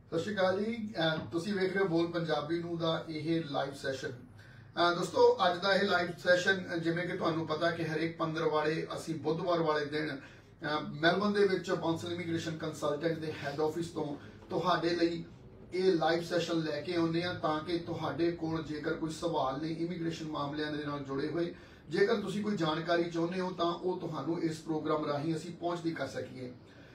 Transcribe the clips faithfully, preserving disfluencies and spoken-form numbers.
सत श्री अकाल जी। तुसी वेख रहे हो बोल पंजाबी नू दा यह लाइव सैशन। दोस्तों अज का यह लाइव सैशन जिमें कि तुहानू पता कि हरेक पंद्रवाड़े असी बुधवार वाले दिन मैलबर्न दे विच बांसल इमीग्रेशन कंसलटेंट के हैड ऑफिस तो तुहाडे लई ये लाइव सैशन लैके आउंदे आ ताकि तुहाडे कोल जेकर कोई सवाल ने इमीग्रेशन मामलों दे नाल जुड़े हुए जेकर तुसी कोई जानकारी चाहुंदे हो तां ओह तुहानू इस प्रोग्राम राही असी पहुंचदी कर सकीए।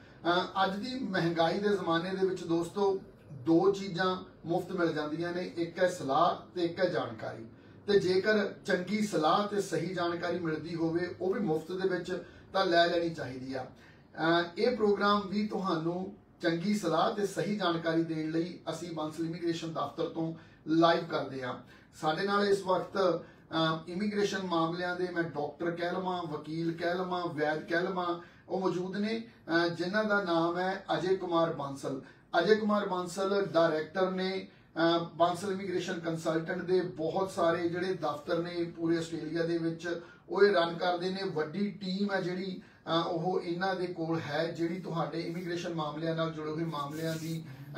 अज की महंगाई के जमाने दे विच दोस्तों दो चीज़ां मुफ्त मिल जांदियां ने, एक है सलाह ते एक है जानकारी। ते जेकर चंगी सलाह ते सही जानकारी मिलती होवे वो भी मुफ्त दे विच तां लै लैनी चाहिदी आ। ये प्रोग्राम भी तुहानू चंगी सलाह ते सही जानकारी देण लई असी बांसल इमीग्रेशन दफ्तर तो लाइव करदे आ। साडे नाल इस वक्त इमीग्रेशन मामलों के मैं डॉक्टर कह लवां, वकील कह लवां, वैद कह लवां, वो मौजूद ने जिन्हां दा नाम है अजय कुमार बांसल। अजय कुमार बांसल डायरैक्टर ने बांसल इमीग्रेशन कंसलटेंट दे बहुत सारे जिहड़े दफ्तर ने पूरे आस्ट्रेलिया दे विच ओह रन करदे ने। वड्डी टीम है जिहड़ी ओह इन्हां दे कोल है जिहड़ी तुहाडे इमीग्रेशन मामलों नाल जुड़े हुए मामलों की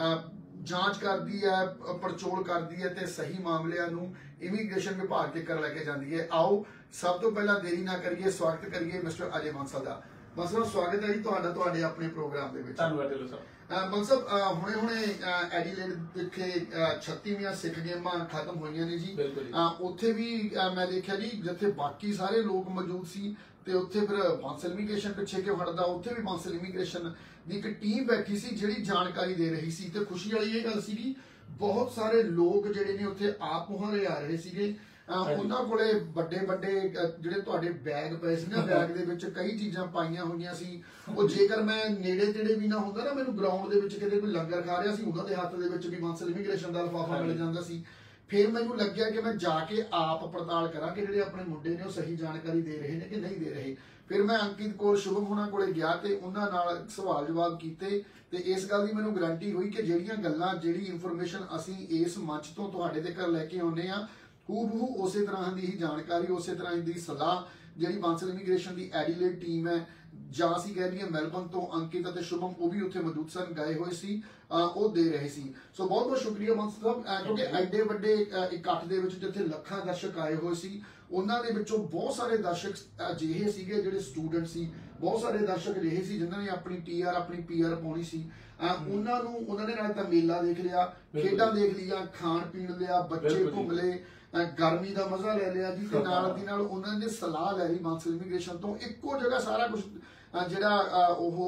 जांच करती है, पड़चोल करती है ते सही मामलों नू इमीग्रेशन विभाग के कर लैके जाती है। आओ सब तो पहला देरी ना करिए, स्वागत करिए मिस्टर अजय बांसल का। बांसल स्वागत है जी तुहाडा तुहाडे अपने प्रोग्राम दे विच। धन्नवाद ढिल्लों साहब। बांसल हुणे हुणे एडिलेड विखे छत्तीसवीं सिख गेमां खत्म होईयां ने जी। उत्थे भी मैं देखिया जी जिथे बाकी सारे लोग मौजूद सी ते उत्थे फिर बांसल इमीग्रेशन पिछे क्यों हटदा, उत्थे भी बांसल इमीग्रेशन दी एक टीम बैठी सी जिहड़ी जानकारी दे रही सी। ते खुशी वाली ये गल सीगी बहुत सारे लोग जिहड़े ने उत्थे आप मुहारे आ रहे सीगे। उन्हां कोले बड़े बड़े जिहड़े तुहाडे बैग पए सी ना, बैग दे विच कई चीज़ां पाईयां होईयां सी। ਉਹ जेकर मैं नेड़े तेड़े भी ना ਹੁੰਦਾ ना मैनूं ग्राउंड ਦੇ ਵਿੱਚ ਕਿਤੇ ਕੋਈ ਲੰਗਰ ਖਾ ਰਿਹਾ ਸੀ ਉਹਨਾਂ ਦੇ ਹੱਥ ਦੇ ਵਿੱਚ ਵੀ ਬਾਂਸਲ ਇਮੀਗ੍ਰੇਸ਼ਨ ਦਾ ਲਿਫਾਫਾ ਮਿਲ ਜਾਂਦਾ ਸੀ। फिर मैनूं लग्या कि मैं जाके आप पड़ताल करा कि जिहड़े अपने मुंडे ने सही जानकारी दे रहे हैं कि नहीं दे रहे। फिर मैं अंकित कोल शुभम होना कोले गया ते उन्हां नाल सवाल जवाब कीते ते इस गल दी मैनूं गारंटी हुई कि जिहड़ियां गल्लां जिहड़ी इंफॉर्मेशन असीं इस मंच तो तुहाडे ते घर लैके आउंदे आ हूबहू उस तरह की ही जानकारी उस तरह की सलाह जिहड़ी बांसल इमीग्रेशन की एडिलेड टीम है ਜਾਂ ਅਸੀਂ कह लईए मैलबर्न तो अंकित ਅਤੇ शुभम वो भी उत्थे मौजूद सन, गए हुए सी, ਉਹ ਦੇ ਰਹੇ ਸੀ। सो बहुत बहुत शुक्रिया बांसल ਸਾਹਿਬ क्योंकि ਐਡੇ ਵੱਡੇ ਇਕੱਠ ਦੇ ਵਿੱਚ ਜਿੱਥੇ ਲੱਖਾਂ ਦਰਸ਼ਕ ਆਏ ਹੋਏ ਸੀ ਉਹਨਾਂ ਦੇ ਵਿੱਚੋਂ ਬਹੁਤ ਸਾਰੇ ਦਰਸ਼ਕ ਅਜਿਹੇ ਸੀਗੇ ਜਿਹੜੇ ਸਟੂਡੈਂਟ ਸੀ, ਬਹੁਤ ਸਾਰੇ ਦਰਸ਼ਕ ਅਜਿਹੇ ਸੀ ਜਿਨ੍ਹਾਂ ਨੇ ਆਪਣੀ ਟੀਆਰ ਆਪਣੀ ਪੀਆਰ ਪਾਉਣੀ ਸੀ। ਉਹਨਾਂ ਨੂੰ ਉਹਨਾਂ ਦੇ ਨਾਲ ਤਾਂ ਮੇਲਾ ਦੇਖ ਲਿਆ, ਖੇਡਾਂ ਦੇਖ ਲਿਆ, ਖਾਣ ਪੀਣ ਲਿਆ, ਬੱਚੇ ਘੁੰਮ ਲਏ, गर्मी का मजा ले लिया जी। ते नाल दी नाल उन्होंने सलाह लै ली बांसल इमीग्रेशन तो इक्को जगह सारा कुछ जिहड़ा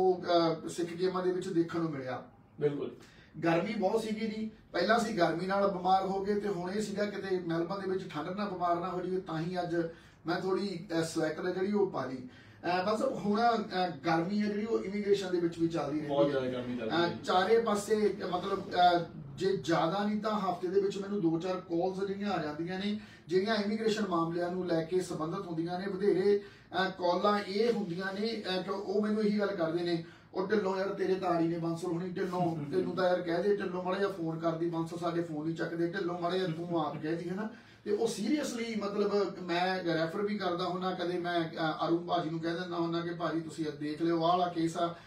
ओह सिख गेमां दे विच देखण नूं मिलिया। बिल्कुल गर्मी बहुत सीगी जी, पहला सी गर्मी नाल बीमार हो गए ते हुण इह सीगा किते मैलबर्न दे विच ठंड नाल बीमार ना हो जाइए, तां ही अज मैं थोड़ी स्वैटर जिहड़ी ओह पा लई। बस हुण गर्मी है जिहड़ी ओह इमीग्रेशन दे विच भी चल रही है चारे पासे, मतलब जे ज्यादा नहीं तो हफ्ते दे विच मैनूं दो चार कॉल्स जिहड़ियां आ जांदियां ने जिहड़ियां इमीग्रेशन मामलों नूं लैके संबंधित हुंदियां ने। वधेरे कॉलां इह हुंदियां ने कि ओह मैनूं यही गल करदे ने ਉਹ ਢਿੱਲੋਂ यार तेरे तारी ने बांसल हुणी, ढिल्लों तैनूं तां यार कह दे, ढिल्लों माड़ा जिहा फोन करदी बांसल साडे फोन नहीं चकदे, ढिल्लों माड़ा जिहा तूं आप कह दी है ना। ते ਉਹ सीरीयसली मतलब मैं रैफर भी करदा हुन्ना, कदे मैं अरुण भाजी नूं कह दिंदा हुन्ना कि भाजी तुसीं देख लिओ आह वाला केस आ,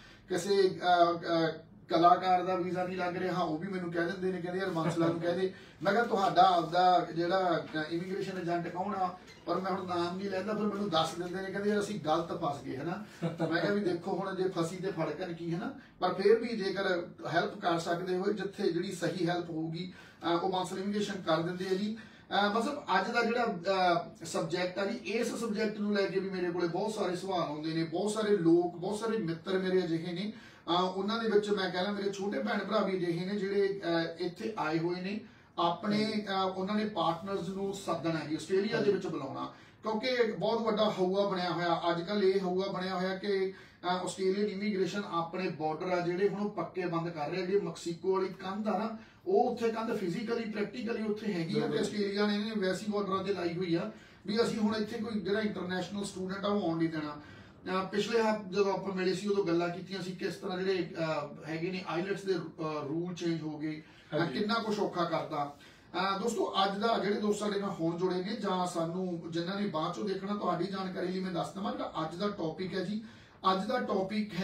किसी कलाकार का वीज़ा नहीं लग रहा, वो भी मैनूं कह दिंदे ने, कहंदे यार बांसला नूं कह दे। मैं कहा तुहाडा आपदा जिहड़ा इमीग्रेशन एजेंट कौन आ, पर मैं हुण नाम नहीं लैंदा, फिर मैनूं दस दिंदे ने, कहंदे यार असीं गलत फस गए है ना। मैं कहा भी देखो हुण जे फसी ते फड़कन की है ना, पर फिर भी जेकर हैल्प कर सकते हो जिथे जिहड़ी सही हैल्प होगी वो बांसल इमीग्रेशन कर दिंदे है जी। मतलब अज का जिहड़ा सबजैक्ट है जी, इस सबजैक्ट नूं लैके भी मेरे कोले बहुत सारे सवाल आउंदे ने, बहुत सारे लोग, बहुत सारे मित्र मेरे अजिहे ने, उन्हां दे विच मैं कहना मेरे छोटे भैन भरा भी अजिहे ने जिहड़े इत्थे आए हुए ने अपने उन्हां ने पार्टनर्स नूं सद्दना है आस्ट्रेलिया दे विच बुलाउणा, क्योंकि बहुत वड्डा हौआ बनया होया अजकल ये हौआ बनया होया कि आस्ट्रेलियन इमीग्रेशन अपने बॉर्डर आ जिहड़े हुण पक्के बंद कर रहे, जिहड़ी मैक्सीको वाली कंध आ ना वो उत्थे कंध फिजिकली प्रैक्टिकली उत्थे हैगी है, आस्ट्रेलिया ने वैसी बॉर्डर ते लाई हुई आ भी असीं हुण इत्थे कोई जिहड़ा इंटरनेशनल स्टूडेंट आ वो आउण नहीं देना। पिछले हफ्ते जो आप मिले सी उदों गल्लां कीतियां सी किस तरह जिहड़े हैगे ने आईलैट्स दे रूल चेंज हो गए, किन्ना कुछ औखा करता। दोस्तों अज दा जिहड़े दोस्त साडे नाल होण जुड़े ने जां सानूं जिन्हां ने बाद चों देखना तुहाडी जानकारी लई मैं दस दवां जिहड़ा अज दा टॉपिक है जी। अज दा टॉपिक है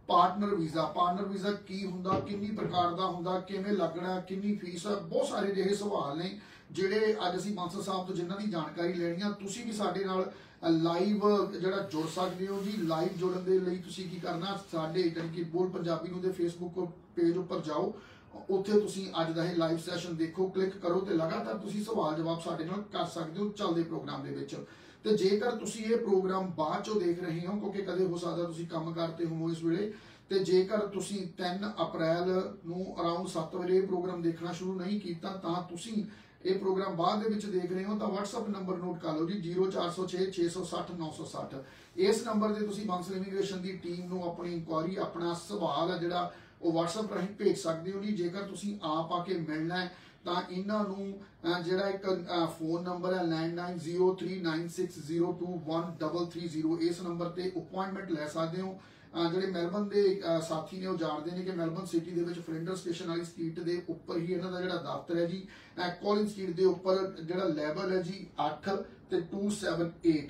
ਪਾਰਟਨਰ ਵੀਜ਼ਾ ਪਾਰਟਨਰ ਵੀਜ਼ਾ ਕੀ ਹੁੰਦਾ, ਕਿੰਨੀ ਪ੍ਰਕਾਰ ਦਾ ਹੁੰਦਾ, ਕਿਵੇਂ ਲੱਗਣਾ, ਕਿੰਨੀ ਫੀਸ, ਬਹੁਤ ਸਾਰੇ ਜਿਹੇ ਸਵਾਲ ਨੇ ਜਿਹੜੇ ਅੱਜ ਅਸੀਂ ਬਾਂਸਲ ਸਾਹਿਬ ਤੋਂ ਜਿਨ੍ਹਾਂ ਦੀ ਜਾਣਕਾਰੀ ਲੈਣੀ ਆ। ਤੁਸੀਂ ਵੀ ਸਾਡੇ ਨਾਲ ਲਾਈਵ ਜਿਹੜਾ ਜੁੜ ਸਕਦੇ ਹੋ ਜੀ। ਲਾਈਵ ਜੁੜਨ ਦੇ ਲਈ ਤੁਸੀਂ ਕੀ ਕਰਨਾ, ਸਾਡੇ ਜਾਣੀ ਕਿ ਬੋਲ ਪੰਜਾਬੀ ਨੂੰ ਦੇ ਫੇਸਬੁੱਕ ਪੇਜ ਉੱਪਰ ਜਾਓ, ਉੱਥੇ ਤੁਸੀਂ ਅੱਜ ਦਾ ਇਹ ਲਾਈਵ ਸੈਸ਼ਨ ਦੇਖੋ, ਕਲਿੱਕ ਕਰੋ ਤੇ ਲਗਾਤਾਰ ਤੁਸੀਂ ਸਵਾਲ ਜਵਾਬ ਸਾਡੇ ਨਾਲ ਕਰ ਸਕਦੇ ਹੋ ਚੱਲਦੇ ਪ੍ਰੋਗਰਾਮ ਦੇ ਵਿੱਚ। ਤੇ ਜੇਕਰ ਤੁਸੀਂ ਇਹ ਪ੍ਰੋਗਰਾਮ ਬਾਅਦ ਚੋਂ ਦੇਖ ਰਹੇ ਹੋ, ਕਿਉਂਕਿ ਕਦੇ ਹੋ ਸਕਦਾ ਤੁਸੀਂ ਕੰਮ ਕਰਦੇ ਹੋ ਇਸ ਵੇਲੇ, ਤੇ ਜੇਕਰ ਤੁਸੀਂ ਤਿੰਨ ਅਪ੍ਰੈਲ ਨੂੰ ਅਰਾਊਂਡ ਸੱਤ ਵਜੇ ਇਹ ਪ੍ਰੋਗਰਾਮ ਦੇਖਣਾ ਸ਼ੁਰੂ ਨਹੀਂ ਕੀਤਾ ਤਾਂ ਤੁਸੀਂ ਇਹ ਪ੍ਰੋਗਰਾਮ ਬਾਅਦ ਦੇ ਵਿੱਚ ਦੇਖ ਰਹੇ ਹੋ ਤਾਂ WhatsApp ਨੰਬਰ ਨੋਟ ਕਰ ਲਓ ਜੀ ਜ਼ੀਰੋ ਚਾਰ ਸੌ ਛੇ ਛੇ ਸੌ ਸੱਠ ਨੌ ਸੌ ਸੱਠ। ਇਸ ਨੰਬਰ ਤੇ ਤੁਸੀਂ ਬਾਂਸਲ ਇਮੀਗ੍ਰੇਸ਼ਨ ਦੀ ਟੀਮ ਨੂੰ ਆਪਣੀ ਇਨਕੁਆਇਰੀ, ਆਪਣਾ ਸਵਾਲ ਹੈ ਜਿਹੜਾ ਉਹ WhatsApp ਰਾਹੀਂ ਭੇਜ ਸਕਦੇ ਹੋ ਜੀ। ਜੇਕਰ ਤੁਸੀਂ ਆਪ ਆ ਕੇ ਮਿਲਣਾ ਹੈ ਤਾਂ ਇਹਨਾਂ ਨੂੰ ਜਿਹੜਾ ਇੱਕ ਫੋਨ ਨੰਬਰ ਹੈ landline zero three nine six zero two one double three zero, ਇਸ ਨੰਬਰ ਤੇ ਅਪੁਆਇੰਟਮੈਂਟ ਲੈ ਸਕਦੇ ਹੋ। ਜਿਹੜੇ ਮੈਲਬਨ ਦੇ ਸਾਥੀ ਨੇ ਉਹ ਜਾਣਦੇ ਨੇ ਕਿ ਮੈਲਬਨ ਸਿਟੀ ਦੇ ਵਿੱਚ ਫਲਿੰਡਰ ਸਟੇਸ਼ਨ ਵਾਲੀ ਸਟਰੀਟ ਦੇ ਉੱਪਰ ਹੀ ਇਹਨਾਂ ਦਾ ਜਿਹੜਾ ਦਫ਼ਤਰ ਹੈ ਜੀ, ਕੋਲਿਨ ਸਟਰੀਟ ਦੇ ਉੱਪਰ ਜਿਹੜਾ ਲੈਵਲ ਹੈ ਜੀ ਅੱਠ ਤੇ ਦੋ ਸੌ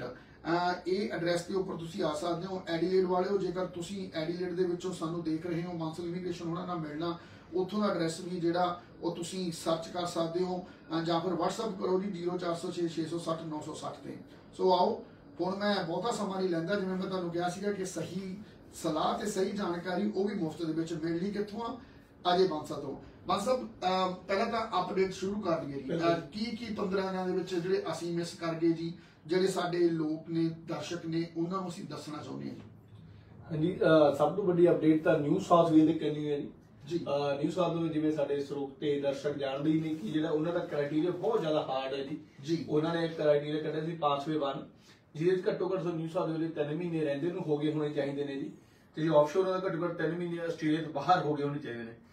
ਅਠੱਤੀ, ਇਹ ਐਡਰੈਸ ਦੇ ਉੱਪਰ ਤੁਸੀਂ ਆ ਸਕਦੇ ਹੋ। ਐਡੀਲੇਡ ਵਾਲਿਓ, ਜੇਕਰ ਤੁਸੀਂ ਐਡੀਲੇਡ ਦੇ ਵਿੱਚੋਂ ਸਾਨੂੰ ਦੇਖ ਰਹੇ ਹੋ, ਬਾਂਸਲ ਇਮੀਗ੍ਰੇਸ਼ਨ ਉਹਨਾਂ ਨਾਲ ਮਿਲਣਾ, ਉੱਥੋਂ ਦਾ ਐਡਰੈਸ ਵੀ ਜਿਹੜਾ ਉਹ ਤੁਸੀਂ ਸਰਚ ਕਰ ਸਕਦੇ ਹੋ ਜਾਂ ਫਿਰ WhatsApp ਕਰੋ ਜੀ ਜ਼ੀਰੋ ਚਾਰ ਸੌ ਛੇ ਛੇ ਸੌ ਸੱਠ ਨੌ ਸੌ ਸੱਠ ਤੇ। ਸੋ ਆਓ, ਹੁਣ ਮੈਂ ਬਹੁਤਾ ਸਮਾਂ ਨਹੀਂ ਲੈਂਦਾ, ਜਿਵੇਂ ਮੈਂ ਤੁਹਾਨੂੰ ਕਿਹਾ ਸੀਗਾ ਕਿ ਸਹੀ ਸਲਾਹ ਤੇ ਸਹੀ ਜਾਣਕਾਰੀ ਉਹ ਵੀ ਮੁਫਤ ਦੇ ਵਿੱਚ ਮਿਲਣੀ ਕਿੱਥੋਂ ਆ, ਅਜੇ ਬਾਂਸਲ ਤੋਂ। ਬਾਂਸਲ ਪਹਿਲਾਂ ਤਾਂ ਅਪਡੇਟ ਸ਼ੁਰੂ ਕਰ ਲਈਏ ਜੀ, ਕੀ ਕੀ ਪੰਦਰਾਂ ਦਿਨਾਂ ਦੇ ਵਿੱਚ ਜਿਹੜੇ ਅਸੀਂ ਮਿਸ ਕਰ ਗਏ ਜੀ, ਜਿਹੜੇ ਸਾਡੇ ਲੋਕ ਨੇ, ਦਰਸ਼ਕ ਨੇ, ਉਹਨਾਂ ਨੂੰ ਅਸੀਂ ਦੱਸਣਾ ਚਾਹੁੰਦੇ ਹਾਂ ਜੀ। ਹਾਂਜੀ, ਸਭ ਤੋਂ ਵੱਡੀ ਅਪਡੇਟ ਤਾਂ ਨਿਊ ਸਾਊਥ ਵੇਲ ਦੇ ਕਰਨੀ ਹੈ ਜੀ। ਜੀ ਨਿਊ ਸਾਊਥ ਵੇਲ ਜਿਵੇਂ ਸਾਡੇ ਸਰੋਤੇ ਦਰਸ਼ਕ ਜਾਣਦੇ ਹੀ ਨੇ ਕਿ ਜਿਹੜਾ ਉਹਨਾਂ ਦਾ ਕ੍ਰਾਈਟੇਰੀਆ ਬਹੁਤ ਜ਼ਿਆਦਾ ਹਾਰਡ ਹੈ ਜੀ। ਜੀ ਉਹਨਾਂ ਨੇ ਕ੍ਰਾਈਟੇਰੀਆ ਕੱਢਿਆ ਸੀ ਪਾਸਵੇ ਵਨ, ਜਿਹਦੇ ਵਿੱਚ ਘੱਟੋ ਘੱਟ ਨਿਊ ਸਾਊਥ ਵੇਲ ਤਿੰਨ ਮਹੀਨੇ ਰਹਿੰਦੇ ਨੂੰ ਹੋ ਗਏ ਹੋਣੇ ਚਾਹੀਦੇ ਨੇ ਜੀ, ਤੇ ਜੇ ਆਫਸ਼ੋਰ ਉਹਨਾਂ ਦਾ ਘੱਟੋ ਘੱਟ ਤਿੰਨ ਮਹੀਨੇ ਆਸਟ੍ਰੇਲੀਆ ਤੋਂ ਬਾਹਰ ਹੋ ਗਏ ਹੋਣੇ ਚਾਹੀਦੇ ਨੇ।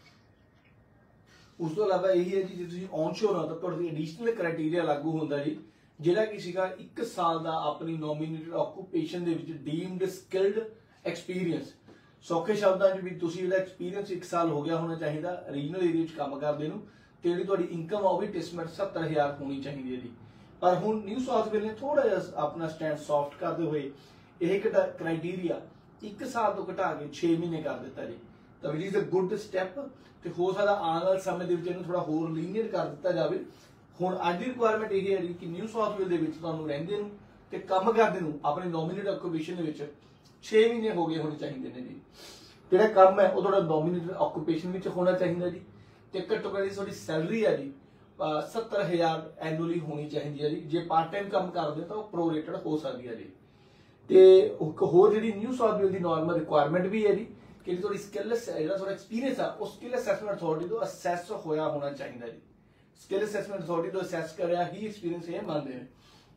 ਉਸ ਤੋਂ ਇਲਾਵਾ ਇਹੀ ਹੈ ਜੀ, ਜੇ ਤੁਸੀਂ ਔਨਸ਼ੋਰ ਹੋ ਤਾਂ ਤੁਹਾਡੀ ਐਡੀਸ਼ਨਲ ਕ੍ਰਾਈਟੇਰੀਆ ਲਾਗੂ ਹੁੰਦਾ ਜੀ, ਜਿਹੜਾ ਕਿ ਸੀਗਾ ਇੱਕ ਸਾਲ ਦਾ ਆਪਣੀ ਨੋਮੀਨੇਟਡ ਆਕੂਪੇਸ਼ਨ ਦੇ ਵਿੱਚ ਡੀਮਡ ਸਕਿਲਡ ਐਕਸਪੀਰੀਅੰਸ। ਸੌਖੇ ਸ਼ਬਦਾਂ 'ਚ ਵੀ ਤੁਸੀਂ ਜਿਹੜਾ ਐਕਸਪੀਰੀਅੰਸ ਇੱਕ ਸਾਲ ਹੋ ਗਿਆ ਹੋਣਾ ਚਾਹੀਦਾ ਰੀਜਨਲ ਏਰੀਆ 'ਚ ਕੰਮ ਕਰਦੇ ਨੂੰ, ਤੇ ਜਿਹੜੀ ਤੁਹਾਡੀ ਇਨਕਮ ਆ ਉਹ ਵੀ ਟਿਸਮੈਟ ਸੱਤਰ ਹਜ਼ਾਰ ਹੋਣੀ ਚਾਹੀਦੀ ਹੈ ਜੀ। ਪਰ ਹੁਣ ਨਿਊ ਸਾਊਥ ਵੇਲ ਨੇ ਥੋੜਾ ਜਿਹਾ ਆਪਣਾ ਸਟੈਂਡ ਸੌਫਟ ਕਰਦੇ ਹੋਏ ਇਹ ਕ੍ਰਾਈਟੇਰੀਆ ਇੱਕ ਸਾਲ ਤੋਂ ਘਟਾ ਕੇ ਛੇ ਮਹੀਨੇ ਕਰ ਦਿੱਤਾ ਜੀ, ਤਾਂ which is a good step. ਤੇ ਹੋ ਸਕਦਾ ਆਉਣ ਵਾਲੇ ਸਮੇਂ ਦੇ ਵਿੱਚ ਇਹਨੂੰ ਥੋੜਾ ਹੋਰ ਲੀਨੀਅਰ ਕਰ ਦਿੱਤਾ ਜਾਵੇ। ਹੁਣ ਅੱਜ ਦੀ ਰਿਕੁਆਇਰਮੈਂਟ ਇਹ ਹੈ ਜੀ ਕਿ ਨਿਊ ਸਾਊਥ ਵੇਲ ਦੇ ਵਿੱਚ ਤੁਹਾਨੂੰ ਰਹਿੰਦੇ ਨੂੰ ਤੇ ਕੰਮ ਕਰਦੇ ਨੂੰ ਆਪਣੀ ਨੋਮੀਨੇਟਡ ਆਕੂਪੇਸ਼ਨ ਦੇ ਵਿੱਚ ਛੇ ਮਹੀਨੇ ਹੋ ਗਏ ਹੋਣੇ ਚਾਹੀਦੇ ਨੇ ਜੀ। ਜਿਹੜਾ ਕੰਮ ਹੈ ਉਹ ਤੁਹਾਡਾ ਨੋਮੀਨੇਟਡ ਆਕੂਪੇਸ਼ਨ ਵਿੱਚ ਹੋਣਾ ਚਾਹੀਦਾ ਜੀ, ਤੇ ਘੱਟੋ ਘੱਟ ਤੁਹਾਡੀ ਸੈਲਰੀ ਹੈ ਜੀ ਸੱਤਰ ਹਜ਼ਾਰ ਐਨੂਅਲੀ ਹੋਣੀ ਚਾਹੀਦੀ ਹੈ ਜੀ। ਜੇ ਪਾਰਟ ਟਾਈਮ ਕੰਮ ਕਰਦੇ ਤਾਂ ਉਹ ਪ੍ਰੋਰੇਟਡ ਹੋ ਸਕਦੀ ਹੈ ਜੀ। ਤੇ ਇੱਕ ਹੋਰ ਜਿਹੜੀ ਨਿਊ ਸਾਊਥ ਵੇਲ ਦੀ ਨਾਰਮਲ ਰਿਕੁਆਇਰਮੈਂਟ ਵੀ ਹੈ ਜੀ ਕਿ ਤੁਹਾਡੀ ਸਕਿੱਲ ਜਿਹੜਾ ਤੁਹਾਡਾ ਐਕਸਪੀਰੀਅੰਸ ਆ ਉਹ ਸਕਿੱਲ ਅਸੈਸਮੈਂਟ ਅਥਾਰਟੀ ਤੋਂ ਅਸੈਸ ਹੋਇਆ ਹੋਣਾ ਚਾਹੀਦਾ ਜੀ। ਸਕਿੱਲ ਅਸੈਸਮੈਂਟ ਅਥਾਰਟੀ ਤੋਂ ਅਸੈਸ ਕਰਿਆ ਹੀ ਐਕਸਪੀਰੀਅੰਸ ਇਹ ਮੰਨਦੇ ਨੇ।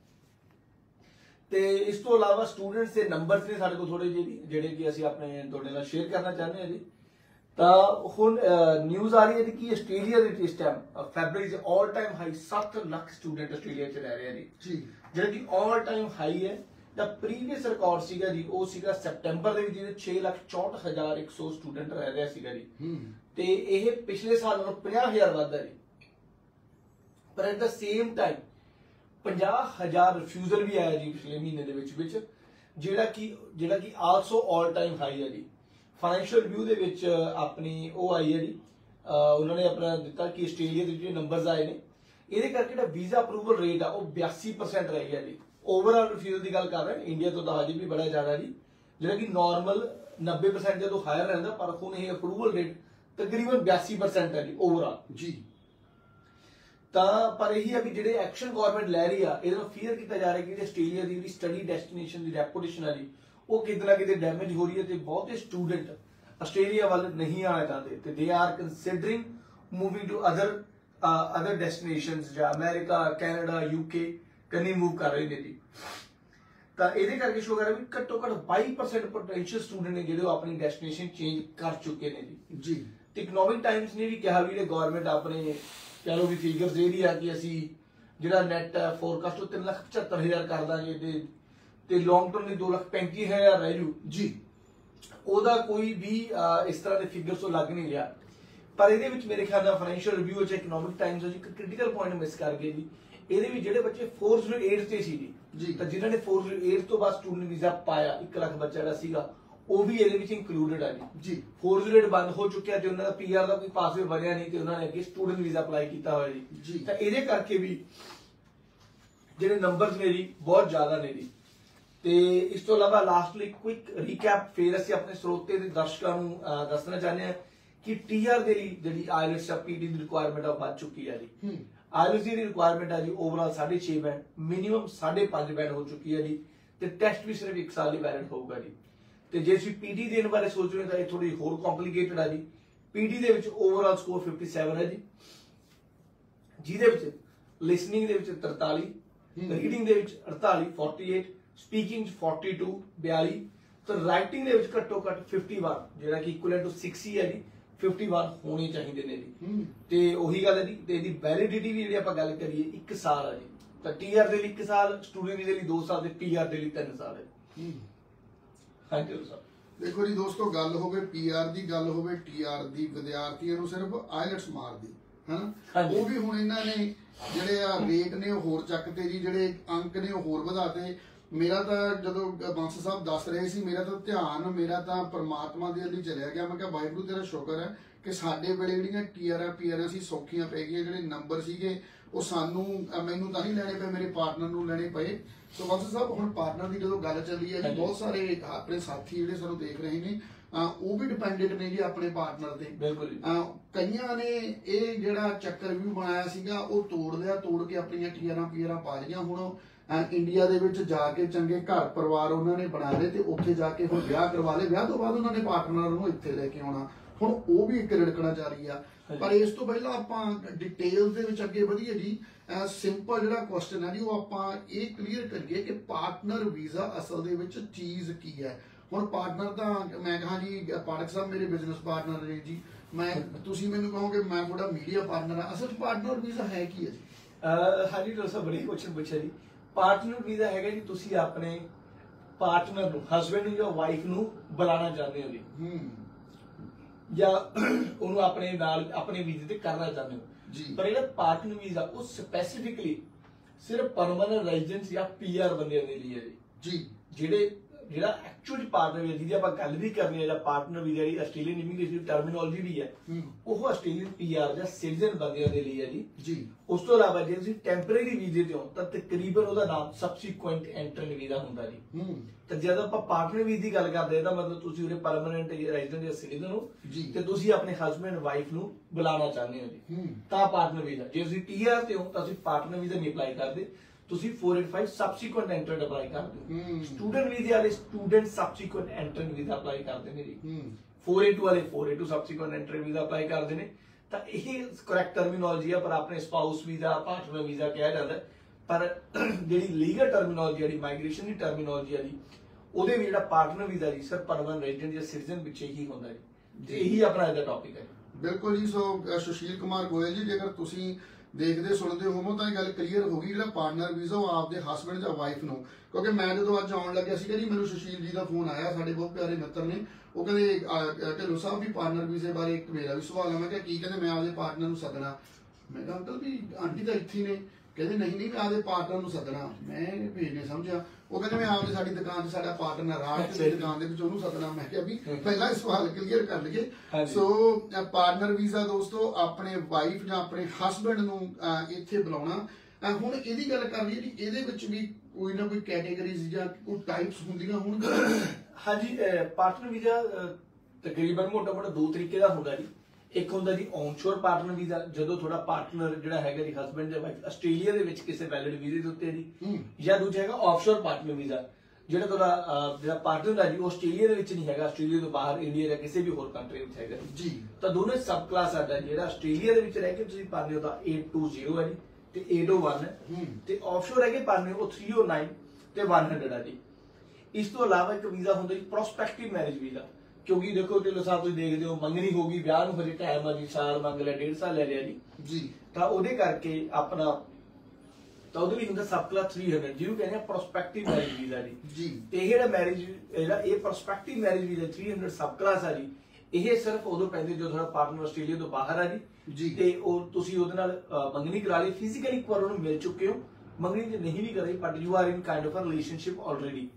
ਤੇ ਇਸ ਤੋਂ ਇਲਾਵਾ ਸਟੂਡੈਂਟਸ ਦੇ ਨੰਬਰਸ ਨੇ ਸਾਡੇ ਕੋਲ ਥੋੜੇ ਜਿਹੇ ਜਿਹੜੇ ਕਿ ਅਸੀਂ ਆਪਣੇ ਤੁਹਾਡੇ ਨਾਲ ਸ਼ੇਅਰ ਕਰਨਾ ਚਾਹੁੰਦੇ ਹਾਂ ਜੀ। ਤਾਂ ਹੁਣ ਨਿਊਜ਼ ਆ ਰਹੀ ਹੈ ਜੀ ਕਿ ਆਸਟ੍ਰੇਲੀਆ ਦੇ ਵਿੱਚ ਇਸ ਟਾਈਮ ਫੈਬਰਵਰੀ ਦੇ ਆਲ ਟਾਈਮ ਹਾਈ ਸੱਤ ਲੱਖ ਸਟੂਡੈਂਟ ਆਸਟ੍ਰੇਲੀਆ 'ਚ ਰਹਿ ਰਹੇ ਆ ਜੀ, ਜਿਹੜਾ ਕਿ ਆਲ ਟਾਈਮ ਹਾਈ ਹੈ। ਦਾ ਪ੍ਰੀਵੀਅਸ ਰਿਕਾਰਡ ਸੀਗਾ ਜੀ ਉਹ ਸੀਗਾ ਸੈਪਟੈਂਬਰ ਦੇ ਵਿੱਚ ਜਿਹਦੇ ਛੇ ਲੱਖ ਚੌਂਹਠ ਹਜ਼ਾਰ ਇੱਕ ਸੌ ਸਟੂਡੈਂਟ ਰਹਿ ਰਿਹਾ ਸੀਗਾ ਜੀ, ਤੇ ਇਹ ਪਿਛਲੇ ਸਾਲ ਨਾਲੋਂ ਪੰਜਾਹ ਹਜ਼ਾਰ ਵੱਧ ਹੈ ਜੀ। ਪਰ ਐਟ ਦਾ ਸੇਮ ਟਾਈਮ ਪੰਜਾਹ ਹਜ਼ਾਰ ਰਿਫਿਊਜ਼ਲ ਵੀ ਆਇਆ ਜੀ ਪਿਛਲੇ ਮਹੀਨੇ ਦੇ ਵਿੱਚ ਵਿੱਚ ਜਿਹੜਾ ਕਿ ਜਿਹੜਾ ਕਿ ਆਲਸੋ ਆਲ ਟਾਈਮ ਹਾਈ ਹੈ ਜੀ। ਫਾਈਨੈਂਸ਼ੀਅਲ ਰਿਵਿਊ ਦੇ ਵਿੱਚ ਆਪਣੀ ਉਹ ਆਈ ਹੈ ਜੀ, ਉਹਨਾਂ ਨੇ ਆਪਣਾ ਦਿੱਤਾ ਕਿ ਆਸਟ੍ਰੇਲੀਆ ਦੇ ਜਿਹੜੇ ਨੰਬਰਸ ਆਏ ਨੇ ਇਹਦੇ ਕਰਕੇ ਜਿਹੜਾ ਵੀਜ਼ਾ ਅਪਰੂਵਲ ਰੇਟ ਆ ਉਹ ਬਿਆਸੀ ਪਰਸੈਂਟ ਰਹਿ ਗਿਆ ਜੀ। ਓਵਰਆਲ ਰਿਫਿਊਜ਼ਲ ਦੀ ਗੱਲ ਕਰ ਰਹੇ ਇੰਡੀਆ ਤੋਂ ਤਾਂ ਹਜੇ ਵੀ ਬੜਾ ਜ਼ਿਆਦਾ ਜੀ, ਜਿਹੜਾ ਕਿ ਨਾਰਮਲ ਨੱਬੇ ਪਰਸੈਂਟ ਜਦੋਂ ਹਾਇਰ ਰਹਿੰਦਾ, ਪਰ ਹੁਣ ਇਹ ਅਪਰੂਵਲ ਰੇਟ ਤਕਰੀਬਨ ਬਿਆਸੀ ਪਰਸੈਂਟ ਹੈ ਜੀ ਓਵਰਆਲ ਜੀ। ਤਾਂ ਪਰ ਇਹੀ ਆ ਵੀ ਜਿਹੜੇ ਐਕਸ਼ਨ ਗਵਰਨਮੈਂਟ ਲੈ ਰਹੀ ਆ ਇਹਦਾ ਫੀਅਰ ਕੀਤਾ ਜਾ ਰਿਹਾ ਕਿ ਆਸਟ੍ਰੇਲੀਆ ਦੀ ਜਿਹੜੀ ਸਟੱਡੀ ਡੈਸਟੀਨੇਸ਼ਨ ਦੀ ਰੈਪੂਟੇਸ਼ਨ ਆ ਜੀ ਉਹ ਕਿਤੇ ਨਾ ਕਿਤੇ ਡੈਮੇਜ ਹੋ ਰਹੀ ਹੈ, ਤੇ ਬਹੁਤੇ ਸਟੂਡੈਂਟ ਆਸਟ੍ਰੇਲੀਆ ਵੱਲ ਨਹੀਂ ਆਉਣਾ ਚਾਹੁੰਦੇ ਤੇ they are considering moving to other other destinations ਜਾਂ ਅਮਰੀਕਾ, ਕੈਨੇਡਾ, ਯੂਕੇ ਕੰਨੀ ਮੂਵ ਕਰ ਰਹੇ ਨੇ ਜੀ। ਤਾਂ ਇਹਦੇ ਕਰਕੇ ਸ਼ੋ ਕਰ ਰਿਹਾ ਵੀ ਘੱਟੋ ਘੱਟ ਬਾਈ ਪਰਸੈਂਟ ਪੋਟੈਂਸ਼ੀਅਲ ਸਟੂਡੈਂਟ ਨੇ ਜਿਹੜੇ ਉਹ ਆਪਣੀ ਡੈਸਟੀਨੇਸ਼ਨ ਚੇਂਜ ਕਰ ਚੁੱਕੇ ਨੇ ਜੀ ਜੀ ਤੇ ਇਕਨੋਮਿਕ ਟਾਈਮਸ ਨੇ ਵੀ ਕਿਹਾ ਵੀ ਇਹ ਗਵਰਨਮੈਂਟ ਆਪਣੇ ਕਹ ਲਓ ਵੀ ਫਿਗਰਸ ਜਿਹੜੀ ਆ ਕਿ ਅਸੀਂ ਜਿਹੜਾ ਨੈਟ ਹੈ ਫੋਰਕਾਸਟ ਉਹ ਤਿੰਨ ਲੱਖ ਪਝੱਤਰ ਹਜ਼ਾਰ ਕਰ ਦਾਂਗੇ ਤੇ ਤੇ ਲੌਂਗ ਟਰਮ ਦੀ ਦੋ ਲੱਖ ਪੈਂਤੀ ਹਜ਼ਾਰ ਰਹਿ ਜੂ ਜੀ। ਉਹਦਾ ਕੋਈ ਵੀ ਇਸ ਤਰ੍ਹਾਂ ਦੇ ਫਿਗਰਸ ਤੋਂ ਲੱਗ ਨਹੀਂ ਰਿਹਾ। ਪਰ ਇਹਦੇ ਵਿੱਚ ਮੇਰੇ ਖਿਆਲ ਨਾਲ ਫਾਈਨੈਂਸ਼ੀਅਲ ਰਿਵਿਊ ਵਿੱਚ ਇਕਨੋਮਿਕ ਟਾਈਮਸ ਇੱਕ ਕ੍ਰਿਟੀਕਲ ਪੁਆਇੰਟ ਮਿਸ ਕਰ ਗਏ ਜੀ। ਇਹਦੇ ਵਿੱਚ ਜਿਹੜੇ ਬੱਚੇ ਚਾਰ ਸੌ ਅੱਠ ਤੇ ਸੀ ਜੀ, ਤਾਂ ਜਿਨ੍ਹਾਂ ਨੇ ਚਾਰ ਸੌ ਅੱਠ ਤੋਂ ਬਾਅਦ ਸਟੂਡੈਂਟ ਵੀਜ਼ਾ ਪਾਇਆ ਇੱਕ ਲੱਖ ਬੱਚਾ ਜਿਹੜਾ ਸੀਗਾ ਉਹ ਵੀ ਇਹਦੇ ਵਿੱਚ ਇਨਕਲੂਡਡ ਆ ਜੀ ਜੀ फोर जीरो एट ਬੰਦ ਹੋ ਚੁੱਕਿਆ ਤੇ ਉਹਨਾਂ ਦਾ ਪੀਆਰ ਦਾ ਕੋਈ ਪਾਸਵੇ ਬਣਿਆ ਨਹੀਂ ਤੇ ਉਹਨਾਂ ਨੇ ਅੱਗੇ ਸਟੂਡੈਂਟ ਵੀਜ਼ਾ ਅਪਲਾਈ ਕੀਤਾ ਹੋਇਆ ਜੀ ਜੀ ਤਾਂ ਇਹਦੇ ਕਰਕੇ ਵੀ ਜਿਹੜੇ ਨੰਬਰਸ ਨੇ ਜੀ ਬਹੁਤ ਜ਼ਿਆਦਾ ਨੇ ਜੀ ਤੇ ਇਸ ਤੋਂ ਇਲਾਵਾ ਲਾਸਟਲੀ ਕੁਇਕ ਰੀਕੈਪ ਫੇਰ ਅਸੀਂ ਆਪਣੇ ਸਰੋਤੇ ਦੇ ਦਰਸ਼ਕਾਂ ਨੂੰ ਅਹ, ਦੱਸਣਾ ਚਾਹੁੰਦੇ ਹਾਂ ਕਿ ਟੀਆਰ ਦੇ ਲਈ ਜਿਹੜੀ ਆਈਲੈਟਸ ਜਾਂ ਪੀਟੀ ਦੀ ਰਿਕੁਆਇਰਮੈਂਟ ਆ ਵੱਧ ਚੁੱਕੀ ਹੈ ਜੀ ਆਈਲੈਟਸ ਦੀ ਰਿਕੁਆਇਰਮੈਂਟ ਆ ਜੀ ਓਵਰਆਲ ਸਾਢੇ ਛੇ ਬੈਂਡ ਮਿਨੀਮਮ ਸਾਢੇ ਪੰਜ ਬੈਂਡ ਹੋ ਚੁੱਕੀ ਹੈ ਜੀ ਤੇ ਟੈਸਟ ਵੀ ਸਿਰਫ ਇੱਕ ਸਾਲ ਲਈ ਵੈਲਿਡ ਹੋਊਗਾ ਜੀ ਤੇ ਜੇ ਅਸੀਂ ਪੀਟੀ ਦੇਣ ਬਾਰੇ ਸੋਚ ਰਹੇ ਤਾਂ ਇਹ ਥੋੜੀ ਹੋਰ ਕੰਪਲਿਕੇਟਡ ਆ ਜੀ ਪੀਟੀ ਦੇ ਵਿੱਚ ਓਵਰਆਲ ਸਕੋਰ सत्तावन ਹੈ ਜੀ ਜਿਹਦੇ ਵਿੱਚ ਲਿਸਨਿੰਗ ਦੇ ਵਿੱਚ ਤਰਤਾਲੀ ਰੀਡਿੰਗ ਦੇ ਵਿੱਚ ਅੜਤਾਲੀ अड़तालीस ਸਪੀਕਿੰਗ ਚ बयालीस बयालीस ਤੇ ਰਾਈਟਿੰਗ ਦੇ ਵਿੱਚ ਘੱਟੋ ਘੱਟ इक्यावन ਜਿਹੜਾ ਕਿ ਇਕੁਅਲੈਂਟ ਟੂ साठ ਹੈ ਜੀ इक्यावन ਹੋਣੇ ਚਾਹੀਦੇ ਨੇ ਜੀ ਤੇ ਉਹੀ ਗੱਲ ਹੈ ਜੀ ਤੇ ਇਹਦੀ ਵੈਲਿਡਿਟੀ ਵੀ ਜਿਹੜੀ ਆਪਾਂ ਗੱਲ ਕਰੀਏ ਇੱਕ ਸਾਲ ਆ ਜੀ ਤਾਂ ਟੀਆਰ ਦੇ ਲਈ ਇੱਕ ਸਾਲ ਸਟੂਡੈਂਟ ਵੀਜ਼ੇ ਲਈ ਦੋ ਸਾਲ ਤੇ ਪੀਆਰ ਦੇ ਲਈ ਤਿੰਨ ਸਾਲ ਹੈ ਹਾਂਜੀ ਸਰ ਦੇਖੋ ਜੀ ਦੋਸਤੋ ਗੱਲ ਹੋਵੇ ਪੀਆਰ ਦੀ ਗੱਲ ਹੋਵੇ ਟੀਆਰ ਦੀ ਵਿਦਿਆਰਥੀਆਂ ਨੂੰ ਸਿਰਫ ਆਈਲੈਟਸ ਮਾਰਦੀ ਹਨਾ ਉਹ ਵੀ ਹੁਣ ਇਹਨਾਂ ਨੇ ਜਿਹੜੇ ਆ ਰੇਟ ਨੇ ਉਹ ਹੋਰ ਚੱਕਤੇ ਜੀ ਜਿਹੜੇ ਅੰਕ ਨੇ ਉਹ ਹੋਰ ਵਧਾਤੇ ਮੇਰਾ ਤਾਂ ਜਦੋਂ ਬਾਂਸਲ ਸਾਹਿਬ ਦੱਸ ਰਹੇ ਸੀ ਮੇਰਾ ਤਾਂ ਧਿਆਨ ਮੇਰਾ ਤਾਂ ਪਰਮਾਤਮਾ ਦੇ ਲਈ ਚਲਿਆ ਗਿਆ ਮੈਂ ਕਿਹਾ ਵਾਹਿਗੁਰੂ ਤੇਰਾ ਸ਼ੁਕਰ ਹੈ ਕਿ ਸਾਡੇ ਵੇਲੇ ਜਿਹੜੀਆਂ ਟੀਆਰਾਂ ਪੀਆਰਾਂ ਸੀ ਸੌਖੀਆਂ ਪੈ ਗਈਆਂ ਜਿਹੜੇ ਨੰਬਰ ਸੀਗੇ ਉਹ ਸਾਨੂੰ ਮੈਨੂੰ ਤਾਂ ਨਹੀਂ ਲੈਣੇ ਪਏ ਮੇਰੇ ਪਾਰਟਨਰ ਨੂੰ ਲੈਣੇ ਪਏ ਸੋ ਬਾਂਸਲ ਸਾਹਿਬ ਹੁਣ ਪਾਰਟਨਰ ਦੀ ਜਦੋਂ ਗੱਲ ਚੱਲੀ ਹੈ ਜੀ ਬਹੁਤ ਸਾਰੇ ਆਪਣੇ ਸਾਥੀ ਜਿਹੜੇ ਸਾਨੂੰ ਦੇਖ ਰਹੇ ਨੇ ਉਹ ਵੀ ਡਿਪੈਂਡੈਂਟ ਨੇ ਜੀ ਆਪਣੇ ਪਾਰਟਨਰ ਤੇ ਬਿਲਕੁਲ ਕਈਆਂ ਨੇ ਇਹ ਜਿਹੜਾ ਚੱਕਰ ਵੀ ਬਣਾਇਆ ਸੀਗਾ ਉਹ ਤੋੜ ਲਿਆ ਤੋੜ ਕੇ ਆਪਣੀਆਂ ਟੀਆਰਾਂ ਪੀਆਰਾਂ ਪਾ ਲਈਆਂ ਹੁਣ ਇੰਡੀਆ ਦੇ ਵਿੱਚ ਜਾ ਕੇ ਚੰਗੇ ਘਰ ਪਰਿਵਾਰ ਉਹਨਾਂ ਨੇ ਬਣਾ ਲਏ ਤੇ ਉੱਥੇ ਜਾ ਕੇ ਹੁਣ ਵਿਆਹ ਕਰਵਾ ਲਏ ਵਿਆਹ ਤੋਂ ਬਾਅਦ ਉਹਨਾਂ ਨੇ ਪਾਰਟਨਰ ਨੂੰ ਇੱਥੇ ਲੈ ਕੇ ਆਉਣਾ ਹੁਣ ਉਹ ਵੀ ਇੱਕ ਰੜਕਣਾ ਜਾਰੀ ਆ ਪਰ ਇਸ ਤੋਂ ਪਹਿਲਾਂ ਆਪਾਂ ਡਿਟੇਲਸ ਦੇ ਵਿੱਚ ਅੱਗੇ ਵਧੀਏ ਜੀ ਸਿੰਪਲ ਜਿਹੜਾ ਕੁਐਸਚਨ ਹੈ ਜੀ ਉਹ ਆਪਾਂ ਇਹ ਕਲੀਅਰ ਕਰੀਏ ਕਿ ਪਾਰਟਨਰ ਵੀਜ਼ਾ ਅਸਲ ਦੇ ਵਿੱਚ ਚੀਜ਼ ਕੀ ਹੈ ਹੁਣ ਪਾਰਟਨਰ ਤਾਂ ਮੈਂ ਕਹਾਂ ਜੀ ਪਾਠਕ ਸਾਹਿਬ ਮੇਰੇ ਬਿਜ਼ਨਸ ਪਾਰਟਨਰ ਨੇ ਜੀ ਮੈਂ ਤੁਸੀਂ ਮੈਨੂੰ ਕਹੋਗੇ ਮੈਂ ਤੁਹਾਡਾ ਮੀਡੀਆ ਪਾਰਟਨਰ ਆ ਅਸਲ ਪਾਰਟਨਰ ਵੀਜ਼ਾ ਹੈ ਕੀ ਹੈ ਜੀ ਹਾਂਜੀ ਤੁਸੀਂ ਬੜੀ ਕੁਐਸਚਨ ਪੁੱਛਿਆ ਜੀ ਪਾਰਟਨਰ ਵੀਜ਼ਾ ਹੈਗਾ ਜੀ ਤੁਸੀਂ ਆਪਣੇ ਪਾਰਟਨਰ ਨੂੰ ਹਸਬੈਂਡ ਨੂੰ ਜਾਂ ਵਾਈਫ ਨੂੰ ਬੁਲਾਉਣਾ ਚਾਹੁੰਦੇ ਹੋ ਜੀ ਹੂੰ ਜਾਂ ਉਹਨੂੰ ਆਪਣੇ ਨਾਲ ਆਪਣੇ ਵੀਜ਼ੇ ਤੇ ਕਰਨਾ ਚਾਹੁੰਦੇ ਹੋ ਜੀ ਪਰ ਜਿਹੜਾ ਪਾਰਟਨਰ ਵੀਜ਼ਾ ਉਹ ਸਪੈਸੀਫਿਕਲੀ ਸਿਰਫ ਪਰਮਨੈਂਟ ਰੈਜ਼ੀਡੈਂਸ ਜਾਂ ਪੀਆਰ ਬੰਦਿਆਂ ਦੇ ਲਈ ਹੈ ਜੀ ਜੀ ਜਿਹੜੇ ਜਿਹੜਾ ਐਕਚੁਅਲੀ ਪਾਰਟਨਰ ਵੀਜ਼ਾ ਜਿਹਦੀ ਆਪਾਂ ਗੱਲ ਵੀ ਕਰਨੀ ਹੈ ਜਾਂ ਪਾਰਟਨਰ ਵੀਜ਼ਾ ਜਿਹੜੀ ਆਸਟ੍ਰੇਲੀਅਨ ਇਮੀਗ੍ਰੇਸ਼ਨ ਦੀ ਟਰਮੀਨੋਲੋਜੀ ਵੀ ਹੈ ਉਹ ਆਸਟ੍ਰੇਲੀਅਨ ਪੀਆਰ ਜਾਂ ਸਿਟੀਜ਼ਨ ਬੰਦਿਆਂ ਦੇ ਲਈ ਹੈ ਜੀ ਜੀ ਉਸ ਤੋਂ ਇਲਾਵਾ ਜੇ ਤੁਸੀਂ ਟੈਂਪਰੇਰੀ ਵੀਜ਼ੇ ਤੇ ਹੋ ਤਾਂ ਤਕਰੀਬਨ ਉਹਦਾ ਨਾਮ ਸਬਸੀਕੁਐਂਟ ਐਂਟਰੈਂਟ ਵੀਜ਼ਾ ਹੁੰਦਾ ਜੀ ਤਾਂ ਜਦੋਂ ਆਪਾਂ ਪਾਰਟਨਰ ਵੀਜ਼ੇ ਦੀ ਗੱਲ ਕਰਦੇ ਹਾਂ ਤਾਂ ਮਤਲਬ ਤੁਸੀਂ ਉਹਦੇ ਪਰਮਨੈਂਟ ਰੈਜ਼ੀਡੈਂਟ ਜਾਂ ਸਿਟੀਜ਼ਨ ਹੋ ਤੇ ਤੁਸੀਂ ਆਪਣੇ ਹਸਬੈਂਡ ਵਾਈਫ ਨੂੰ ਬੁਲਾਉਣਾ ਚਾਹੁੰਦੇ ਹੋ ਜੀ ਤਾਂ ਪਾਰਟਨਰ ਵੀਜ਼ਾ ਜੇ ਤੁਸੀਂ ਟੀਆਰ ਤੇ ਹੋ ਤਾਂ ਤੁਸੀਂ ਪਾਰਟਨਰ ਵੀਜ਼ਾ ਨਹੀਂ ਅਪਲਾਈ ਕਰਦੇ ਤੁਸੀਂ four eighty-five ਸਬਸੀਕੁਐਂਟ ਐਂਟਰੈਂਟ ਅਪਲਾਈ ਕਰਦੇ ਹੋ ਸਟੂਡੈਂਟ ਵੀਜ਼ੇ ਵਾਲੇ student subsequent entrant visa apply ਕਰਦੇ ਨੇ ਜੀ four eighty-two ਵਾਲੇ four eighty-two subsequent entrant visa apply ਕਰਦੇ ਨੇ ਤਾਂ ਇਹ ਕਰੈਕਟ ਟਰਮੀਨੋਲੋਜੀ ਆ ਪਰ ਆਪਣੇ ਸਪਾਊਸ ਵੀਜ਼ਾ ਪਾਰਟਨਰ ਵੀਜ਼ਾ ਕਿਹਾ ਜਾਂਦਾ ਪਰ ਜਿਹੜੀ ਲੀਗਲ ਟਰਮੀਨੋਲੋਜੀ ਜਿਹੜੀ ਮਾਈਗ੍ਰੇਸ਼ਨ ਦੀ ਟਰਮੀਨੋਲੋਜੀ ਆ ਜੀ ਉਹਦੇ ਵੀ ਜਿਹੜਾ ਪਾਰਟਨਰ ਵੀਜ਼ਾ ਜੀ ਸਰ ਪਰਮਨੈਂਟ ਰੈਜ਼ੀਡੈਂਟ ਜਾਂ ਸਿਟੀਜ਼ਨ ਵਿੱਚ ਹੀ ਹੁੰਦਾ ਜੀ ਤੇ ਇਹੀ ਆਪਣਾ ਇਹਦਾ ਟੌਪਿਕ ਹੈ ਬਿਲਕੁਲ ਜੀ ਸੋ ਸੁਸ਼ੀਲ ਕੁਮਾਰ ਗੋਇਲ ਜੀ ਜੇਕਰ ਤੁਸੀਂ ਦੇਖਦੇ ਸੁਣਦੇ ਹੋਵੋ ਤਾਂ ਇਹ ਗੱਲ ਕਲੀਅਰ ਹੋ ਗਈ ਜਿਹੜਾ ਪਾਰਟਨਰ ਵੀਜ਼ਾ ਉਹ ਆਪਦੇ ਹਸਬੈਂਡ ਜਾਂ ਵਾਈਫ ਨੂੰ ਕਿਉਂਕਿ ਮੈਂ ਜਦੋਂ ਅੱਜ ਆਉਣ ਲੱਗਿਆ ਸੀਗਾ ਜੀ ਮੈਨੂੰ ਸੁਸ਼ੀਲ ਜੀ ਦਾ ਫੋਨ ਆਇਆ ਸਾਡੇ ਬਹੁਤ ਪਿਆਰੇ ਮਿੱਤਰ ਨੇ ਉਹ ਕਹਿੰਦੇ ਢਿੱਲੋਂ ਸਾਹਿਬ ਵੀ ਪਾਰਟਨਰ ਵੀਜ਼ੇ ਬਾਰੇ ਇੱਕ ਮੇਰਾ ਵੀ ਸਵਾਲ ਹੈ ਮੈਂ ਕਿਹਾ ਕੀ ਕਹਿੰਦੇ ਮੈਂ ਆਪਦੇ ਪਾਰਟਨਰ ਨੂੰ ਸੱਦਣਾ ਮੈਂ ਕਿਹਾ ਅੰਕਲ ਵੀ ਆਂਟੀ ਤਾਂ ਇੱਥੇ ਨੇ ਕਹਿੰਦੇ ਨਹੀਂ ਨਹੀਂ ਮੈਂ ਆਪਦੇ ਪਾਰਟਨਰ ਨੂੰ ਸੱਦਣਾ ਮੈਂ ਭੇਜ ਨਹੀਂ ਸਮਝਿਆ ਉਹ ਕਹਿੰਦੇ ਮੈਂ ਆਪਦੇ ਸਾਡੀ ਦੁਕਾਨ 'ਚ ਸਾਡਾ ਪਾਰਟਨਰ ਰਾਜ ਦੀ ਦੁਕਾਨ ਦੇ ਵਿੱਚ ਉਹਨੂੰ ਸੱਦਣਾ ਮੈਂ ਕਿਹਾ ਵੀ ਪਹਿਲਾਂ ਇਹ ਸਵਾਲ ਕਲੀਅਰ ਕਰ ਲਈਏ ਸੋ ਪਾਰਟਨਰ ਵੀਜ਼ਾ ਦੋਸਤੋ ਆਪਣੇ ਵਾਈਫ ਜਾਂ ਆਪਣੇ ਹਸਬੈਂਡ ਨੂੰ ਇੱਥੇ ਬੁਲਾਉਣਾ ਹੁਣ ਇਹਦੀ ਗੱਲ ਕਰ ਲਈਏ ਜੀ ਇਹਦੇ ਵਿੱਚ ਵੀ ਕੋਈ ਨਾ ਕੋਈ ਕੈਟੇਗਰੀਜ਼ ਜਾਂ ਕੋਈ ਟਾਈਪਸ ਹੁੰਦੀਆਂ ਹੋਣਗੀਆਂ ਹਾਂਜੀ ਪਾਰਟਨਰ ਵੀਜ਼ਾ ਤਕਰੀਬਨ ਮੋਟਾ ਮੋਟਾ ਦੋ ਤਰੀਕੇ ਦਾ ਹੁੰਦਾ ਜੀ ਇੱਕ ਹੁੰਦਾ ਜੀ ਔਨਸ਼ੋਰ ਪਾਰਟਨਰ ਵੀਜ਼ਾ ਜਦੋਂ ਤੁਹਾਡਾ ਪਾਰਟਨਰ ਜਿਹੜਾ ਹੈਗਾ ਜੀ ਹਸਬੈਂਡ ਜਾਂ ਵਾਈਫ ਆਸਟ੍ਰੇਲੀਆ ਦੇ ਵਿੱਚ ਕਿਸੇ ਵੈਲਿਡ ਵੀਜ਼ੇ ਦੇ ਉੱਤੇ ਜੀ ਜਾਂ ਦੂਜਾ ਹੈਗਾ ਆਫਸ਼ੋਰ ਪਾਰਟਨਰ ਵੀਜ਼ਾ ਜਿਹੜਾ ਤੁਹਾਡਾ ਜਿਹੜਾ ਪਾਰਟਨਰ ਹੈ ਜੀ ਉਹ ਆਸਟ੍ਰੇਲੀਆ ਦੇ ਵਿੱਚ ਨਹੀਂ ਹੈਗਾ ਆਸਟ੍ਰੇਲੀਆ ਤੋਂ ਬਾਹਰ ਇੰਡੀਆ ਜਾਂ ਕਿਸੇ ਵੀ ਹੋਰ ਕੰਟਰੀ ਵਿੱਚ ਹੈਗਾ ਜੀ ਤਾਂ ਦੋਨੋਂ ਸਬ ਕਲਾਸ ਆਉਂਦਾ ਜਿਹੜਾ ਆਸਟ੍ਰੇਲੀਆ ਦੇ ਵਿੱਚ ਰਹਿ ਕੇ ਤੁਸੀਂ ਪਾਉਂਦੇ ਹੋ ਤਾਂ eight twenty ਹੈ ਜੀ ਤੇ eight oh one ਹੈ ਤੇ ਆਫਸ਼ੋਰ ਹੈਗੇ ਪਾਉਂਦੇ ਹੋ three oh nine ਤੇ one hundred ਹੈ ਜੀ ਇਸ ਤੋਂ ਇਲਾਵਾ ਇੱਕ ਵੀਜ਼ਾ ਹੁੰਦਾ ਜੀ ਪ੍ਰੋਸਪੈਕਟਿਵ ਮੈਰਿਜ ਵੀਜ਼ਾ ਕਿਉਂਕਿ ਦੇਖੋ ਢਿੱਲੋਂ ਸਾਹਿਬ ਤੁਸੀਂ ਦੇਖਦੇ ਹੋ ਮੰਗਣੀ ਹੋ ਗਈ ਵਿਆਹ ਨੂੰ ਹਜੇ ਟਾਈਮ ਆ ਜੀ ਸਾਲ ਮੰਗ ਲਿਆ ਡੇਢ ਸਾਲ ਲੈ ਲਿਆ ਜੀ ਜੀ ਤਾਂ ਉਹਦੇ ਕਰਕੇ ਆਪਣਾ ਤਾਂ ਉਹਦੇ ਲਈ ਹੁੰਦਾ ਸਬ ਕਲਾਸ three hundred ਜਿਹਨੂੰ ਕਹਿੰਦੇ ਆ ਪ੍ਰੋਸਪੈਕਟਿਵ ਮੈਰਿਜ ਵੀਜ਼ਾ ਜੀ ਜੀ ਤੇ ਇਹ ਜਿਹੜਾ ਮੈਰਿਜ ਇਹਦਾ ਇਹ prospective marriage visa three hundred subclass ਆ ਜੀ ਇਹ ਸਿਰਫ ਉਦੋਂ ਪੈਂਦੇ ਜਦੋਂ ਤੁਹਾਡਾ ਪਾਰਟਨਰ ਆਸਟ੍ਰੇਲੀਆ ਤੋਂ ਬਾਹਰ ਆ ਜੀ ਤੇ ਉਹ ਤੁਸੀਂ ਉਹਦੇ ਨਾਲ ਮੰਗਣੀ ਕਰਾ ਲਈ ਫਿਜ਼ੀਕਲੀ ਇੱਕ ਵਾਰ ਉਹਨੂੰ ਮਿਲ ਚੁੱਕੇ ਹੋ ਮੰਗਣੀ ਜੇ ਨਹੀਂ ਵੀ ਕਰਾਈ but you are in kind of a relationship already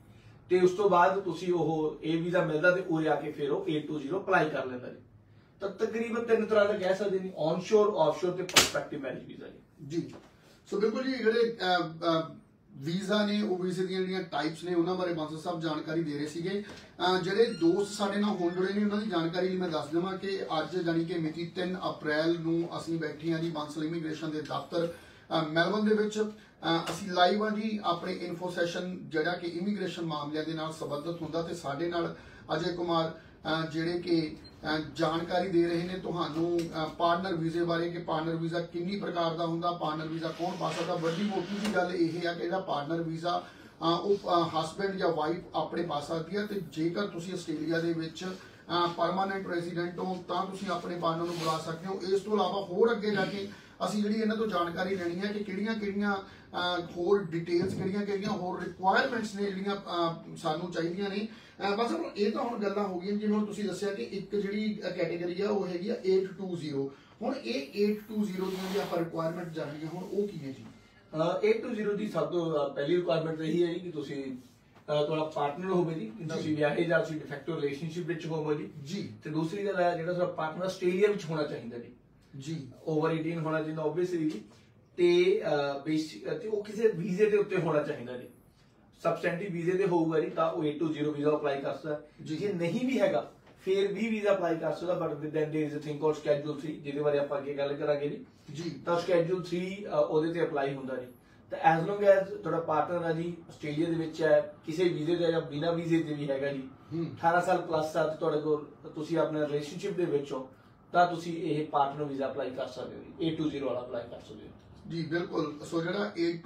ਤੇ ਉਸ ਤੋਂ ਬਾਅਦ ਤੁਸੀਂ ਉਹ ਇਹ ਵੀਜ਼ਾ ਮਿਲਦਾ ਤੇ ਉਰੇ ਆ ਕੇ ਫਿਰ ਉਹ eight two zero ਅਪਲਾਈ ਕਰ ਲੈਂਦਾ ਜੀ। ਤਾਂ ਤਕਰੀਬਨ ਤਿੰਨ ਤਰ੍ਹਾਂ ਦਾ ਕਹਿ ਸਕਦੇ ਨੇ, ਔਨਸ਼ੋਰ, ਆਫਸ਼ੋਰ ਤੇ ਪ੍ਰੋਸਪੈਕਟਿਵ ਮੈਰਿਜ ਵੀਜ਼ਾ ਜੀ। ਜੀ ਸੋ ਬਿਲਕੁਲ ਜੀ, ਜਿਹੜੇ ਵੀਜ਼ਾ ਨੇ ਉਹ ਵੀਜ਼ੇ ਦੀਆਂ ਜਿਹੜੀਆਂ ਟਾਈਪਸ ਨੇ ਉਹਨਾਂ ਬਾਰੇ ਬਾਂਸਲ ਸਾਹਿਬ ਜਾਣਕਾਰੀ ਦੇ ਰਹੇ ਸੀਗੇ। ਅਹ ਜਿਹੜੇ ਦੋਸਤ ਸਾਡੇ ਨਾਲ ਹੁਣ ਜੁੜੇ ਨੇ ਉਹਨਾਂ ਦੀ ਜਾਣਕਾਰੀ ਲਈ ਮੈਂ ਦੱਸ ਦੇਵਾਂ ਕਿ ਅੱਜ ਜਾਨੀ ਕਿ ਮਿਤੀ ਤਿੰਨ ਅਪ੍ਰੈਲ ਨੂੰ ਅਸੀਂ ਬੈਠੇ ਹਾਂ ਜੀ ਬਾਂਸਲ ਇਮੀਗ੍ਰੇਸ਼ਨ ਦੇ ਦਫ਼ਤਰ ਮੈਲਬਨ ਦੇ ਵਿੱਚ। ਅਸੀਂ ਲਾਈਵ ਹਾਂ ਜੀ, ਆਪਣੇ ਇਨਫੋ ਸੈਸ਼ਨ ਜਿਹੜਾ ਕਿ ਇਮੀਗ੍ਰੇਸ਼ਨ ਮਾਮਲਿਆਂ ਦੇ ਨਾਲ ਸੰਬੰਧਿਤ ਹੁੰਦਾ ਤੇ ਸਾਡੇ ਨਾਲ ਅਜੇ ਕੁਮਾਰ ਜਿਹੜੇ ਕਿ ਜਾਣਕਾਰੀ ਦੇ ਰਹੇ ਨੇ ਤੁਹਾਨੂੰ ਪਾਰਟਨਰ ਵੀਜ਼ੇ ਬਾਰੇ ਕਿ ਪਾਰਟਨਰ ਵੀਜ਼ਾ ਕਿੰਨੀ ਪ੍ਰਕਾਰ ਦਾ ਹੁੰਦਾ, ਪਾਰਟਨਰ ਵੀਜ਼ਾ ਕੌਣ ਪਾ ਸਕਦਾ। ਵੱਡੀ ਮੋਟੀ ਜੀ ਗੱਲ ਇਹ ਆ ਕਿ ਜਿਹੜਾ ਪਾਰਟਨਰ ਵੀਜ਼ਾ ਉਹ ਹਸਬੈਂਡ ਜਾਂ ਵਾਈਫ ਆਪਣੇ ਪਾ ਸਕਦੀ ਹੈ ਤੇ ਜੇਕਰ ਤੁਸੀਂ ਆਸਟ੍ਰੇਲੀਆ ਦੇ ਵਿੱਚ ਪਰਮਾਨੈਂਟ ਰੈਜ਼ੀਡੈਂਟ ਹੋ ਤਾਂ ਤੁਸੀਂ ਆਪਣੇ ਪਾਰਟਨਰ ਨੂੰ ਬੁਲਾ ਸਕਦੇ ਹੋ। ਇਸ ਤੋਂ ਇਲਾਵਾ ਹੋਰ ਅੱਗੇ ਜਾ ਕੇ ਅਸੀਂ ਜਿਹੜੀ ਇਹਨਾਂ ਤੋਂ ਜਾਣਕਾਰੀ ਲੈਣੀ ਹੈ ਕਿ ਕਿਹੜੀਆਂ ਕਿਹੜੀਆਂ ਹੋਰ ਡਿਟੇਲਸ ਕਿਹੜੀਆਂ ਕਿਹੜੀਆਂ ਹੋਰ ਰਿਕੁਆਇਰਮੈਂਟਸ ਨੇ ਜਿਹੜੀਆਂ ਸਾਨੂੰ ਚਾਹੀਦੀਆਂ ਨੇ। ਬਸ ਇਹ ਤਾਂ ਹੁਣ ਗੱਲਾਂ ਹੋ ਗਈਆਂ ਜਿਵੇਂ ਹੁਣ ਤੁਸੀਂ ਦੱਸਿਆ ਕਿ ਇੱਕ ਜਿਹੜੀ ਕੈਟੇਗਰੀ ਆ ਉਹ ਹੈਗੀ ਆ eight two zero। ਹੁਣ ਇਹ eight two zero ਦੀਆਂ ਜੇ ਆਪਾਂ ਰਿਕੁਆਇਰਮੈਂਟ ਜਾਣੀਆਂ ਹੁਣ ਉਹ ਕੀ ਹੈ ਜੀ? eight two zero ਦੀ ਸਭ ਤੋਂ ਪਹਿਲੀ ਰਿਕੁਆਇਰਮੈਂਟ ਇਹੀ ਹੈ ਜੀ ਕਿ ਤੁਸੀਂ ਤੁਹਾਡਾ ਪਾਰਟਨਰ ਹੋਵੇ ਜੀ, ਤੁਸੀਂ ਵਿਆਹੇ ਜਾਂ ਤੁਸੀਂ ਡਿਫੈਕਟੋ ਰਿਲੇਸ਼ਨਸ਼ਿਪ ਵਿੱਚ ਹੋਵੋ ਜੀ। ਜੀ ਤੇ ਦੂਸਰੀ ਗੱਲ ਹੈ ਜਿਹੜਾ ਤੁਹਾਡਾ ਪਾਰਟਨਰ ਆਸਟ੍ਰੇਲੀਆ ਵਿੱਚ ਹੋਣਾ ਚਾਹੀਦਾ ਜੀ। ਜੀ ਓਵਰ eighteen ਹੋਣਾ ਚਾਹੀਦਾ ਓਬਵੀਅਸਲੀ ਜੀ, ਤੇ ਬੇਸਿਕ ਤੇ ਉਹ ਕਿਸੇ ਵੀਜ਼ੇ ਦੇ ਉੱਤੇ ਹੋਣਾ ਚਾਹੀਦਾ ਜੀ। ਸਬਸਟੈਂਟਿਵ ਵੀਜ਼ੇ ਤੇ ਹੋਊਗਾ ਜੀ ਤਾਂ ਉਹ eight two zero visa apply ਕਰ ਸਕਦਾ। ਜੇ ਨਹੀਂ ਵੀ ਹੈਗਾ ਫਿਰ ਵੀ ਵੀਜ਼ਾ ਅਪਲਾਈ ਕਰ ਸਕਦਾ, but with then there is a thing called schedule three ਜਿਹਦੇ ਬਾਰੇ ਆਪਾਂ ਅੱਗੇ ਗੱਲ ਕਰਾਂਗੇ ਜੀ। ਜੀ ਤਾਂ ਸ਼ੈਡਿਊਲ three ਉਹਦੇ ਤੇ ਅਪਲਾਈ ਹੁੰਦਾ ਜੀ। ਤਾਂ ਐਜ਼ ਲੌਂਗ ਐਜ਼ ਤੁਹਾਡਾ ਪਾਰਟਨਰ ਹੈ ਜੀ ਆਸਟ੍ਰੇਲੀਆ ਦੇ ਵਿੱਚ ਹੈ, ਕਿਸੇ ਵੀਜ਼ੇ ਤੇ ਜਾਂ ਬਿਨਾਂ ਵੀਜ਼ੇ ਤੇ ਵੀ ਹੈਗਾ ਜੀ, ਅਠਾਰਾਂ ਸਾਲ ਪਲੱਸ ਆ ਤੇ ਤੁਹਾਡੇ ਕੋਲ ਤੁਸੀਂ ਆਪਣੇ ਰਿਲੇਸ਼ਨਸ਼ਿਪ ਦੇ ਵਿੱਚ ਹੋ ਤਾਂ ਤੁਸੀਂ ਇਹ ਪਾਰਟਨਰ ਵੀਜ਼ਾ ਅਪਲਾਈ ਕਰ ਸਕਦੇ ਹੋ ਜੀ। eight two zero ਵਾਲਾ ਅਪਲਾਈ ਕਰ ਸਕਦੇ ਹੋ ਜੀ। ਬਿਲਕੁਲ। ਸੋ ਜਿਹੜਾ eight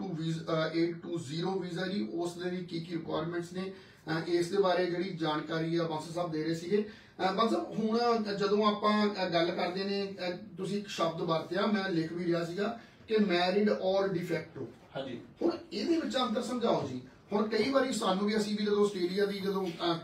two zero ਵੀਜ਼ਾ ਜੀ ਉਸ ਦੇ ਲਈ ਕੀ ਕੀ ਰਿਕੁਆਇਰਮੈਂਟਸ ਨੇ ਇਸ ਦੇ ਬਾਰੇ ਜਿਹੜੀ ਜਾਣਕਾਰੀ ਆ ਬਾਂਸਲ ਸਾਹਿਬ ਦੇ ਰਹੇ ਸੀਗੇ। ਬਾਂਸਲ ਸਾਹਿਬ ਹੁਣ ਜਦੋਂ ਆਪਾਂ ਗੱਲ ਕਰਦੇ ਨੇ ਤੁਸੀਂ ਇੱਕ ਸ਼ਬਦ ਵਰਤਿਆ, ਮੈਂ ਲਿਖ ਵੀ ਰਿਹਾ ਸੀਗਾ ਕਿ ਮੈਰਿਡ ਔਰ ਡਿਫੈਕਟੋ। ਹਾਂਜੀ, ਹੁਣ ਇਹਦੇ ਵਿੱਚ ਅੰਤਰ ਸਮਝਾਓ ਜੀ। ਹੁਣ ਕਈ ਵਾਰੀ ਸਾਨੂੰ ਵੀ ਅਸੀਂ ਵੀ ਜਦੋਂ ਆਸਟ੍ਰੇਲੀਆ ਦੀ ਜਦੋਂ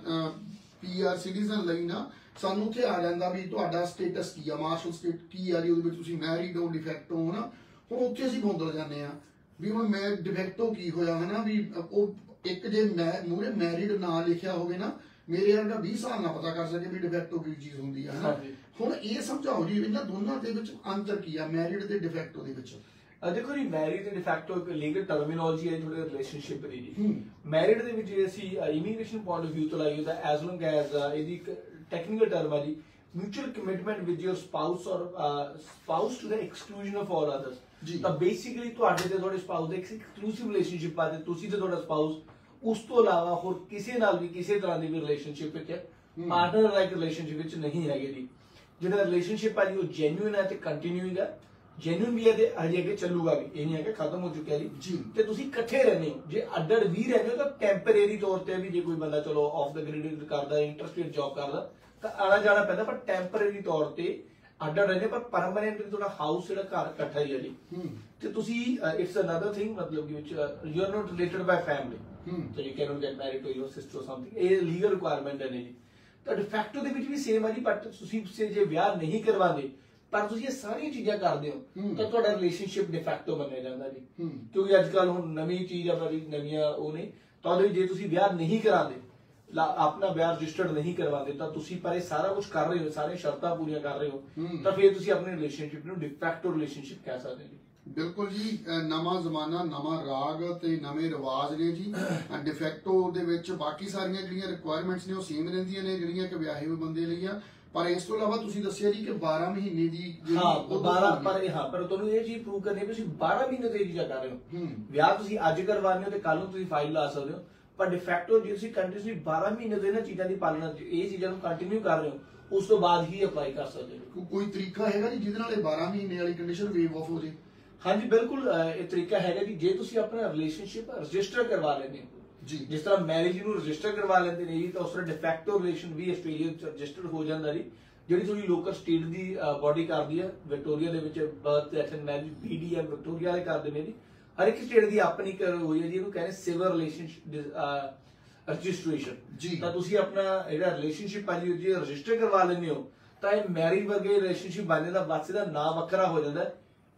ਪੀਆਰ ਸਿਟੀਜ਼ਨ ਲਈ ਨਾ ਸਾਨੂੰ ਉੱਥੇ ਆ ਜਾਂਦਾ ਵੀ ਤੁਹਾਡਾ ਸਟੇਟਸ ਕੀ ਆ, ਮਾਰਸ਼ਲ ਸਟੇਟ ਕੀ ਆ ਜੀ, ਉਹਦੇ ਵਿੱਚ ਤੁਸੀਂ ਮੈਰਿਡ ਹੋ ਡਿਫੈਕਟੋ ਹੋ ਨਾ। ਹੁਣ ਉੱਥੇ ਅਸੀਂ ਬੋਂਦਲ ਜਾਂਦੇ ਆ ਵੀ ਹੁਣ ਮੈਂ ਡਿਫੈਕਟੋ ਕੀ ਹੋਇਆ ਹਨਾ, ਵੀ ਉਹ ਇੱਕ ਜੇ ਮੈਂ ਮੂਹਰੇ ਮੈਰਿਡ ਨਾ ਲਿਖਿਆ ਹੋਵੇ ਨਾ ਮੇਰੇ ਵਰਗਾ ਵੀਹ ਸਾਲ ਨਾ ਪਤਾ ਕਰ ਸਕੇ ਵੀ ਡਿਫੈਕਟੋ ਕੀ ਚੀਜ਼ ਹੁੰਦੀ ਆ ਹਨਾ। ਹੁਣ ਇਹ ਸਮਝਾਓ ਜੀ ਇਹਨਾਂ ਦੋਨਾਂ ਦੇ ਵਿੱਚ ਅੰਤਰ ਕੀ ਆ ਮੈਰਿਡ ਤੇ ਡਿਫੈਕਟੋ ਦੇ ਵਿੱਚ? ਦੇਖੋ ਜੀ, ਮੈਰਿਡ ਤੇ ਡਿਫੈਕਟੋ ਇੱਕ ਲੀਗਲ ਟਰਮੀਨੋਲੋਜੀ ਹੈ ਤੁਹਾਡੇ ਰਿਲੇਸ਼ਨਸ਼ਿਪ ਦੀ ਜੀ। ਮੈਰਿਡ ਦੇ ਵਿੱਚ ਜੇ ਅਸੀਂ ਇਮੀਗ੍ਰੇਸ਼ਨ ਪੁਆਇੰਟ ਆਫ ਵਿਊ ਤੋਂ ਲਾਈਏ ਤਾਂ ਐਜ਼ ਲੌਂਗ ਐਜ਼ ਇਹਦੀ ਇੱਕ ਟੈਕਨੀਕਲ ਟਰਮ ਆ ਜੀ, mutual commitment with your spouse or uh, spouse to the exclusion of all others। ਜੀ ਤਾਂ ਬੇਸਿਕਲੀ ਤੁਹਾਡੇ ਤੇ ਤੁਹਾਡੇ ਸਪਾਊਸ ਦਾ ਇੱਕ ਐਕਸਕਲੂਸਿਵ ਰਿਲੇਸ਼ਨਸ਼ਿਪ ਆ ਤੇ ਤੁਸੀਂ ਤੇ ਤੁਹਾਡਾ ਸਪਾਊਸ ਉਸ ਤੋਂ ਇਲਾਵਾ ਹੋਰ ਕਿਸੇ ਨਾਲ ਵੀ ਕਿਸੇ ਤਰ੍ਹਾਂ ਦੀ ਵੀ ਰਿਲੇਸ਼ਨਸ਼ਿਪ ਵਿੱਚ ਪਾਰਟਨਰ ਲਾਈਕ ਰਿਲੇਸ਼ਨਸ਼ਿਪ ਵਿੱਚ ਨਹੀਂ ਹੈਗੇ ਜੀ। ਜਿਹੜਾ ਰਿਲੇਸ਼ਨਸ਼ਿਪ ਆ ਜੀ ਉਹ ਜੈਨੂਇਨ ਹੈ ਤੇ ਕੰਟੀਨਿਊਇੰਗ ਹੈ। ਜੈਨੂਇਨ ਵੀ ਹੈ ਤੇ ਹਜੇ ਅੱਗੇ ਚੱਲੂਗਾ ਵੀ, ਇਹ ਨਹੀਂ ਹੈ ਕਿ ਖਤਮ ਹੋ ਚੁੱਕਿਆ ਜੀ। ਤੇ ਤੁਸੀਂ ਇਕੱਠੇ ਰਹਿੰਦੇ ਹੋ, ਜੇ ਅੱਡ ਅੱਡ ਵੀ ਰਹਿੰਦੇ ਹੋ ਤਾਂ ਟੈਂਪਰੇਰੀ ਤੌਰ ਤੇ ਵੀ ਜੇ ਕੋਈ ਬੰਦਾ ਚਲੋ ਆਫ ਦਾ ਗ੍ਰਿਡ ਕਰਦਾ, ਇੰਟਰਸਟੇਟ ਜੌਬ ਕਰਦਾ ਤਾਂ ਆਣਾ ਜਾਣਾ ਪੈਂਦਾ, ਪਰ ਟੈਂਪਰੇਰੀ ਤੌਰ ਤੇ ਅੱਡ ਰਹਿੰਦੇ, ਪਰ ਪਰਮਾਨੈਂਟਲੀ ਤੁਹਾਡਾ ਹਾਊਸ ਜਿਹੜਾ ਘਰ ਇਕੱਠਾ ਹੀ ਹੈ ਜੀ। ਤੇ ਤੁਸੀਂ ਇਟਸ ਅਨਦਰ ਥਿੰਗ ਮਤਲਬ ਕਿ which you are not related by family, so you can not get married to your sister or something. ਇਹ ਲੀਗਲ ਰਿਕੁਆਇਰਮੈਂਟ ਹੈ ਜੀ। ਤਾਂ ਡਿਫੈਕਟੋ ਦੇ ਵਿੱਚ ਵੀ ਸੇਮ ਹੈ ਜੀ, ਬਟ ਤੁਸੀਂ ਜੇ ਵਿਆਹ ਨਹੀਂ ਕਰਵਾਉਂਦੇ ਪਰ ਤੁਸੀਂ ਇਹ ਸਾਰੀਆਂ ਚੀਜ਼ਾਂ ਕਰਦੇ ਹੋ ਤਾਂ ਤੁਹਾਡਾ ਰਿਲੇਸ਼ਨਸ਼ਿਪ ਡਿਫੈਕਟੋ ਮੰਨਿਆ ਜਾਂਦਾ ਜੀ। ਕਿਉਂਕਿ ਅੱਜ ਕੱਲ ਹੁਣ ਨਵੀਂ ਚੀਜ਼ ਆ, ਬੜੀ ਨਵੀਆਂ ਉਹ ਨੇ ਤਾਂ ਉਹਦੇ ਜੇ ਤੁਸੀਂ ਵਿਆਹ ਨਹੀਂ ਕਰਾਉਂਦੇ, ਆਪਣਾ ਵਿਆਹ ਰਜਿਸਟਰਡ ਨਹੀਂ ਕਰਵਾਉਂਦੇ ਤਾਂ ਤੁਸੀਂ ਪਰ ਇਹ ਸਾਰਾ ਕੁਝ ਕਰ ਰਹੇ ਹੋ, ਸਾਰੀਆਂ ਸ਼ਰਤਾਂ ਪੂਰੀਆਂ ਕਰ ਰਹੇ ਹੋ ਤਾਂ ਫਿਰ ਤੁਸੀਂ ਆਪਣੇ ਰਿਲੇਸ਼ਨਸ਼ਿਪ ਨੂੰ ਡਿਫੈਕਟੋ ਰਿਲੇਸ਼ਨਸ਼ਿਪ ਕਹਿ ਸਕਦੇ ਹੋ। ਬਿਲਕੁਲ ਜੀ, ਨਵਾਂ ਜ਼ਮਾਨਾ, ਨਵਾਂ ਰਾਗ ਤੇ ਨਵੇਂ ਰਿਵਾਜ ਨੇ ਜੀ। ਡਿਫੈਕਟੋ ਦੇ ਵਿੱਚ ਬਾਕੀ ਸਾਰੀਆਂ ਜਿਹੜੀਆਂ ਰਿਕੁਆਇਰਮੈਂਟਸ ਨੇ ਉਹ ਸੇਮ ਰਹਿੰਦੀਆਂ ਨੇ ਜਿਹੜੀਆਂ ਕਿ ਵਿਆਹੇ ਹੋਏ ਬੰਦੇ ਲਈ ਆ, ਪਰ ਇਸ ਤੋਂ ਇਲਾਵਾ ਤੁਸੀਂ ਦੱਸਿਆ ਜੀ ਕਿ ਬਾਰਾਂ ਮਹੀਨੇ ਦੀ ਹਾਂ ਬਾਰਾਂ ਪਰ ਹਾਂ ਪਰ ਤੁਹਾਨੂੰ ਇਹ ਚੀਜ਼ ਪ੍ਰੂਵ ਕਰਨੀ ਹੈ ਤੁਸੀਂ ਬਾਰਾਂ ਮਹੀਨੇ ਤੇ ਇਹ ਚੀਜ਼ਾਂ ਕਰ ਰਹੇ ਹੋ। ਵਿਆਹ ਤੁਸੀਂ ਅੱਜ ਕਰਵਾਉਂਦੇ ਹੋ ਤੇ ਕੱਲ ਨੂੰ ਤੁਸੀਂ ਫਾਈਲ ਲਾ ਸਕਦੇ ਹੋ, ਪਰ ਡਿਫੈਕਟੋ ਜੇ ਤੁਸੀਂ ਕੰਟੀਨਿਊਸਲੀ ਬਾਰਾਂ ਮਹੀਨੇ ਤੋਂ ਇਹਨਾਂ ਚੀਜ਼ਾਂ ਦੀ ਪਾਲਣਾ ਇਹ ਚੀਜ਼ਾਂ ਨੂੰ ਕੰਟੀਨਿਊ ਕਰ ਰਹੇ ਹੋ ਉਸ ਤੋਂ ਬਾਅਦ ਹੀ ਅਪਲਾਈ ਕਰ ਸਕਦੇ ਹੋ। ਕੋਈ ਤਰੀਕਾ ਹੈਗਾ ਜੀ ਜਿਹਦੇ ਨਾਲ ਇਹ ਬਾਰਾਂ ਮਹੀਨੇ ਵਾਲੀ ਕੰਡੀਸ਼ਨ ਵੇਵ ਆਫ ਹੋ ਜੇ? ਹਾਂਜੀ ਬਿਲਕੁਲ, ਇਹ ਤਰੀਕਾ ਹੈਗਾ ਜੀ। ਜੇ ਤੁਸੀਂ ਆਪਣਾ ਰਿਲੇਸ਼ਨਸ਼ਿਪ ਰਜਿਸਟਰ ਕਰਵਾ ਲੈਂਦੇ ਹੋ ਜੀ, ਜਿਸ ਤਰ੍ਹਾਂ ਮੈਰਿਜ ਨੂੰ ਰਜਿਸਟਰ ਕਰਵਾ ਲੈਂਦੇ ਨੇ ਜੀ ਤਾਂ ਉਸ ਤਰ੍ਹਾਂ ਡਿਫੈਕਟੋ ਰਿਲੇਸ਼ਨ ਵੀ ਆਸਟ੍ਰੇਲੀਆ ਵਿੱਚ ਰਜਿਸਟਰਡ ਹੋ ਜਾਂਦਾ ਜੀ। ਜਿਹੜੀ ਤੁਹਾਡੀ ਲੋਕਲ ਸਟੇਟ ਦੀ ਬੋਡੀ ਕਰਦੀ ਹੈ, ਵਿਕਟੋਰੀਆ ਦੇ ਵਿੱਚ birth and marriage BDM Victoria ਵਾਲੇ ਕਰਦੇ ਨੇ ਜੀ। ਹਰ ਇੱਕ ਸਟੇਟ ਦੀ ਆਪਣੀ ਹੋਈ ਹੈ ਜੀ, ਇਹਨੂੰ ਕਹਿੰਦੇ ਸਿਵਲ ਰਿਲੇਸ਼ਨਸ਼ਿਪ ਰਜਿਸਟ੍ਰੇਸ਼ਨ ਜੀ। ਤਾਂ ਤੁਸੀਂ ਆਪਣਾ ਜਿਹੜਾ ਰਿਲੇਸ਼ਨਸ਼ਿਪ ਆ ਜੀ ਜੇ ਰਜਿਸਟਰ ਕਰਵਾ ਲੈਂਦੇ ਹੋ ਤਾਂ ਇਹ ਮੈਰਿਜ ਵਰਗੇ ਰਿਲੇਸ਼ਨਸ਼ਿਪ ਬਣ ਜਾਂਦਾ, ਬੱਚੇ ਦਾ ਨਾਮ ਵੱਖਰਾ ਹੋ ਜਾਂਦਾ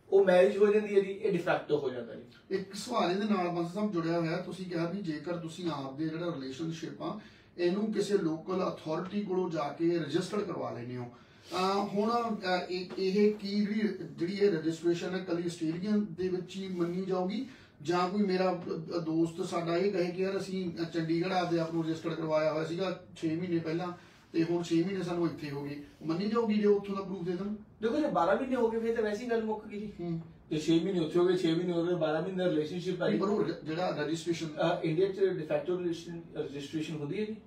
ਉਹ ਮੈਰਿਜ ਹੋ ਜਾਂਦੀ ਹੈ ਜੀ, ਇਹ ਡਿਫੈਕਟੋ ਹੋ ਜਾਂਦਾ ਜੀ। ਇੱਕ ਸਵਾਲ ਇਹਦੇ ਨਾਲ ਬੰਸ ਸਾਹਿਬ ਜੁੜਿਆ ਹੋਇਆ, ਤੁਸੀਂ ਕਿਹਾ ਵੀ ਜੇਕਰ ਤੁਸੀਂ ਆਪ ਦੇ ਜਿਹੜਾ ਰਿਲੇਸ਼ਨਸ਼ਿਪ ਆ ਇਹਨੂੰ ਕਿਸੇ ਲੋਕਲ ਅਥਾਰਟੀ ਕੋਲੋਂ ਜਾ ਕੇ ਰਜਿਸਟਰ ਕਰਵਾ ਲੈਂਦੇ ਹੋ, ਹੁਣ ਇਹ ਇਹ ਕੀ ਜਿਹੜੀ ਜਿਹੜੀ ਇਹ ਰਜਿਸਟ੍ਰੇਸ਼ਨ ਹੈ ਕੱਲੀ ਆਸਟ੍ਰੇਲੀਆ ਦੇ ਵਿੱਚ ਹੀ ਮੰਨੀ ਜਾਊਗੀ, ਜਾਂ ਕੋਈ ਮੇਰਾ ਦੋਸਤ ਸਾਡਾ ਇਹ ਕਹੇ ਕਿ ਯਾਰ ਅਸੀਂ ਚੰਡੀਗੜ੍ਹ ਆਪਦੇ ਆਪ ਨੂੰ ਰਜਿਸਟਰ ਕਰਵਾਇਆ ਹੋਇਆ ਸੀਗਾ ਛੇ ਮਹੀਨੇ ਪਹਿਲਾਂ ਤੇ ਹੁਣ ਛੇ ਮਹੀਨੇ ਸਾਨੂੰ ਇੱਥੇ ਹੋ ਗਏ, ਮੰਨੀ ਜਾਊਗੀ ਜੇ ਉੱਥੋਂ ਦਾ ਪ੍ਰੂਫ ਦੇ ਦੇਣ? ਦੇਖੋ ਜੇ ਬਾਰਾਂ ਮਹੀਨੇ ਹੋ ਗਏ ਫਿਰ ਤਾਂ ਵੈਸੇ ਹੀ ਗੱਲ ਮੁੱਕ ਗਈ ਜੀ। ਤੇ ਛੇ ਮਹੀਨੇ ਉੱਥੇ ਹੋ ਗਏ, ਛੇ ਮਹੀਨੇ ਹੋ ਗਏ, ਬਾਰਾਂ ਮਹੀਨੇ ਦਾ ਰਿਲੇਸ਼ਨਸ਼ਿਪ ਹੈ। ਪਰ ਉਹ ਜਿਹੜਾ ਰਜਿਸਟ੍ਰੇਸ਼ਨ ਇੰਡੀਆ 'ਚ ਡਿਫੈਕਟੋ ਰਜਿਸਟ੍ਰੇਸ਼ਨ ਹੁੰਦੀ ਹੈ ਜੀ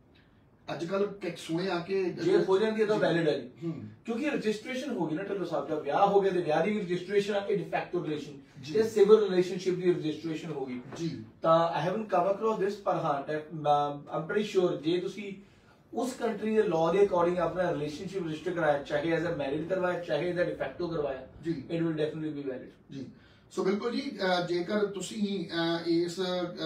ਅੱਜ ਕੱਲ ਸੁਣਿਆ ਕਿ ਜੇ ਹੋ ਜਾਂਦੀ ਹੈ ਤਾਂ ਵੈਲਿਡ ਹੈ ਜੀ, ਕਿਉਂਕਿ ਰਜਿਸਟ੍ਰੇਸ਼ਨ ਹੋ ਗਈ ਨਾ ਢਿੱਲੋਂ ਸਾਹਿਬ ਦਾ ਵਿਆਹ ਹੋ ਗਿਆ ਤੇ ਵਿਆਹ ਦੀ ਵੀ ਰਜਿਸਟ੍ਰੇਸ਼ਨ ਆ ਕਿ ਡਿਫੈਕਟੋ ਰਿਲੇਸ਼ਨ ਤੇ ਸਿਵਲ ਰਿਲੇਸ਼ਨਸ਼ਿਪ ਦੀ ਰਜਿਸਟ੍ਰੇਸ਼ਨ ਹੋ ਗਈ ਜੀ। ਤਾਂ ਆਈ ਹੈਵਨਟ ਕਮ ਅਕ੍ਰੋਸ ਦਿਸ, ਪਰ ਹਾਂ ਆਮ ਪ੍ਰੀਟੀ ਸ਼ੋਰ ਜੇ ਤੁਸੀਂ ਉਸ ਕੰਟਰੀ ਦੇ ਲਾਅ ਦੇ ਅਕੋਰਡਿੰਗ ਆਪਣਾ ਰਿਲੇਸ਼ਨਸ਼ਿਪ ਰਜਿਸਟਰ ਕਰਾਇਆ, ਚਾਹੇ ਐਜ਼ ਅ ਮੈਰਿਡ ਕਰਵਾਇਆ ਚਾਹੇ ਐਜ਼ ਅ ਡਿਫੈਕਟੋ ਕਰਵਾਇਆ, ਜੀ it will definitely be valid ਜੀ। ਸੋ ਬਿਲਕੁਲ ਜੀ, ਜੇਕਰ ਤੁਸੀਂ ਇਸ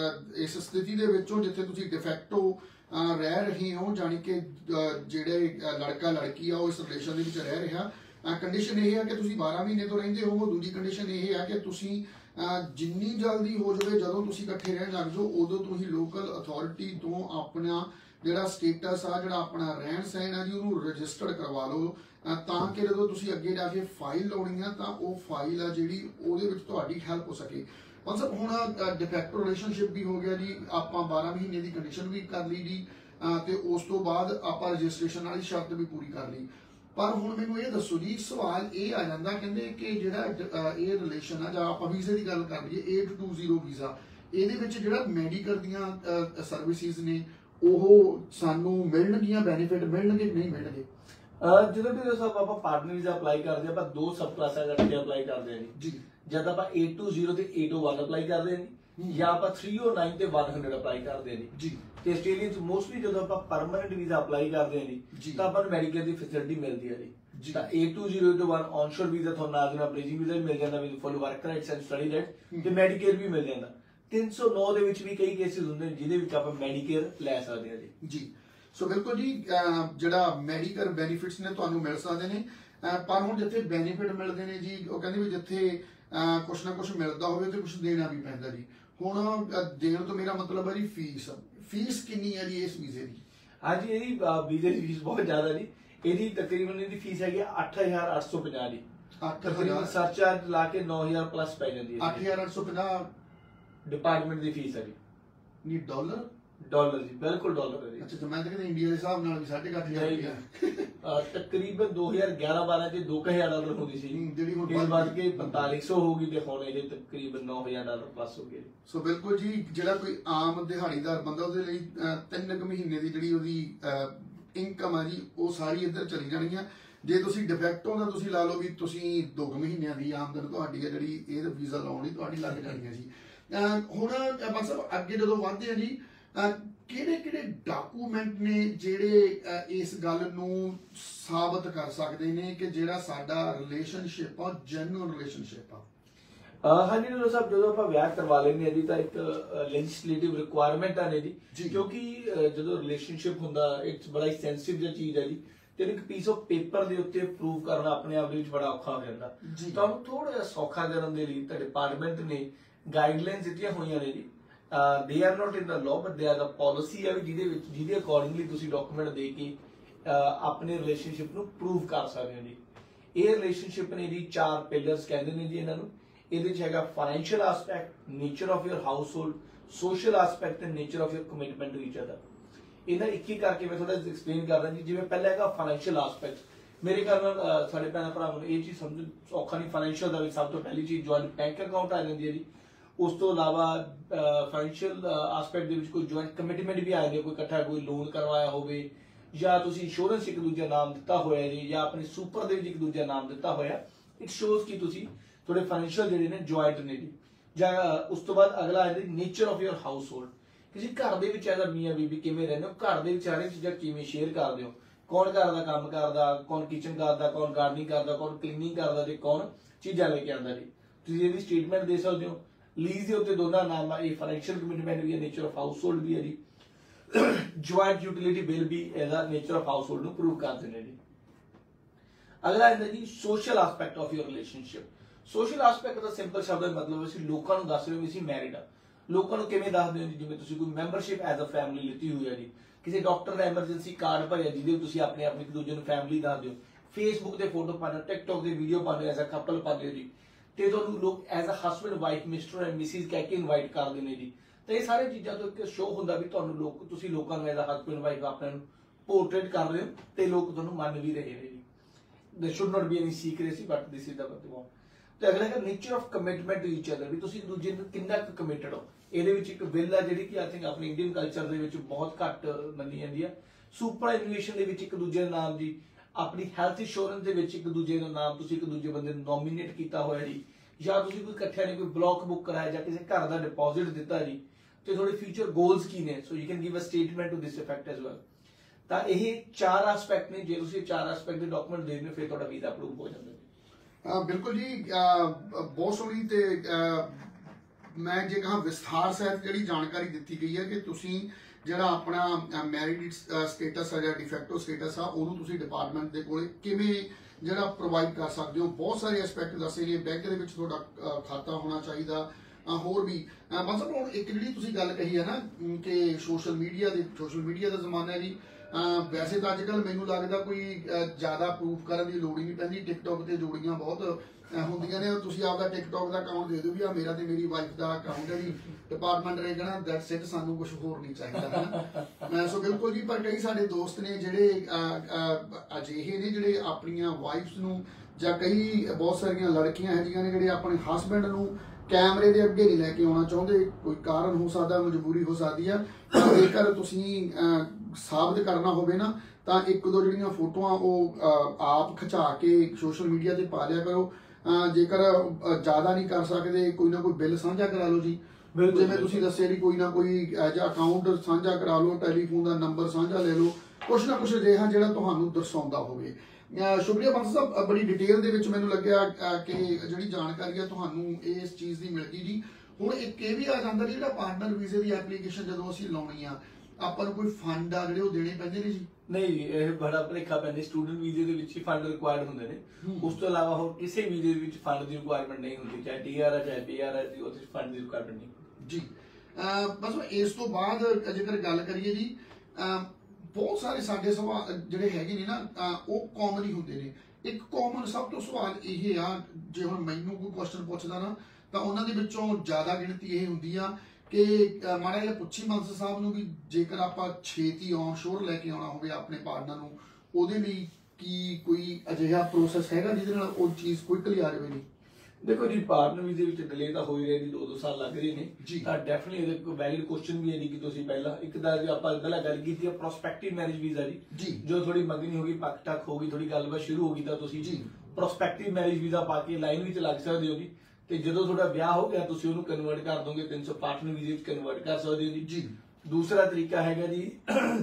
ਇਸ ਸਥਿਤੀ ਦੇ ਵਿੱਚੋਂ ਜਿੱਥੇ ਤੁਸੀਂ ਡਿਫੈਕਟੋ ਰਹਿ ਰਹੇ ਹੋ, ਜਾਣੀ ਕਿ ਜਿਹੜੇ ਲੜਕਾ ਲੜਕੀ ਆ ਉਹ ਇਸ ਰਿਲੇਸ਼ਨ ਦੇ ਵਿੱਚ ਰਹਿ ਰਿਹਾ, ਕੰਡੀਸ਼ਨ ਇਹ ਹੈ ਕਿ ਤੁਸੀਂ ਬਾਰਾਂ ਮਹੀਨੇ ਤੋਂ ਰਹਿੰਦੇ ਹੋ। ਦੂਜੀ ਕੰਡੀਸ਼ਨ ਇਹ ਹੈ ਕਿ ਤੁਸੀਂ ਜਿੰਨੀ ਜਲਦੀ ਹੋ ਜਾਵੇ ਜਦੋਂ ਤੁਸੀਂ ਇਕੱਠੇ ਰਹਿਣ ਲੱਗ ਜਾਓ ਉਦੋਂ ਤੁਸੀਂ ਲੋਕਲ ਅਥਾਰਟੀ ਤੋਂ ਆਪਣਾ ਜਿਹੜਾ ਸਟੇਟਸ ਆ, ਜਿਹੜਾ ਆਪਣਾ ਰਹਿਣ ਸਹਿਣ ਆ ਜੀ, ਉਹਨੂੰ ਰਜਿਸਟਰਡ ਕਰਵਾ ਲਓ, ਤਾਂ ਕਿ ਜਦੋਂ ਤੁਸੀਂ ਅੱਗੇ ਜਾ ਕੇ ਫਾਈਲ ਲਾਉਣੀ ਆ ਤਾਂ ਉਹ ਫਾਈਲ ਆ ਜਿਹੜੀ ਉਹਦੇ ਵਿੱਚ ਤੁਹਾਡੀ ਹੈਲਪ ਹੋ ਸਕੇ। ਮਤਲਬ ਹੁਣ ਡਿਫੈਕਟੋ ਰਿਲੇਸ਼ਨਸ਼ਿਪ ਵੀ ਹੋ ਗਿਆ ਜੀ, ਆਪਾਂ ਬਾਰਾਂ ਮਹੀਨੇ ਦੀ ਕੰਡੀਸ਼ਨ ਵੀ ਕਰ ਲਈ ਜੀ, ਤੇ ਉਸ ਤੋਂ ਬਾਅਦ ਆਪਾਂ ਰਜਿਸਟ੍ਰੇਸ਼ਨ ਵਾਲੀ ਸ਼ਰਤ ਵੀ ਪੂਰੀ ਕਰ ਲਈ। ਪਰ ਹੁਣ ਮੈਨੂੰ ਇਹ ਦੱਸੋ ਜੀ, ਸਵਾਲ ਇਹ ਆ ਜਾਂਦਾ, ਕਹਿੰਦੇ ਕਿ ਜਿਹੜਾ ਇਹ ਰਿਲੇਸ਼ਨ ਆ, ਜਾਂ ਆਪਾਂ ਵੀਜ਼ੇ ਦੀ ਗੱਲ ਕਰ ਲਈਏ ਅੱਠ ਸੌ ਵੀਹ ਵੀਜ਼ਾ, ਇਹਦੇ ਵਿੱਚ ਜਿਹੜਾ ਮੈਡੀਕਲ ਦੀਆਂ ਸਰਵਿਸਿਜ਼ ਨੇ ਉਹ ਸਾਨੂੰ ਮਿਲਣਗੀਆਂ, ਬੈਨੀਫਿਟ ਮਿਲਣਗੇ ਕਿ ਨਹੀਂ ਮਿਲਣਗੇ? ਜਦੋਂ ਵੀ ਸਭ ਆਪਾਂ ਪਾਰਟਨਰ ਵੀਜ਼ਾ ਅਪਲਾਈ ਕਰਦੇ ਆ, ਆਪਾਂ ਦੋ ਸਬ ਕਲਾਸਾਂ ਕਰਕੇ ਅਪਲਾਈ ਕਰਦੇ ਆ ਜੀ। ਜਦ ਆਪਾਂ ਅੱਠ ਸੌ ਵੀਹ ਤੇ ਅੱਠ ਸੌ ਇੱਕ ਅਪਲਾਈ ਕਰਦੇ ਆ ਜੀ, ਜਾਂ ਆਪਾਂ ਤਿੰਨ ਸੌ ਨੌ ਤੇ ਇੱਕ ਸੌ ਅਪਲਾਈ ਕਰਦੇ ਆ ਜੀ। ਤੇ ਆਸਟ੍ਰੇਲੀਆ 'ਚ ਮੋਸਟਲੀ ਜਦੋਂ ਆਪਾਂ ਪਰਮਾਨੈਂਟ ਵੀਜ਼ਾ ਅਪਲਾਈ ਕਰਦੇ ਆ ਜੀ ਤਾਂ ਆਪਾਂ ਨੂੰ ਮੈਡੀਕਲ ਦੀ ਫੈਸਿਲਿਟੀ ਮਿਲਦੀ ਆ ਜੀ। ਤਾਂ ਅੱਠ ਸੌ ਵੀਹ ਤੋਂ ਇੱਕ ਔਨਸ਼ੋਰ ਵੀਜ਼ਾ ਤੁਹਾਨੂੰ ਨਾਲ ਦੀ ਨਾਲ ਬ੍ਰਿਜਿੰਗ ਵੀਜ਼ਾ ਵੀ ਮਿਲ ਜਾਂਦਾ with full work rights and study right, ਤੇ ਮੈਡੀਕੇਅਰ ਵੀ ਮਿਲ ਜਾਂਦਾ। ਤਿੰਨ ਸੌ ਨੌ ਦੇ ਵਿੱਚ ਵੀ ਕਈ ਕੇਸਿਸ ਹੁੰਦੇ ਨੇ ਜਿਹਦੇ ਵਿੱਚ ਆਪਾਂ ਮੈਡੀਕੇਅਰ ਲੈ ਸਕਦੇ ਆ ਜੀ। ਜੀ ਸੋ ਬਿਲਕੁਲ ਜੀ, ਜਿਹੜਾ ਮੈਡੀਕਲ ਬੈਨੀਫਿਟਸ ਨੇ ਤੁਹਾਨੂੰ ਮਿਲ ਸਕਦੇ ਨੇ, ਪਰ ਹੁਣ ਜਿੱਥੇ ਬੈਨੀਫਿਟ ਮਿਲਦੇ ਨੇ ਜੀ, ਉਹ ਕਹਿੰਦੇ ਵੀ ਜਿੱਥੇ ਕੁਛ ਨਾ ਕੁਛ ਮਿਲਦਾ ਹੋਵੇ ਤੇ ਕੁਛ ਦੇਣਾ ਵੀ ਪੈਂਦਾ ਜੀ। ਹੁਣ ਦੇਣ ਤੋਂ ਮੇਰਾ ਮਤਲਬ ਹੈ ਜੀ ਫੀਸ। ਫੀਸ ਕਿੰਨੀ ਹੈ ਜੀ ਇਸ ਵੀਜ਼ੇ ਦੀ? ਹਾਂਜੀ, ਇਹਦੀ ਵੀਜ਼ੇ ਦੀ ਫੀਸ ਬਹੁਤ ਜ਼ਿਆਦਾ ਜੀ। ਇਹਦੀ ਤਕਰੀਬਨ ਇਹਦੀ ਫੀਸ ਹੈਗੀ ਅੱਠ ਹਜ਼ਾਰ ਅੱਠ ਸੌ ਪੰਜਾਹ ਜੀ। ਤਕਰੀਬਨ ਸਰਚ ਚਾਰਜ ਲਾ ਕੇ ਨੌ ਹਜ਼ਾਰ ਪਲੱਸ ਪੈ ਜਾਂਦੀ ਹੈ। ਅੱਠ ਹਜ਼ਾਰ ਅੱਠ ਸੌ ਪੰਜਾਹ ਡਿਪਾਰਟਮੈਂਟ ਦੀ ਫੀਸ ਹੈ ਜੀ। ਨਹੀਂ ਡਾਲਰ? ਡਾਲਰ ਜੀ, ਬਿਲਕੁਲ ਡਾਲਰ ਹੈ ਜੀ। ਅੱਛਾ, ਮੈਂ ਤਾਂ ਕਹਿੰਦਾ ਇੰਡੀਆ ਦੇ ਹਿਸਾਬ ਨਾਲ ਵੀ ਸਾਢੇ ਅੱਠ ਹਜ਼ਾਰ ਰੁਪਇਆ। ਤਕਰੀਬਨ ਦੋ ਹਜ਼ਾਰ ਗਿਆਰਾਂ ਬਾਰਾਂ 'ਚ ਦੋ ਹਜ਼ਾਰ ਡਾਲਰ ਹੁੰਦੀ ਸੀ, ਜਿਹੜੀ ਹੁਣ ਵੱਧ ਕੇ ਪੰਤਾਲੀ ਸੌ ਹੋ ਗਈ ਤੇ ਹੁਣ ਇਹ ਤਕਰੀਬਨ ਨੌ ਹਜ਼ਾਰ ਡਾਲਰ ਪਲੱਸ ਹੋ ਗਈ। ਸੋ ਬਿਲਕੁਲ ਜੀ, ਜਿਹੜਾ ਕੋਈ ਆਮ ਦਿਹਾੜੀਦਾਰ ਬੰਦਾ ਉਹਦੇ ਲਈ ਤਿੰਨ ਕੁ ਮਹੀਨੇ ਦੀ ਜਿਹੜੀ ਉਹਦੀ ਇਨਕਮ ਆ ਜੀ ਉਹ ਸਾਰੀ ਇੱਧਰ ਚਲੀ ਜਾਣੀ ਆ। ਜੇ ਤੁਸੀਂ ਡਿਫੈਕਟੋ ਦਾ ਤੁਸੀਂ ਲਾ ਲਓ ਵੀ ਤੁਸੀਂ ਦੋ ਕੁ ਮਹੀਨਿਆਂ ਦੀ ਆਮਦਨ ਤੁਹਾਡੀ ਹੈ ਜਿਹੜੀ ਇਹ ਵੀਜ਼ਾ ਲਾਉਣ ਲਈ ਤੁਹਾਡੀ ਲੱਗ ਜਾਣੀ ਹੈ ਜੀ। ਹੁਣ ਮਤਲਬ ਅੱਗੇ ਜਦੋਂ ਵਧਦੇ ਆ ਜੀ, ਕਿਹੜੇ ਕਿਹੜੇ ਡਾਕੂਮੈਂਟ ਨੇ ਜਿਹੜੇ ਇਸ ਗੱਲ ਨੂੰ ਸਾਬਤ ਕਰ ਸਕਦੇ ਨੇ ਕਿ ਜਿਹੜਾ ਸਾਡਾ ਰਿਲੇਸ਼ਨਸ਼ਿਪ ਆ ਜੈਨੂਇਨ ਰਿਲੇਸ਼ਨਸ਼ਿਪ ਆ? ਹਾਂਜੀ ਢਿੱਲੋਂ ਸਾਹਿਬ, ਜਦੋਂ ਆਪਾਂ ਵਿਆਹ ਕਰਵਾ ਲੈਂਦੇ ਆ ਜੀ ਤਾਂ ਇੱਕ ਲੈਜਿਸਲੇਟਿਵ ਰਿਕੁਆਇਰਮੈਂਟਾਂ ਨੇ ਜੀ, ਕਿਉਂਕਿ ਜਦੋਂ ਰਿਲੇਸ਼ਨਸ਼ਿਪ ਹੁੰਦਾ ਇਟਸ ਬੜਾ ਹੀ ਸੈਂਸਿਟਿਵ ਜਿਹਾ ਚੀਜ਼ ਹੈ ਜੀ, ਤੇ ਇੱਕ ਪੀਸ ਆਫ ਪੇਪਰ ਦੇ ਉੱਤੇ ਪ੍ਰੂਵ ਕਰਨਾ ਆਪਣੇ ਆਪ ਦੇ ਵਿੱਚ ਬੜਾ ਔਖਾ ਹੋ ਜਾਂਦਾ। ਤਾਂ ਉਹਨੂੰ ਥੋੜਾ ਜਿਹਾ ਸੌਖਾ ਕਰਨ ਦੇ ਲਈ ਤਾਂ ਡਿਪਾਰਟਮੈਂਟ ਨੇ ਗਾਈਡਲਾਈਨਸ ਦਿੱਤੀਆਂ ਹੋਈਆਂ ਨੇ ਜੀ। They are not in the law but they are the policy ਹੈ, ਜਿਹਦੇ ਵਿੱਚ ਜਿਹਦੇ ਅਕੋਰਡਿੰਗਲੀ ਤੁਸੀਂ ਡਾਕੂਮੈਂਟ ਦੇ ਕੇ ਆਪਣੇ ਰਿਲੇਸ਼ਨਸ਼ਿਪ ਨੂੰ ਪ੍ਰੂਵ ਕਰ ਸਕਦੇ ਹੋ ਜੀ। ਇਹ ਰਿਲੇਸ਼ਨਸ਼ਿਪ ਨੇ ਜੀ ਚਾਰ ਪਿਲਰਸ ਕਹਿੰਦੇ ਨੇ ਜੀ ਇਹਨਾਂ ਨੂੰ। ਇਹਦੇ 'ਚ ਹੈਗਾ financial aspect, nature of your household, social aspect ਤੇ nature of your commitment to each other. ਇਹਨਾਂ ਇੱਕ ਇੱਕ ਕਰਕੇ ਮੈਂ ਥੋੜਾ ਐਕਸਪਲੇਨ ਕਰਦਾ ਜੀ। ਜਿਵੇਂ ਪਹਿਲਾ ਹੈਗਾ ਫਾਈਨੈਂਸ਼ੀਅਲ ਆਸਪੈਕਟ, ਮੇਰੇ ਖਿਆਲ ਨਾਲ ਸਾਡੇ ਭੈਣ ਭਰਾਵਾਂ ਨੂੰ ਇਹ ਚੀਜ਼ ਸਮਝ ਔਖਾ ਨਹੀਂ। ਫਾਈਨੈਂਸ਼ੀਅਲ ਦਾ ਵੀ ਸਭ ਤੋਂ ਪਹਿਲੀ ਚੀਜ਼ ਜੁਆਇੰਟ ਬੈਂਕ ਅਕਾਊਂਟ ਆ ਜਾਂਦੀ ਹੈ ਜੀ। ਉਸ ਤੋਂ ਇਲਾਵਾ ਫਾਈਨੈਂਸ਼ੀਅਲ ਆਸਪੈਕਟ ਦੇ ਵਿੱਚ ਕੋਈ ਜੁਆਇੰਟ ਕਮਿਟਮੈਂਟ ਵੀ ਆ ਜਾਂਦੀ ਹੈ, ਕੋਈ ਇਕੱਠਾ ਕੋਈ ਲੋਨ ਕਰਵਾਇਆ ਹੋਵੇ, ਜਾਂ ਤੁਸੀਂ ਇੰਸ਼ੋਰੈਂਸ ਇੱਕ ਦੂਜਾ ਨਾਮ ਦਿੱਤਾ ਹੋਇਆ ਜੀ, ਜਾਂ ਆਪਣੇ ਸੁਪਰ ਦੇ ਵਿੱਚ ਇੱਕ ਦੂਜਾ ਨਾਮ ਦਿੱਤਾ ਹੋਇਆ। ਇਟ ਸ਼ੋਜ਼ ਕਿ ਤੁਸੀਂ ਥੋੜੇ ਫਾਈਨੈਂਸ਼ੀਅਲ ਜਿਹੜੇ ਨੇ ਜੁਆਇੰਟ ਨੇ ਜੀ। ਜਾਂ ਉਸ ਤੋਂ ਬਾਅਦ ਅਗਲਾ ਹੈ nature of your household, ਤੁਸੀਂ ਘਰ ਦੇ ਵਿੱਚ ਐਜ਼ ਅ ਮੀਆਂ ਬੀਬੀ ਕਿਵੇਂ ਰਹਿੰਦੇ ਹੋ, ਘਰ ਦੇ ਵਿੱਚ ਸਾਰੀਆਂ ਚੀਜ਼ਾਂ ਕਿਵੇਂ ਸ਼ੇਅਰ ਕਰਦੇ ਹੋ, ਕੌਣ ਘਰ ਦਾ ਕੰਮ ਕਰਦਾ, ਕੌਣ ਕਿਚਨ ਕਰਦਾ, ਕੌਣ ਗਾਰਡਨਿੰਗ ਕਰਦਾ, ਕੌਣ ਕਲੀਨਿੰਗ ਕਰਦਾ ਤੇ ਕੌਣ ਚੀਜ਼ਾਂ ਲੈ ਕੇ ਆਉਂਦਾ ਜੀ। ਤੁਸੀਂ ਇਹਦੀ ਸਟੇਟਮੈਂਟ ਦੇ ਸਕਦੇ ਹੋ। ਲੀਜ਼ ਦੇ ਉੱਤੇ ਦੋਨਾਂ ਨਾਮ ਆ, ਇਹ ਫਾਈਨੈਂਸ਼ੀਅਲ ਕਮਿਟਮੈਂਟ ਵੀ ਹੈ, ਨੇਚਰ ਆਫ ਹਾਊਸ ਹੋਲਡ ਵੀ ਹੈ ਜੀ। ਜੁਆਇੰਟ ਯੂਟਿਲਿਟੀ ਬਿੱਲ ਵੀ ਇਹਦਾ ਨੇਚਰ ਆਫ ਹਾਊਸ ਹੋਲਡ ਨੂੰ ਪ੍ਰੂਵ ਕਰਦੇ ਨੇ ਜੀ। ਅਗਲਾ ਹੈ ਜੀ social aspect of your relationship. Social aspect ਦਾ ਸਿੰਪਲ ਸ਼ਬਦ ਦਾ ਮਤਲਬ ਅਸੀਂ ਲੋਕਾਂ ਨੂੰ ਦੱਸ ਰਹੇ ਹੋ ਵੀ ਅਸੀਂ ਮੈਰਿਡ ਆ। ਲੋਕਾਂ ਨੂੰ ਕਿਵੇਂ ਦੱਸਦੇ ਹੋ ਜੀ? ਜਿਵੇਂ ਤੁਸੀਂ ਕੋਈ ਮੈਂਬਰਸ਼ਿਪ ਐਜ਼ ਅ ਫੈਮਿਲੀ ਲਿੱਤੀ ਹੋਈ ਹੈ ਜੀ, ਕਿਸੇ ਡਾਕਟਰ ਦਾ ਐਮਰਜੈਂਸੀ ਕਾਰਡ ਭਰਿਆ ਜਿਹਦੇ ਵਿੱਚ ਤੁਸੀਂ ਆਪਣੇ ਆਪਣੇ ਇੱਕ ਦੂਜੇ ਨੂੰ ਫੈਮਿਲੀ ਦੱਸਦੇ ਹੋ, ਫੇਸਬੁੱਕ ਤੇ ਫੋਟੋ ਪਾਉਂਦੇ ਹੋ, ਟਿਕਟੌਕ ਤੇ ਵੀਡੀਓ ਪਾਉਂਦੇ ਹੋ ਐਜ਼ ਅ ਕਪਲ ਪਾਉਂਦੇ ਹੋ ਜੀ, ਤੇ ਤੁਹਾਨੂੰ ਲੋਕ as a husband wife Mr and Mrs ਕਹਿ ਕੇ ਇਨਵਾਈਟ ਕਰਦੇ ਨੇ ਜੀ। ਤੇ ਇਹ ਸਾਰੇ ਚੀਜ਼ਾਂ ਤੋਂ ਇੱਕ ਸ਼ੋਅ ਹੁੰਦਾ ਵੀ ਤੁਹਾਨੂੰ ਲੋਕ ਤੁਸੀਂ ਲੋਕਾਂ ਨੂੰ ਐਜ਼ ਅ ਹਸਬੈਂਡ ਵਾਈਫ ਆਪਣੇ ਨੂੰ ਪੋਰਟਰੇਟ ਕਰ ਰਹੇ ਹੋ ਤੇ ਲੋਕ ਤੁਹਾਨੂੰ ਮੰਨ ਵੀ ਰਹੇ ਨੇ ਜੀ। There should not be any secrecy, but this is the one. ਤੇ ਅਗਲਾ ਹੈ nature of commitment to each other, ਵੀ ਤੁਸੀਂ ਇੱਕ ਦੂਜੇ ਨੂੰ ਕਿੰਨਾ ਕੁ ਕਮਿਟਡ ਹੋ। ਇਹਦੇ ਵਿੱਚ ਇੱਕ ਵਿਲ ਆ ਜਿਹੜੀ ਕਿ ਆਈ ਥਿੰਕ ਆਪਣੇ ਇੰਡੀਅਨ ਕਲਚਰ ਦੇ ਵਿੱਚ ਬਹੁਤ ਘੱਟ ਮੰਨੀ ਜਾਂਦੀ ਆ। ਸੁਪਰ ਐਨੂਏਸ਼ਨ ਦੇ ਵਿੱਚ ਇੱਕ ਦੂਜੇ ਦਾ ਨਾਮ ਜੀ, ਆਪਣੀ ਹੈਲਥ ਇੰਸ਼ੋਰੈਂਸ ਦੇ ਵਿੱਚ ਇੱਕ ਦੂਜੇ ਦਾ ਨਾਮ ਤੁਸੀਂ ਇੱਕ ਦੂਜੇ ਬੰਦੇ ਨੂੰ ਨੋਮੀਨੇਟ ਕੀਤਾ ਹੋਇਆ ਜੀ, ਜਾਂ ਤੁਸੀਂ ਕੋਈ ਇਕੱਠਿਆਂ ਨੇ ਕੋਈ ਬਲੌਕ ਬੁੱਕ ਕਰਾਇਆ ਜਾਂ ਕਿਸੇ ਘਰ ਦਾ ਡਿਪੋਜ਼ਿਟ ਦਿੱਤਾ ਜੀ, ਤੇ ਤੁਹਾਡੇ ਫਿਊਚਰ ਗੋਲਸ ਕੀ ਨੇ, so you can give a statement to this effect as well. ਤਾਂ ਇਹ ਚਾਰ ਐਸਪੈਕਟ ਨੇ, ਜੇ ਤੁਸੀਂ ਚਾਰ ਐਸਪੈਕਟ ਦੇ ਡਾਕੂਮੈਂਟ ਦੇ ਦਿਓ ਫਿਰ ਤੁਹਾਡਾ ਵੀਜ਼ਾ ਅਪਰੂਵ ਹੋ ਜਾਂਦਾ ਹੈ। ਬਿਲਕੁਲ ਜੀ, ਬਹੁਤ ਸੋਹਣੀ ਤੇ ਮੈਂ ਜੇ ਕਹਾਂ ਵਿਸਥਾਰ ਸਹਿਤ ਜਿਹੜੀ ਜਾਣਕਾਰੀ ਦਿੱਤੀ ਗਈ ਹੈ ਕਿ ਤੁਸੀਂ ਜਿਹੜਾ ਆਪਣਾ ਮੈਰਿਡ ਸਟੇਟਸ ਆ ਜਾਂ ਡਿਫੈਕਟੋ ਸਟੇਟਸ ਆ ਉਹਨੂੰ ਤੁਸੀਂ ਡਿਪਾਰਟਮੈਂਟ ਦੇ ਕੋਲੇ ਕਿਵੇਂ ਜਿਹੜਾ ਪ੍ਰੋਵਾਈਡ ਕਰ ਸਕਦੇ ਹੋ। ਬਹੁਤ ਸਾਰੇ ਐਸਪੈਕਟ ਦੱਸੇ ਨੇ, ਬੈਂਕ ਦੇ ਵਿੱਚ ਤੁਹਾਡਾ ਖਾਤਾ ਹੋਣਾ ਚਾਹੀਦਾ, ਹੋਰ ਵੀ ਮਤਲਬ ਹੁਣ ਇੱਕ ਜਿਹੜੀ ਤੁਸੀਂ ਗੱਲ ਕਹੀ ਹੈ ਨਾ ਕਿ ਸੋਸ਼ਲ ਮੀਡੀਆ ਦੇ ਸੋਸ਼ਲ ਮੀਡੀਆ ਦਾ ਜ਼ਮਾਨਾ ਹੈ ਜੀ। ਵੈਸੇ ਤਾਂ ਅੱਜ ਕੱਲ੍ਹ ਮੈਨੂੰ ਲੱਗਦਾ ਕੋਈ ਜ਼ਿਆਦਾ ਪ੍ਰੂਫ ਕਰਨ ਦੀ ਲੋੜ ਹੀ ਨਹੀਂ ਪੈਂਦੀ। ਟਿਕਟੌਕ ਤੇ ਜੋੜੀਆਂ ਬਹੁਤ ਹੁੰਦੀਆਂ ਨੇ, ਤੁਸੀਂ ਆਪਦਾ ਟਿਕਟੌਕ ਦਾ ਅਕਾਊਂਟ ਦੇ ਦਿਓ ਵੀ ਆ ਮੇਰਾ ਤੇ ਮੇਰੀ ਵਾਈਫ ਦਾ ਅਕਾਊਂਟ ਹੈ ਜੀ, ਡਿਪਾਰਟਮੈਂਟ ਨੇ ਕਹਿਣਾ ਦੈਟਸ ਇਟ, ਸਾਨੂੰ ਕੁਝ ਹੋਰ ਨਹੀਂ ਚਾਹੀਦਾ। ਸੋ ਬਿਲਕੁਲ ਜੀ, ਪਰ ਕਈ ਸਾਡੇ ਦੋਸਤ ਨੇ ਜਿਹੜੇ ਅਜਿਹੇ ਨੇ ਜਿਹੜੇ ਆਪਣੀਆਂ ਵਾਈਫਸ ਨੂੰ ਜਾਂ ਕਈ ਬਹੁਤ ਸਾਰੀਆਂ ਲੜਕੀਆਂ ਹੈਗੀਆਂ ਨੇ ਜਿਹੜੇ ਆਪਣੇ ਹਸਬੈਂਡ ਨੂੰ ਕੈਮਰੇ ਦੇ ਅੱਗੇ ਨਹੀਂ ਲੈ ਕੇ ਆਉਣਾ ਚਾਹੁੰਦੇ। ਕੋਈ ਕਾਰਨ ਹੋ ਸਕਦਾ, ਮਜਬੂਰੀ ਹੋ ਸਕਦੀ ਆ। ਜੇਕਰ ਤੁਸੀਂ ਸਾਬਤ ਕਰਨਾ ਹੋਵੇ ਨਾ ਤਾਂ ਇੱਕ ਦੋ ਜਿਹੜੀਆਂ ਫੋਟੋਆਂ ਉਹ ਆਪ ਖਿਚਾ ਕੇ ਸੋਸ਼ਲ ਮੀਡੀਆ ਤੇ ਪਾ ਲਿਆ ਕਰੋ। ਜੇਕਰ ਜ਼ਿਆਦਾ ਨਹੀਂ ਕਰ ਸਕਦੇ, ਕੋਈ ਨਾ ਕੋਈ ਬਿੱਲ ਸਾਂਝਾ ਕਰਾ ਲਓ ਜੀ, ਜਿਵੇਂ ਤੁਸੀਂ ਦੱਸਿਆ ਜੀ, ਕੋਈ ਨਾ ਕੋਈ ਐਜ ਅਕਾਊਂਟ ਸਾਂਝਾ ਕਰਾ ਲਓ, ਟੈਲੀਫੋਨ ਦਾ ਨੰਬਰ ਸਾਂਝਾ ਲੈ ਲਓ, ਕੁਛ ਨਾ ਕੁਛ ਅਜਿਹਾ ਜਿਹੜਾ ਤੁਹਾਨੂੰ ਦਰਸਾਉਂਦਾ ਹੋਵੇ। ਸ਼ੁਕਰੀਆ ਬੰਸ ਸਾਹਿਬ, ਬੜੀ ਡਿਟੇਲ ਦੇ ਵਿੱਚ ਮੈਨੂੰ ਲੱਗਿਆ ਕਿ ਜਿਹੜੀ ਜਾਣਕਾਰੀ ਆ ਤੁਹਾਨੂੰ ਇਸ ਚੀਜ਼ ਦੀ ਮਿਲ ਗਈ ਜੀ। ਹੁਣ ਇੱਕ ਇਹ ਵੀ ਆ ਜਾਂਦਾ ਕਿ ਜਿਹੜਾ ਪਾਰਟਨਰ ਵੀਜ਼ੇ ਦੀ ਐਪਲੀਕੇਸ਼ਨ ਜਦੋਂ ਅਸੀਂ ਲਾਉਣੀ ਆ, ਆਪਾਂ ਨੂੰ ਕੋਈ ਫੰਡ ਆ ਜਿਹੜੇ ਉਹ ਦੇਣੇ ਪੈਂਦੇ ਨੇ ਜੀ? ਨਹੀਂ ਜੀ, ਇਹ ਬੜਾ ਭੁਲੇਖਾ ਪੈਂਦਾ। ਸਟੂਡੈਂਟ ਵੀਜ਼ੇ ਦੇ ਵਿੱਚ ਹੀ ਫੰਡ ਰਿਕੁਆਇਰਡ ਹੁੰਦੇ ਨੇ, ਉਸ ਤੋਂ ਇਲਾਵਾ ਹੋਰ ਕਿਸੇ ਵੀਜ਼ੇ ਦੇ ਵਿੱਚ ਫੰਡ ਦੀ ਰਿਕੁਆਇਰਮੈਂਟ ਨਹੀਂ ਹੁੰਦੀ, ਚਾਹੇ ਟੀ ਆਰ ਆ ਚਾਹੇ ਪੀ ਆਰ ਆ ਜੀ, ਉਹਦੇ ਵਿੱਚ ਫੰਡ ਦੀ ਰਿਕੁਆਇਰਮੈਂਟ ਨਹੀਂ ਜੀ। ਬਸ ਇਸ ਤੋਂ ਬਾਅਦ ਜੇਕਰ ਗੱਲ ਕਰੀਏ ਜੀ, ਬਹੁਤ ਸਾਰੇ ਸਾਡੇ ਸਵਾਲ ਜਿਹੜੇ ਹੈਗੇ ਨੇ ਨਾ ਉਹ ਕਾਮਨ ਹੀ ਹੁੰਦੇ ਨੇ। ਇੱਕ ਕਾਮਨ ਸਭ ਤੋਂ ਸਵਾਲ ਇਹ ਆ, ਜੇ ਹੁਣ ਮੈਨੂੰ ਕੋਈ ਕੁਐਸਚਨ ਪੁੱਛਦਾ ਨਾ ਤਾਂ ਉਹਨਾਂ ਦੇ ਵਿੱਚੋਂ ਜ਼ਿਆਦਾ ਗਿਣਤੀ ਇਹ ਹੁੰਦੀ ਆ ਕਿ ਮਾੜਾ ਜਿਹਾ ਪੁੱਛੀ ਮਾਨਸਾ ਸਾਹਿਬ ਨੂੰ ਵੀ ਜੇਕਰ ਆਪਾਂ ਛੇਤੀ ਔਨ ਸ਼ੋਰ ਲੈ ਕੇ ਆਉਣਾ ਹੋਵੇ ਆਪਣੇ ਪਾਰਟਨਰ ਨੂੰ, ਉਹਦੇ ਲਈ ਕੀ ਕੋਈ ਅਜਿਹਾ ਪ੍ਰੋਸੈਸ ਹੈਗਾ ਜਿਹਦੇ ਨਾਲ ਉਹ ਚੀਜ਼ ਕੁਇਕਲੀ ਆ ਜਾਵੇ? ਨਹੀਂ ਦੇਖੋ ਜੀ, ਪਾਰਟਨਰ ਵੀਜ਼ੇ ਵਿੱਚ ਡਿਲੇ ਤਾਂ ਹੋ ਹੀ ਰਿਹਾ ਜੀ, ਦੋ ਦੋ ਸਾਲ ਲੱਗ ਰਹੇ ਨੇ ਜੀ। ਤਾਂ ਡੈਫੀਨਿਟਲੀ ਇਹਦੇ ਕੋਈ ਵੈਲਿਡ ਕੁਐਸਚਨ ਵੀ ਹੈ ਜੀ ਕਿ ਤੁਸੀਂ ਪਹਿਲਾਂ ਇੱਕ ਤਾਂ ਜੇ ਆਪਾਂ ਪਹਿਲਾਂ ਗੱਲ ਕੀਤੀ ਹੈ ਪ੍ਰੋਸਪੈਕਟਿਵ ਮੈਰਿਜ ਵੀਜ਼ਾ ਜੀ, ਜੋ ਥੋੜੀ ਮੰਗਣੀ ਹੋ ਗਈ, ਪੱਕ ਟੱਕ ਹੋ ਗਈ, ਥੋੜੀ ਗੱਲਬਾਤ ਸ਼ੁਰੂ ਹੋ ਗਈ ਤਾਂ ਤੁਸੀਂ ਜੀ ਪ੍ਰੋਸਪੈਕਟਿਵ ਮੈਰਿਜ ਵੀਜ਼ਾ ਪਾ ਕੇ ਲਾਈਨ ਵਿੱਚ ਲੱਗ ਸਕਦੇ ਹੋ ਜੀ। ਤੇ ਜਦੋਂ ਤੁਹਾਡਾ ਵਿਆਹ ਹੋ ਗਿਆ ਤੁਸੀਂ ਉਹਨੂੰ ਕਨਵਰਟ ਕਰ ਦੋਗੇ ਤਿੰਨ ਸੌ ਪਾਰਟਨਰ ਵੀਜ਼ੇ ਵਿੱਚ ਕਨਵਰਟ ਕਰ ਸਕਦੇ ਹੋ ਜੀ। ਦੂਸਰਾ ਤਰੀਕਾ ਹੈਗਾ ਜੀ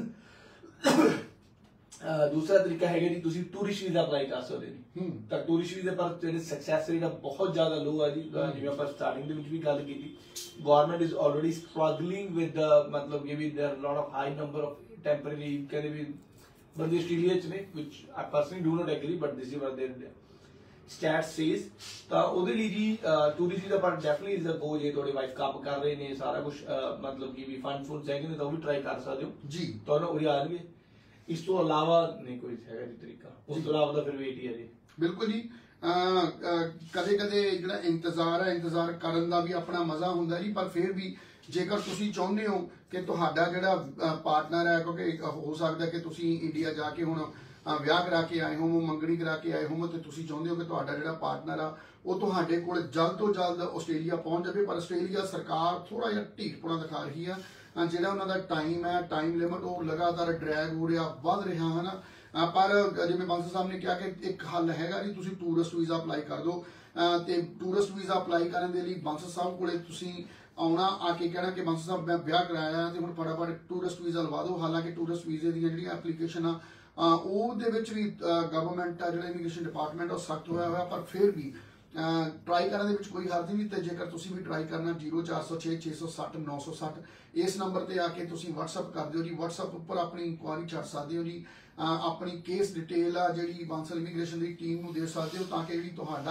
ਦੂਸਰਾ ਤਰੀਕਾ ਹੈਗਾ ਜੀ ਤੁਸੀਂ ਟੂਰਿਸਟ ਵੀਜ਼ਾ ਅਪਲਾਈ ਕਰ ਸਕਦੇ ਹੋ। ਤਾਂ ਟੂਰਿਸਟ ਵੀਜ਼ੇ ਪਰ ਜਿਹੜੀ ਸਕਸੈਸ ਰੇਟ ਆ ਬਹੁਤ ਜ਼ਿਆਦਾ ਲੋ ਆ ਜੀ। ਜਿਵੇਂ ਆਪਾਂ ਸਟਾਰਟਿੰਗ ਦੇ ਵਿੱਚ ਵੀ ਗੱਲ ਕੀਤੀ, government is already struggling with ਮਤਲਬ ਕਿ we there lot of high number of temporary ਕਹਿੰਦੇ ਵੀ ਬੰਦੇ ਆਸਟ੍ਰੇਲੀਆ ਚ ਨੇ, which I personally do not agree, but this is what their stat says. ਤਾਂ ਉਹਦੇ ਲਈ ਜੀ ਟੂਰਿਸਟ ਵੀਜ਼ਾ ਪਰ ਡੈਫੀਨਿਟਲੀ ਇਜ਼ ਅ ਗੋ। ਜੇ ਤੁਹਾਡੇ ਵਾਈਫ ਕੰਮ ਕਰ ਰਹੇ ਨੇ, ਸਾਰਾ ਕੁਝ ਮਤਲਬ ਕਿ ਵੀ ਫੰਡ ਫੁੰਡ ਹੈਗੇ ਨੇ ਤਾਂ ਉਹ ਵੀ ਟਰਾਈ ਕਰ ਸਕਦੇ ਹੋ ਜੀ, ਤੁਹਾਨੂੰ ਉਰੇ ਆਣਗੇ। ਇਸ ਤੋਂ ਇਲਾਵਾ ਨਹੀਂ ਕੋਈ ਹੈਗਾ ਜੀ ਤਰੀਕਾ, ਉਸ ਤੋਂ ਇਲਾਵਾ ਤਾਂ ਫਿਰ ਵੇਟ ਹੀ ਹੈ ਜੀ। ਬਿਲਕੁਲ ਜੀ, ਕਦੇ ਕਦੇ ਜਿਹੜਾ ਇੰਤਜ਼ਾਰ ਹੈ, ਇੰਤਜ਼ਾਰ ਕਰਨ ਦਾ ਵੀ ਆਪਣਾ ਮਜ਼ਾ ਹੁੰਦਾ ਜੀ। ਪਰ ਫਿਰ ਵੀ ਜੇਕਰ ਤੁਸੀਂ ਚਾਹੁੰਦੇ ਹੋ ਕਿ ਤੁਹਾਡਾ ਜਿਹੜਾ ਪਾਰਟਨਰ ਹੈ, ਕਿਉਂਕਿ ਹੋ ਸਕਦਾ ਕਿ ਤੁਸੀਂ ਇੰਡੀਆ ਜਾ ਕੇ ਹੁਣ ਵਿਆਹ ਕਰਾ ਕੇ ਆਏ ਹੋ, ਮੰਗਣੀ ਕਰਾ ਕੇ ਆਏ ਹੋ, ਤੇ ਤੁਸੀਂ ਚਾਹੁੰਦੇ ਹੋ ਕਿ ਤੁਹਾਡਾ ਜਿਹੜਾ ਪਾਰਟਨਰ ਆ ਉਹ ਤੁਹਾਡੇ ਕੋਲ ਜਲਦ ਤੋਂ ਜਲਦ ਆਸਟ੍ਰੇਲੀਆ ਪਹੁੰਚ ਜਾਵੇ, ਪਰ ਆਸਟ੍ਰੇਲੀਆ ਸਰਕਾਰ ਥੋੜਾ ਜਿਹਾ ਢੀਠਪੁਣਾ ਦਿਖਾ ਰਹੀ ਆ। ਜਿਹੜਾ ਉਹਨਾਂ ਦਾ ਟਾਈਮ ਹੈ, ਟਾਈਮ ਲਿਮਟ ਉਹ ਲਗਾਤਾਰ ਡਰੈਗ ਹੋ ਰਿਹਾ, ਵੱਧ ਰਿਹਾ ਹੈ ਨਾ। ਪਰ ਜਿਵੇਂ ਬਾਂਸਲ ਸਾਹਿਬ ਨੇ ਕਿਹਾ ਕਿ ਇੱਕ ਹੱਲ ਹੈਗਾ ਜੀ, ਤੁਸੀਂ ਟੂਰਿਸਟ ਵੀਜ਼ਾ ਅਪਲਾਈ ਕਰ ਦਿਓ। ਤੇ ਟੂਰਿਸਟ ਵੀਜ਼ਾ ਅਪਲਾਈ ਕਰਨ ਦੇ ਲਈ ਬਾਂਸਲ ਸਾਹਿਬ ਕੋਲੇ ਤੁਸੀਂ ਆਉਣਾ, ਆ ਕੇ ਕਹਿਣਾ ਕਿ ਬਾਂਸਲ ਸਾਹਿਬ ਮੈਂ ਵਿਆਹ ਕਰਾਇਆ ਤੇ ਹੁਣ ਫਟਾਫਟ ਟੂਰਿਸਟ ਵੀਜ਼ਾ ਲਵਾ ਦਿਓ। ਹਾਲਾਂਕਿ ਟੂਰਿਸਟ ਵੀਜ਼ੇ ਦੀਆਂ ਜਿਹੜੀਆਂ ਐਪਲੀਕੇਸ਼ਨ ਆ ਉਹਦੇ ਵਿੱਚ ਵੀ ਗਵਰਨਮੈਂਟ ਆ ਜਿਹੜਾ ਇਮੀਗ੍ਰੇਸ਼ਨ ਡਿਪਾਰਟਮੈਂਟ ਉਹ ਸਖਤ ਹੋਇਆ ਹੋਇਆ, ਪਰ ਫਿਰ ਵੀ ਟਰਾਈ ਕਰਨ ਦੇ ਵਿੱਚ ਕੋਈ ਹਰਜ ਨਹੀਂ। ਤੇ ਜੇਕਰ ਤੁਸੀਂ ਵੀ ਟਰਾਈ ਕਰਨਾ, ਜ਼ੀਰੋ ਚਾਰ ਸੌ ਛੇ ਛੇ ਸੌ ਸੱਠ ਨੌ ਸੌ ਸੱਠ ਇਸ ਨੰਬਰ ਤੇ ਆ ਕੇ ਤੁਸੀਂ WhatsApp ਕਰ ਦਿਓ ਜੀ। WhatsApp ਉੱਪਰ ਆਪਣੀ ਇਨਕੁਆਇਰੀ ਛੱਡ ਸਕਦੇ ਹੋ ਜੀ, ਆਪਣੀ ਕੇਸ ਡਿਟੇਲ ਆ ਜਿਹੜੀ ਬਾਂਸਲ ਇਮੀਗ੍ਰੇਸ਼ਨ ਦੀ ਟੀਮ ਨੂੰ ਦੇ ਸਕਦੇ ਹੋ, ਤਾਂ ਕਿ ਜਿਹੜੀ ਤੁਹਾਡਾ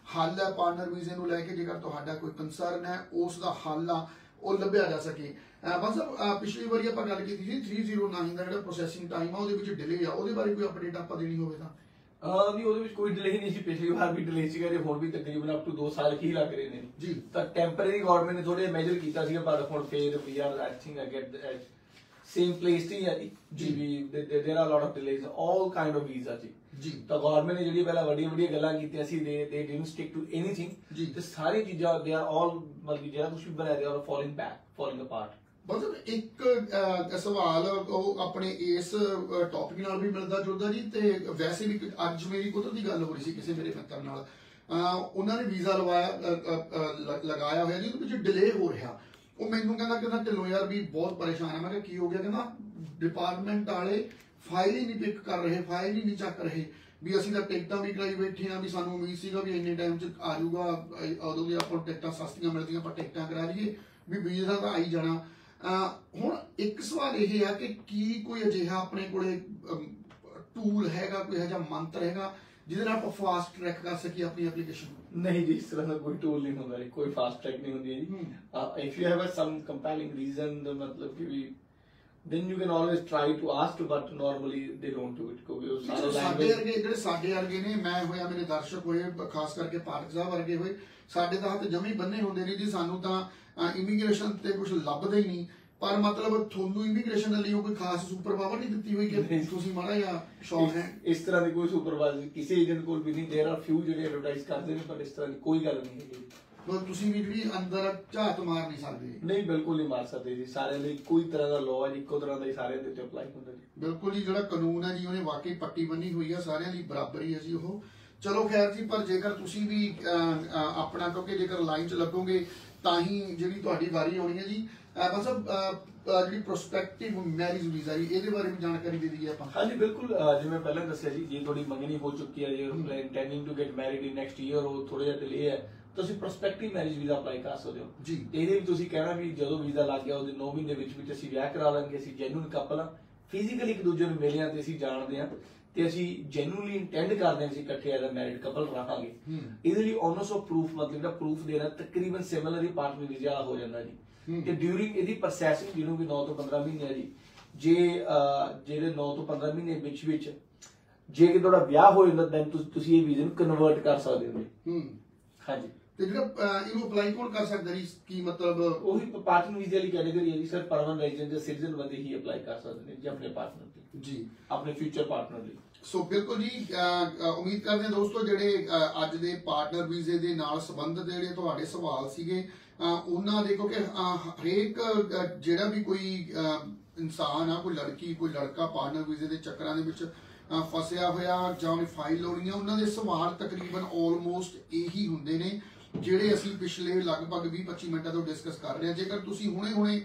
ਹੱਲ ਹੈ ਪਾਰਟਨਰ ਵੀਜ਼ੇ ਨੂੰ ਲੈ ਕੇ, ਜੇਕਰ ਤੁਹਾਡਾ ਕੋਈ ਕੰਸਰਨ ਹੈ ਉਸ ਦਾ ਹੱਲ ਆ ਉਹ ਲੱਭਿਆ ਜਾ ਸਕੇ। ਬਸ ਪਿਛਲੀ ਵਾਰੀ ਆਪਾਂ ਗੱਲ ਕੀਤੀ ਸੀ ਥ੍ਰੀ ਜ਼ੀਰੋ ਨਾਈਨ ਦਾ ਜਿਹੜਾ ਪ੍ਰੋਸੈਸਿੰਗ ਟਾਈਮ ਆ ਉਹਦੇ ਵਿੱਚ ਡਿਲੇ ਆ, ਉਹਦੇ ਬਾਰੇ ਕੋਈ ਅਪਡੇਟ ਆਪਾਂ ਦੇਣੀ ਹੋਵੇ ਤਾਂ? ਅਹ ਨਹੀਂ, ਉਹਦੇ ਵਿੱਚ ਕੋਈ ਡਿਲੇ ਨਹੀਂ ਸੀ, ਪਿਛਲੀ ਵਾਰ ਵੀ ਡਿਲੇ ਸੀਗਾ ਤੇ ਹੁਣ ਵੀ ਤਕਰੀਬਨ ਅਪ ਟੂ ਦੋ ਸਾਲ ਕੀ ਲੱਗ ਰਹੇ ਨੇ ਜੀ। ਤਾਂ ਟੈਂਪਰੇਰੀ ਗਵਰਨਮੈਂਟ ਨੇ ਥੋੜੇ ਮੈਜਰ ਕੀਤਾ ਸੀਗਾ, ਪਰ ਹੁਣ ਫੇਰ ਵੀ are I think I get at same place ਤੇ ਹੈ ਜੀ ਵੀ there are a lot of delays all kind of visa ਜੀ ਜੀ। ਤਾਂ ਗਵਰਨਮੈਂਟ ਨੇ ਜਿਹੜੀ ਪਹਿਲਾਂ ਵੱਡੀਆਂ ਵੱਡੀਆਂ ਗੱਲਾਂ ਕੀਤੀਆਂ ਸੀ they they didn't stick to anything ਜੀ। ਤੇ ਸਾਰੀ ਚੀਜ਼ਾਂ they are all ਮਤਲਬ ਜਿਹੜਾ ਕੁਝ ਵੀ ਬਣਾਇਆ they are falling back falling apart। ਮਤਲਬ ਇੱਕ ਸਵਾਲ ਉਹ ਆਪਣੇ ਇਸ ਟੌਪਿਕ ਨਾਲ ਵੀ ਮਿਲਦਾ ਜੁਲਦਾ ਜੀ, ਤੇ ਵੈਸੇ ਵੀ ਅੱਜ ਮੇਰੀ ਕੁਦਰਤੀ ਗੱਲ ਹੋ ਰਹੀ ਸੀ ਕਿਸੇ ਮੇਰੇ ਮਿੱਤਰ ਨਾਲ, ਉਹਨਾਂ ਨੇ ਵੀਜ਼ਾ ਲਵਾਇਆ ਲਗਾਇਆ ਹੋਇਆ ਜੀ, ਉਹਦੇ ਵਿੱਚ ਡਿਲੇ ਹੋ ਰਿਹਾ। ਉਹ ਮੈਨੂੰ ਕਹਿੰਦਾ ਕਹਿੰਦਾ ਢਿੱਲੋਂ ਯਾਰ ਵੀ ਬਹੁਤ ਪਰੇਸ਼ਾਨ ਹੈ। ਮੈਂ ਕਿਹਾ ਕੀ ਹੋ ਗਿਆ? ਕਹਿੰਦਾ ਡਿਪਾਰਟਮੈਂਟ ਵਾਲੇ ਫਾਈਲ ਹੀ ਨਹੀਂ ਪਿਕ ਕਰ ਰਹੇ, ਫਾਈਲ ਹੀ ਨਹੀਂ ਚੱਕ ਰਹੇ, ਵੀ ਅਸੀਂ ਤਾਂ ਟਿਕਟਾਂ ਵੀ ਕਰਾਈ ਬੈਠੇ ਆ, ਵੀ ਸਾਨੂੰ ਉਮੀਦ ਸੀਗਾ ਵੀ ਇੰਨੇ ਟਾਈਮ 'ਚ ਆ ਜਾਊਗਾ, ਉਦੋਂ ਦੀ ਆਪਾਂ ਟਿਕਟਾਂ ਸਸਤੀਆਂ ਮਿਲਦੀਆਂ ਆਪਾਂ ਟਿਕਟਾਂ ਕਰਾ ਲਈਏ, ਵੀ ਵੀਜ਼ਾ ਤਾਂ ਆਈ ਜਾਣਾ। ਹੁਣ ਇੱਕ ਸਵਾਲ ਇਹ ਆ ਕਿ ਕੀ ਕੋਈ ਅਜਿਹਾ ਆਪਣੇ ਕੋਲੇ ਟੂਲ ਹੈਗਾ, ਕੋਈ ਇਹੋ ਜਿਹਾ ਮੰਤਰ ਹੈਗਾ ਜਿਹਦੇ ਨਾਲ ਆਪਾਂ ਫਾਸਟ ਟਰੈਕ ਕਰ ਸਕੀਏ ਆਪਣੀ ਐਪਲੀਕੇਸ਼ਨ ਨੂੰ? ਨਹੀਂ ਜੀ, ਇਸ ਤਰ੍ਹਾਂ ਦਾ ਕੋਈ ਟੂਲ ਨਹੀਂ ਹੁੰਦਾ ਜੀ, ਕੋਈ ਫਾਸਟ ਟਰੈਕ ਨਹੀਂ ਹੁੰਦੀ ਜੀ। If you have some compelling reason ਮਤਲਬ ਕਿ ਵੀ then you can always try to ask to, but normally they don't do it ਕਿਉਂਕਿ ਉਹ ਸਾਰੇ ਸਾਡੇ ਵਰਗੇ ਜਿਹੜੇ ਸਾਡੇ ਵਰਗੇ ਨੇ, ਮੈਂ ਹੋਇਆ ਮੇਰੇ ਦਰਸ਼ਕ ਹੋਏ, ਖਾਸ ਕਰਕੇ ਪਾਠਕ ਸਾਹਿਬ ਵਰਗੇ ਹੋਏ, ਸਾਡੇ ਤਾਂ ਹੱਥ ਜਮੀ ਬੰਨੇ ਹੁੰਦੇ ਨੇ ਜੀ, ਸਾਨੂੰ ਤਾਂ ਇਮੀਗ੍ਰੇਸ਼ਨ ਤੇ ਕੁਝ ਲੱਭਦਾ ਹੀ ਨਹੀਂ। ਪਰ ਮਤਲਬ ਤੁਹਾਨੂੰ ਇਮੀਗ੍ਰੇਸ਼ਨ ਲਈ ਕੋਈ ਖਾਸ ਸੁਪਰ ਪਾਵਰ ਨਹੀਂ ਦਿੱਤੀ ਹੋਈ ਕਿ ਤੁਸੀਂ ਮਾੜਾ ਜਿਹਾ ਸ਼ੌਕ ਹੈ? ਇਸ ਤਰ੍ਹਾਂ ਦੀ ਕੋਈ ਸੁਪਰਵਾਈਜ਼ਰ ਕਿਸੇ ਏਜੰਟ ਕੋਲ ਵੀ ਨਹੀਂ। ਦੇਰ ਆਰ ਫਿਊ ਜਿਹੜੇ ਐਡਵਰਟਾਈਜ਼ ਕਰਦੇ ਨੇ, ਪਰ ਇਸ ਤਰ੍ਹਾਂ ਦੀ ਕੋਈ ਗੱਲ ਨਹੀਂ ਹੈਗੀ। ਤੁਸੀਂ ਵੀ ਜਿਹੜੀ ਅੰਦਰ ਝਾਤ ਮਾਰ ਨਹੀਂ ਸਕਦੇ? ਨਹੀਂ, ਬਿਲਕੁਲ ਨਹੀਂ ਮਾਰ ਸਕਦੇ ਜੀ। ਸਾਰਿਆਂ ਲਈ ਕੋਈ ਤਰ੍ਹਾਂ ਦਾ ਲਾਅ ਹੈ, ਇੱਕੋ ਤਰ੍ਹਾਂ ਦਾ ਹੀ ਸਾਰਿਆਂ ਦੇ ਉੱਤੇ ਅਪਲਾਈ ਹੁੰਦਾ ਜੀ। ਬਿਲਕੁਲ ਜੀ, ਜਿਹੜਾ ਕਾਨੂੰਨ ਹੈ ਜੀ ਉਹਨੇ ਵਾਕਈ ਪੱਟੀ ਬੰਨੀ ਹੋਈ ਹੈ, ਸਾਰਿਆਂ ਲਈ ਬਰਾਬਰੀ ਹੈ ਜੀ ਉਹ। ਚਲੋ ਖੈਰ ਜੀ, ਪਰ ਜੇਕਰ ਤੁਸੀਂ ਵੀ ਆਪਣਾ, ਕਿਉਂਕਿ ਜੇਕਰ ਲਾਈਨ 'ਚ ਲੱਗੋਗੇ ਤਾਂ ਹੀ ਜਿਹੜੀ ਤੁਹਾਡੀ ਵਾਰੀ ਆਉਣੀ ਹੈ ਜੀ। ਬਸ ਜਿਹੜੀ ਪ੍ਰੋਸਪੈਕਟਿਵ ਮੈਰਿਜ ਵੀਜ਼ਾ ਜੀ, ਇਹਦੇ ਬਾਰੇ ਵੀ ਜਾਣਕਾਰੀ ਦੇ ਦਈਏ ਆਪਾਂ। ਹਾਂਜੀ ਬਿਲਕੁਲ, ਜਿਵੇਂ ਪਹਿਲਾਂ ਦੱਸਿਆ ਜੀ, ਜੇ ਤੁਹਾਡੀ ਮੰਗਣੀ ਹੋ ਚੁੱਕੀ ਹੈ, ਜੇ intending to get married in next year, ਉਹ ਥੋੜਾ ਜਿਹਾ ਡਿਲੇ ਹੈ, ਤੁਸੀਂ ਪ੍ਰੋਸਪੈਕਟਿਵ ਮੈਰਿਜ ਵੀਜ਼ਾ ਅਪਲਾਈ ਕਰ ਸਕਦੇ ਹੋ ਜੀ। ਇਹਦੇ ਵੀ ਤੁਸੀਂ ਕਹਿਣਾ ਵੀ ਜਦੋਂ ਵੀਜ਼ਾ ਲੱਗ ਗਿਆ ਉਹਦੇ ਨੌ ਮਹੀਨੇ ਵਿੱਚ ਵਿੱਚ ਅਸੀਂ ਵਿਆਹ ਕਰਾ ਲਾਂਗੇ, ਅਸੀਂ ਜੈਨੂਇਨ ਕਪਲ ਆ, ਫਿਜ਼ੀਕਲੀ ਇੱਕ ਦੂਜੇ ਨੂੰ ਮਿਲੇ ਆ ਤੇ ਅਸੀਂ ਜਾਣਦੇ ਆ ਤੇ ਅਸੀਂ ਜੈਨੂਇਨਲੀ ਇੰਟੈਂਡ ਕਰਦੇ ਹਾਂ ਅਸੀਂ ਇਕੱਠੇ ਐਜ਼ ਅ ਮੈਰਿਡ ਕਪਲ ਰਹਾਂਗੇ। ਇਹਦੇ ਲਈ ਓਨਰਸ ਆਫ ਪ੍ਰੂਫ ਮਤਲਬ ਜਿਹੜਾ ਪ੍ਰੂਫ ਦੇਣਾ ਤਕਰੀਬਨ ਸਿਮਿਲਰ ਹੀ ਪਾਰਟਨਰ ਵੀਜ਼ਾ ਹੋ ਜਾਂਦਾ ਜੀ। ਤੇ ਡਿਊਰਿੰਗ ਇਹਦੀ ਪ੍ਰੋਸੈਸਿੰਗ ਜਿਹਨੂੰ ਵੀ ਨੌ ਤੋਂ ਪੰਦਰਾਂ ਮਹੀਨੇ ਆ ਜੀ, ਜੇ ਜਿਹੜੇ ਨੌ ਤੋਂ ਪੰਦਰਾਂ ਮਹੀਨੇ ਵਿੱਚ ਵਿੱਚ ਜੇ ਕਿ ਤੁਹਾਡਾ ਵਿਆਹ ਹੋ ਜਾਂਦਾ ਦੈਨ ਤੁਸੀਂ ਇਹ ਵੀਜ਼ੇ ਨੂੰ ਕਨਵਰਟ ਕਰ ਸਕਦੇ ਹੋ। ਹਾਂਜੀ, ਤੇ ਜਿਹੜਾ ਇਹਨੂੰ ਅਪਲਾਈ ਕੌਣ ਕਰ ਸਕਦਾ ਜੀ? ਕੀ ਮਤਲਬ ਉਹੀ ਪਾਰਟਨਰ ਵੀਜ਼ੇ ਵਾਲੀ ਕੈਟਾਗਰੀ ਹੈ ਜੀ ਸਰ, ਪਰਮਨੈਂਟ ਰੈਜ਼ੀਡੈਂਟ ਜਾਂ ਸਿਟੀਜ਼ਨ ਬੰਦੇ ਹੀ ਅਪਲਾਈ ਕਰ ਸਕਦੇ ਨੇ ਜੀ ਆਪਣੇ ਪਾਰਟਨਰ ਲਈ ਜੀ, ਆਪਣੇ ਫਿਊਚਰ ਪਾਰਟਨਰ ਲਈ। ਸੋ ਬਿਲਕੁਲ ਜੀ, ਉਮੀਦ ਕਰਦੇ ਹਾਂ ਦੋਸਤੋ ਜਿਹੜੇ ਅੱਜ ਦੇ ਪਾਰਟਨਰ ਵੀਜ਼ੇ ਦੇ ਨਾਲ ਸੰਬੰਧਿਤ ਜਿਹੜੇ ਤੁਹਾਡੇ ਸਵਾਲ ਸੀਗੇ ਉਹਨਾਂ ਦੇ, ਕਿਉਂਕਿ ਹਰੇਕ ਜਿਹੜਾ ਵੀ ਕੋਈ ਇਨਸਾਨ ਆ, ਕੋਈ ਲੜਕੀ ਕੋਈ ਲੜਕਾ ਪਾਰਟਨਰ ਵੀਜ਼ੇ ਦੇ ਚੱਕਰਾਂ ਦੇ ਵਿੱਚ ਫਸਿਆ ਹੋਇਆ ਜਾਂ ਉਹਨੇ ਫਾਈਲ ਲਾਉਣੀ ਆ, ਉਹਨਾਂ ਦੇ ਸਵਾਲ ਤਕਰੀਬਨ ਆਲਮੋਸਟ ਇਹੀ ਹੁੰਦੇ ਨੇ ਜਿਹੜੇ ਅਸੀਂ ਪਿਛਲੇ ਲਗਭਗ ਵੀਹ ਪੱਚੀ ਮਿੰਟਾਂ ਤੋਂ ਡਿਸਕਸ ਕਰ ਰਹੇ ਹਾਂ। ਜੇਕਰ ਤੁਸੀਂ ਹੁਣੇ ਹੁਣੇ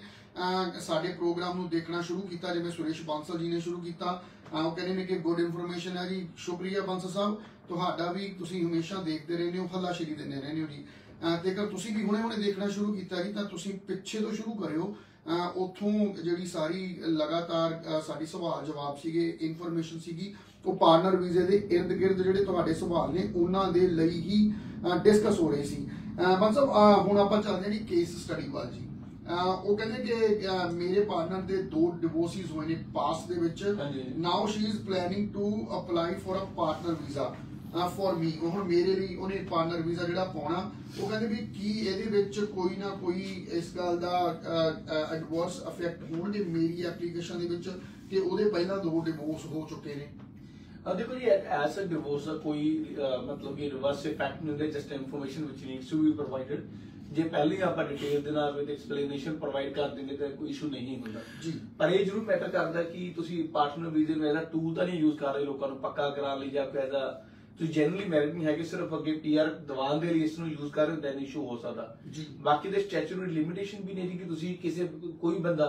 ਸਾਡੇ ਪ੍ਰੋਗਰਾਮ ਨੂੰ ਦੇਖਣਾ ਸ਼ੁਰੂ ਕੀਤਾ, ਜਿਵੇਂ ਸੁਰੇਸ਼ ਬਾਂਸਲ ਜੀ ਨੇ ਸ਼ੁਰੂ ਕੀਤਾ, ਉਹ ਕਹਿੰਦੇ ਨੇ ਕਿ ਗੁੱਡ ਇਨਫੋਰਮੇਸ਼ਨ ਹੈ ਜੀ, ਸ਼ੁਕਰੀਆ ਬਾਂਸਲ ਸਾਹਿਬ ਤੁਹਾਡਾ ਵੀ, ਤੁਸੀਂ ਹਮੇਸ਼ਾ ਦੇਖਦੇ ਰਹਿੰਦੇ ਹੋ, ਹੱਲਾਸ਼ੇਰੀ ਦਿੰਦੇ ਰਹਿੰਦੇ ਹੋ ਜੀ। ਜੇਕਰ ਤੁਸੀਂ ਵੀ ਹੁਣੇ ਹੁਣੇ ਦੇਖਣਾ ਸ਼ੁਰੂ ਕੀਤਾ ਜੀ ਤਾਂ ਤੁਸੀਂ ਪਿੱਛੇ ਤੋਂ ਸ਼ੁਰੂ ਕਰਿਓ, ਉੱਥੋਂ ਜਿਹੜੀ ਸਾਰੀ ਲਗਾਤਾਰ ਸਾਡੀ ਸਵਾਲ ਜਵਾਬ ਸੀਗੇ, ਇਨਫੋਰਮੇਸ਼ਨ ਸੀਗੀ, ਉਹ ਪਾਰਟਨਰ ਵੀਜ਼ੇ ਦੇ ਇਰਦ ਗਿਰਦ ਜਿਹੜੇ ਤੁਹਾਡੇ ਸਵਾਲ ਨੇ ਉਹਨਾਂ ਦੇ ਲਈ ਹੀ ਡਿਸਕਸ ਹੋ ਰਹੇ ਸੀ। ਮਤਲਬ ਹੁਣ ਆਪਾਂ ਚੱਲਦੇ ਹਾਂ ਜੀ ਕੇਸ ਸਟੱਡੀ ਵੱਲ ਜੀ। ਉਹ ਕਹਿੰਦੇ ਕਿ ਮੇਰੇ ਪਾਰਟਨਰ ਦੇ ਦੋ ਡਿਵੋਰਸਿਸ ਹੋਏ ਨੇ ਪਾਸ ਦੇ ਵਿੱਚ, now she is planning to apply for a partner visa for me. ਹੁਣ ਮੇਰੇ ਲਈ ਉਹਨੇ ਪਾਰਟਨਰ ਵੀਜ਼ਾ ਜਿਹੜਾ ਪਾਉਣਾ, ਉਹ ਕਹਿੰਦੇ ਵੀ ਕੀ ਇਹਦੇ ਵਿੱਚ ਕੋਈ ਨਾ ਕੋਈ ਇਸ ਗੱਲ ਦਾ ਐਡਵਰਸ ਇਫੈਕਟ ਹੋਣਗੇ ਮੇਰੀ ਐਪਲੀਕੇਸ਼ਨ ਦੇ ਵਿੱਚ ਕਿ ਉਹਦੇ ਪਹਿਲਾਂ ਦੋ ਡਿਵੋਰਸ ਹੋ ਚੁੱਕੇ ਨੇ? ਦੇਖੋ ਜੀ, ਐਸ ਅ ਡਿਵੋਰਸ ਦਾ ਕੋਈ ਮਤਲਬ ਕਿ ਰਿਵਰਸ ਇਫੈਕਟ ਨਹੀਂ ਹੁੰਦਾ, just information which needs to be provided. ਜੇ ਪਹਿਲੇ ਆਪਾਂ ਡਿਟੇਲ ਦੇ ਨਾਲ ਵਿਦ ਐਕਸਪਲੇਨੇਸ਼ਨ ਪ੍ਰੋਵਾਈਡ ਕਰ ਦਿੰਦੇ ਤਾਂ ਕੋਈ ਇਸ਼ੂ ਨਹੀਂ ਹੁੰਦਾ ਜੀ। ਪਰ ਇਹ ਜ਼ਰੂਰ ਮੈਟਰ ਕਰਦਾ ਕਿ ਤੁਸੀਂ ਪਾਰਟਨਰ ਵੀਜ਼ੇ ਨੂੰ ਐਜ਼ ਅ ਟੂਲ ਤਾਂ ਨਹੀਂ ਯੂਜ਼ ਕਰ ਰਹੇ ਲੋਕਾਂ ਨੂੰ ਪੱਕਾ ਕਰਾਉਣ ਲਈ, ਜਾਂ ਐਜ਼ ਅ ਤੁਸੀਂ ਜੈਨੂਇਨਲੀ ਮੈਰਿਡ ਨਹੀਂ ਹੈਗੇ, ਸਿਰਫ ਅੱਗੇ ਪੀਆਰ ਦਿਵਾਉਣ ਦੇ ਲਈ ਇਸ ਨੂੰ ਯੂਜ਼ ਕਰ ਰਹੇ ਹੋ, ਦੈਨ ਇਸ਼ੂ ਹੋ ਸਕਦਾ ਜੀ। ਬਾਕੀ ਦੇ ਸਟੈਚੂਟਰੀ ਲਿਮਿਟੇਸ਼ਨ ਵੀ ਨਹੀਂ ਕਿ ਤੁਸੀਂ ਕਿਸੇ ਕੋਈ ਬੰਦਾ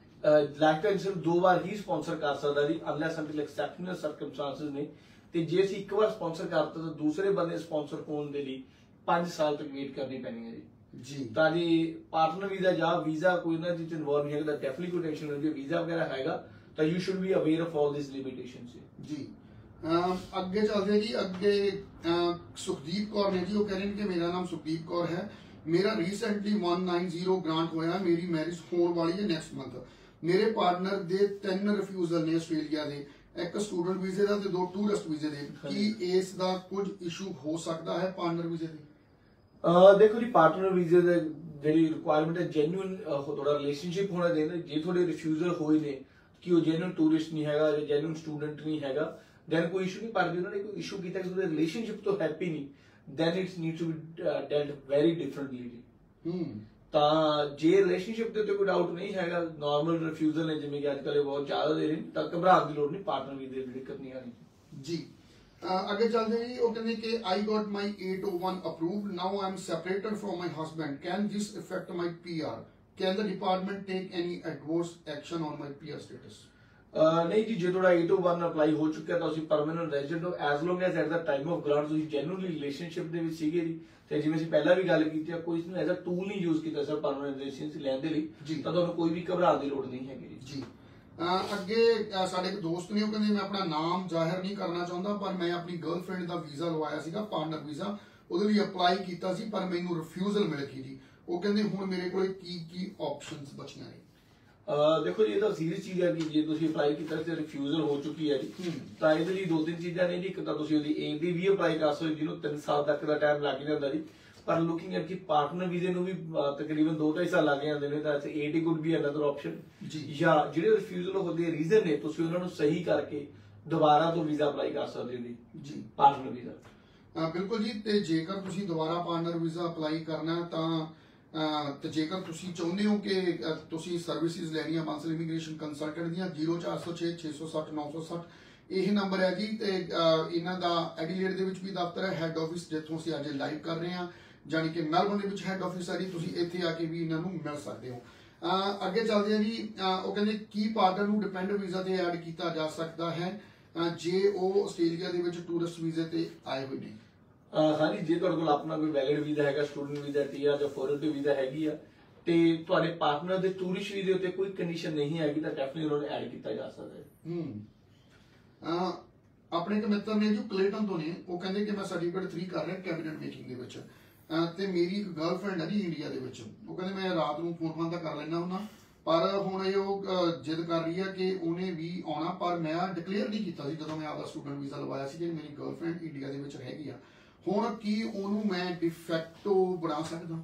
ਲਾਈਫ ਟਾਈਮ ਸਿਰਫ ਦੋ ਵਾਰ ਹੀ ਸਪਾਂਸਰ ਕਰ ਸਕਦਾ ਜੀ, ਅਨਲੈਸ ਅੰਟਿਲ ਐਕਸੈਪਸ਼ਨਲ ਸਰਕਮਸਟੈਂਸਸ ਨੇ। ਤੇ ਜੇ ਅਸੀਂ ਇੱਕ ਵਾਰ ਸਪਾਂਸਰ ਕਰਤਾ ਤਾਂ ਦੂਸਰੇ ਬੰਦੇ ਸਪਾਂਸਰ ਹੋਣ ਦੇ ਲਈ ਪੰਜ ਸਾਲ ਤੱਕ ਵੇਟ ਕਰਨੀ ਪੈਣੀ ਹੈ ਜੀ ਜੀ। ਤਾਂ ਜੀ ਪਾਰਟਨਰ ਵੀਜ਼ਾ ਜਾਂ ਵੀਜ਼ਾ ਕੋਈ ਨਾ ਜਿਸ ਚ ਇਨਵੋਲਵ ਨਹੀਂ ਹੈਗਾ, ਡੈਫੀਨਿਟਲੀ ਕੋਈ ਟੈਨਸ਼ਨ ਨਹੀਂ। ਜੇ ਵੀਜ਼ਾ ਵਗੈਰਾ ਹੈਗਾ ਤਾਂ you should be aware of all this limitations ਜੀ। ਅਮ ਅੱਗੇ ਚੱਲਦੇ ਹਾਂ ਜੀ। ਅੱਗੇ ਅਮ ਸੁਖਦੀਪ ਕੌਰ ਨੇ ਜੀ, ਉਹ ਕਹਿ ਰਹੇ ਨੇ ਕਿ ਮੇਰਾ ਨਾਮ ਸੁਖਦੀਪ ਕੌਰ ਹੈ, ਮੇਰਾ ਰੀਸੈਂਟਲੀ ਇੱਕ ਸੌ ਨੱਬੇ ਗ੍ਰਾਂਟ ਹੋਇਆ, ਮੇਰੀ ਮੈਰਿਜ ਹੋਣ ਵਾਲੀ ਹੈ ਨੈਕਸਟ ਮੰਥ। ਮੇਰੇ ਪਾਰਟਨਰ ਦੇ ਤਿੰਨ ਰਿਫਿਊਜ਼ਲ ਨੇ ਆਸਟ੍ਰੇਲੀਆ ਦੇ, ਇੱਕ ਸਟੂਡੈਂਟ ਵੀਜ਼ੇ ਦਾ ਤੇ ਦੋ ਟੂਰਿਸਟ ਵੀਜ਼ੇ ਦੇ। ਕੀ ਇਸ ਦਾ ਕੁਝ ਇਸ਼ੂ ਹੋ ਸਕਦਾ ਹੈ ਪਾਰਟਨਰ ਵੀਜ਼ੇ ਦੇ? ਅਹ ਦੇਖੋ ਜੀ, ਪਾਰਟਨਰ ਵੀਜ਼ੇ ਦੇ ਜਿਹੜੀ ਰਿਕੁਆਇਰਮੈਂਟ ਹੈ ਜੈਨੂਇਨ ਤੁਹਾਡਾ ਰਿਲੇਸ਼ਨਸ਼ਿਪ ਹੋਣਾ ਚਾਹੀਦਾ। ਜੇ ਤੁਹਾਡੇ ਰਿਫਿਊਜ਼ਲ ਹੋਏ ਨੇ ਕਿ ਉਹ ਜੈਨੂਇਨ ਟੂਰਿਸਟ ਨਹੀਂ ਹੈਗਾ ਜਾਂ ਜੈਨੂਇਨ ਸਟੂਡੈਂਟ ਨਹੀਂ ਹੈਗਾ, ਦੈਨ ਕੋਈ ਇਸ਼ੂ ਨਹੀਂ। ਪਰ ਜੇ ਉਹਨਾਂ ਨੇ ਕੋਈ ਇਸ਼ੂ ਕੀਤਾ ਕਿ ਤੁਹਾਡੇ ਰਿਲੇਸ਼ਨਸ਼ਿਪ ਤੋਂ ਹੈਪੀ ਨਹੀਂ, then it's need to be dealt very differently ਜੀ। ਹੂੰ ਤਾਂ ਜੇ ਰਿਲੇਸ਼ਨਸ਼ਿਪ ਦੇ ਉੱਤੇ ਕੋਈ ਡਾਊਟ ਨਹੀਂ ਹੈਗਾ, ਨਾਰਮਲ ਰਿਫਿਊਜ਼ਲ ਨੇ ਜਿਵੇਂ ਕਿ ਅੱਜ ਕੱਲ੍ਹ ਬਹੁਤ ਜ਼ਿਆਦਾ ਦੇ ਰਹੇ, ਤਾਂ ਘਬਰਾਉਣ ਦੀ ਲੋੜ ਨਹੀਂ, ਪਾਰਟਨਰ ਵੀਜ਼ੇ ਦੀ ਦਿੱਕਤ ਨਹੀਂ ਆਣੀ ਜੀ। ਅੱਗੇ ਚੱਲਦੇ ਜੀ। ਉਹ ਕਹਿੰਦੇ ਕਿ I got my eight oh one approved, now I am separated from my husband, can this affect my P R? Can the department take any adverse action on my P R status? ਨਹੀਂ ਜੀ, ਜੇ ਤੁਹਾਡਾ eight oh one apply ਹੋ ਚੁੱਕਿਆ ਤਾਂ ਤੁਸੀਂ permanent resident ਹੋ, as long as at the time of grant ਤੁਸੀਂ ਜੈਨੂਇਨਲੀ ਰਿਲੇਸ਼ਨਸ਼ਿਪ ਦੇ ਵਿੱਚ ਸੀਗੇ ਜੀ। ਤੇ ਜਿਵੇਂ ਅਸੀਂ ਪਹਿਲਾਂ ਵੀ ਗੱਲ ਕੀਤੀ ਆ, ਕੋਈ ਇਸਨੂੰ ਐਜ਼ ਅ ਟੂਲ ਨਹੀਂ ਯੂਜ਼ ਕੀਤਾ ਸਰ ਪਰਮਨੈਂਟ ਰੈਜ਼ੀਡੈਂਸੀ ਲੈਣ ਦੇ ਲਈ, ਤਾਂ ਤੁਹਾਨੂੰ ਕੋਈ ਵੀ ਘਬਰਾਉਣ ਦੀ ਲੋੜ ਨਹੀਂ ਹੈਗੀ ਜੀ। ਜੀ ਅੱਗੇ ਸਾਡੇ ਇੱਕ ਦੋਸਤ ਨੇ, ਉਹ ਕਹਿੰਦੇ ਮੈਂ ਆਪਣਾ ਨਾਮ ਜ਼ਾਹਿਰ ਨਹੀਂ ਕਰਨਾ ਚਾਹੁੰਦਾ, ਪਰ ਮੈਂ ਆਪਣੀ ਗਰਲਫ੍ਰੈਂਡ ਦਾ ਵੀਜ਼ਾ ਲਵਾਇਆ ਸੀਗਾ, ਪਾਰਟਨਰ ਵੀਜ਼ਾ, ਉਹਦੇ ਲਈ ਅਪਲਾਈ ਕੀਤਾ ਸੀ, ਪਰ ਮੈਨੂੰ ਰਿਫਿਊਜ਼ਲ ਮਿਲ ਗਈ ਜੀ। ਉਹ ਕਹਿੰਦੇ ਹੁਣ ਮੇਰੇ ਕੋਲ ਕੀ ਕੀ ਆਪਸ਼ਨਸ ਬਚੀਆਂ ਨੇ? ਅਹ ਦੇਖੋ ਜੀ, ਇਹ ਤਾਂ ਸੀਰੀਅਸ ਚੀਜ਼ ਹੈ ਕਿ ਜੇ ਤੁਸੀਂ ਅਪਲਾਈ ਕੀਤਾ ਤੇ ਰਿਫਿਊਜ਼ਲ ਹੋ ਚੁੱਕੀ ਹੈ ਜੀ, ਤਾਂ ਇਹਦੇ ਲਈ ਦੋ ਤਿੰਨ ਚੀਜ਼ਾਂ ਨੇ ਜੀ। ਇੱਕ ਤਾਂ ਤੁਸੀਂ ਉਹਦੀ ਏਜ ਦੀ ਵੀ ਅਪਲਾਈ ਕਰ ਸਕਦੇ, ਜਿਹਨੂੰ ਤਿੰਨ ਸਾਲ ਤੱਕ ਦਾ ਟਾਈਮ ਲੱਗ ਜਾਂਦਾ ਜੀ। ਪਰ ਲੁਕਿੰਗ ਐਟ ਕਿ ਪਾਰਟਨਰ ਵੀਜ਼ੇ ਨੂੰ ਵੀ ਤਕਰੀਬਨ ਦੋ ਢਾਈ ਸਾਲ ਲੱਗ ਜਾਂਦੇ ਨੇ, ਤਾਂ ਏਟ ਹੀ ਕੁਡ ਬੀ ਅਨਦਰ ਆਪਸ਼ਨ ਜੀ। ਜਾਂ ਜਿਹੜੇ ਰਿਫਿਊਜ਼ਲ ਹੋਣ ਰੀਜ਼ਨ ਨੇ, ਤੁਸੀਂ ਉਹਨਾਂ ਨੂੰ ਸਹੀ ਕਰਕੇ ਦੁਬਾਰਾ ਤੋਂ ਵੀਜ਼ਾ ਅਪਲਾਈ ਕਰ ਸਕਦੇ ਹੋ ਜੀ, ਪਾਰਟਨਰ ਵੀਜ਼ਾ। ਬਿਲਕੁਲ ਜੀ। ਤੇ ਜੇਕਰ ਤੁਸੀਂ ਦੁਬਾਰਾ ਪਾਰਟਨਰ ਵੀਜ਼ਾ ਅਪਲਾਈ ਕਰਨਾ ਤਾਂ ਤੇ ਜੇਕਰ ਤੁਸੀਂ ਚਾਹੁੰਦੇ ਹੋ ਕਿ ਤੁਸੀਂ ਸਰਵਿਸਿਜ਼ ਲੈਣੀਆਂ ਬਾਂਸਲ ਇਮੀਗ੍ਰੇਸ਼ਨ ਕੰਸਲਟੈਂਟ ਦੀਆਂ, ਜ਼ੀਰੋ ਚਾਰ ਸੌ ਛੇ ਛੇ ਸੌ ਸੱਠ ਨੌ ਸੌ ਸੱਠ ਇਹ ਨੰਬਰ ਹੈ ਜੀ। ਤੇ ਇਹਨਾਂ ਦਾ ਐਡੀਲੇਡ ਦੇ ਵਿੱਚ ਵੀ ਦਫ਼ਤਰ ਹੈ, ਹੈੱਡ ਆਫਿਸ ਜਿੱਥੋਂ ਅਸੀਂ ਅੱਜ ਲਾਈਵ ਕਰ ਰਹੇ ਹਾਂ, ਜਾਣੀ ਕਿ ਮੈਲਬੌਰਨ ਦੇ ਵਿੱਚ ਹੈੱਡ ਆਫਿਸ ਹੈ ਜੀ। ਤੁਸੀਂ ਇੱਥੇ ਆ ਕੇ ਵੀ ਇਹਨਾਂ ਨੂੰ ਮਿਲ ਸਕਦੇ ਹੋ। ਅੱਗੇ ਚੱਲਦੇ ਆ ਜੀ। ਉਹ ਕਹਿੰਦੇ ਕੀ ਪਾਰਟਨਰ ਨੂੰ ਡਿਪੈਂਡੈਂਟ ਵੀਜ਼ਾ ਤੇ ਐਡ ਕੀਤਾ ਜਾ ਸਕਦਾ ਹੈ ਜੇ ਉਹ ਆਸਟ੍ਰੇਲੀਆ ਦੇ ਵਿੱਚ ਟੂਰਿਸਟ ਵੀਜ਼ੇ ਤੇ ਆਏ ਹੋਏ ਨੇ? ਹਾਂਜੀ, ਜੇ ਤੁਹਾਡੇ ਕੋਲ ਆਪਣਾ ਕੋਈ ਵੈਲਿਡ ਵੀਜ਼ਾ ਹੈਗਾ, ਸਟੂਡੈਂਟ ਵੀਜ਼ਾ, ਟੀ ਆਰ ਜਾਂ ਫੋਰਨ ਵੀਜ਼ਾ ਹੈਗੀ ਆ, ਤੇ ਤੁਹਾਡੇ ਪਾਰਟਨਰ ਦੇ ਟੂਰਿਸਟ ਵੀਜ਼ੇ ਉੱਤੇ ਕੋਈ ਕੰਡੀਸ਼ਨ ਨਹੀਂ ਹੈਗੀ, ਤਾਂ ਡੈਫੀਨਿਟਲੀ ਉਹਨਾਂ ਨੂੰ ਐਡ ਕੀਤਾ ਜਾ ਸਕਦਾ ਹੈ। ਹੂੰ ਆਪਣੇ ਇੱਕ ਮਿੱਤਰ ਨੇ ਜੋ ਕਲੇਟਨ ਤੋਂ ਨੇ, ਉਹ ਕਹਿੰਦੇ ਕਿ ਮੈਂ ਸਰਟੀਫਿਕੇਟ ਥ੍ਰੀ ਕਰ ਰਿਹਾ ਕੈਬਨਿਟ ਮੇਕਿੰਗ ਦੇ ਵਿੱਚ, ਤੇ ਮੇਰੀ ਇੱਕ ਗਰਲਫ੍ਰੈਂਡ ਹੈ ਜੀ ਇੰਡੀਆ ਦੇ ਵਿੱਚ। ਉਹ ਕਹਿੰਦੇ ਮੈਂ ਰਾਤ ਨੂੰ ਫੋਨ ਫਾਨ ਤਾਂ ਕਰ ਲੈਣਾ ਹੁੰਦਾ, ਪਰ ਹੁਣ ਇਹ ਉਹ ਜਿੱਦ ਕਰ ਰਹੀ ਹੈ ਕਿ ਉਹਨੇ ਵੀ ਆਉਣਾ, ਪਰ ਮੈਂ ਡਿਕਲੇਅਰ ਨਹੀਂ ਕੀਤਾ ਸੀ ਜਦੋਂ ਮੈਂ ਆਪਦਾ ਸਟੂਡੈਂਟ ਵੀਜ਼ਾ ਲਵਾਇਆ ਸੀ ਕਿ ਮੇਰੀ ਗਰਲਫ੍ਰੈਂਡ ਇੰਡੀਆ ਦੇ ਵਿੱਚ ਹੈਗੀ ਆ। ਹੁਣ ਕੀ ਉਹਨੂੰ ਮੈਂ ਡਿਫੈਕਟੋ ਬਣਾ ਸਕਦਾ?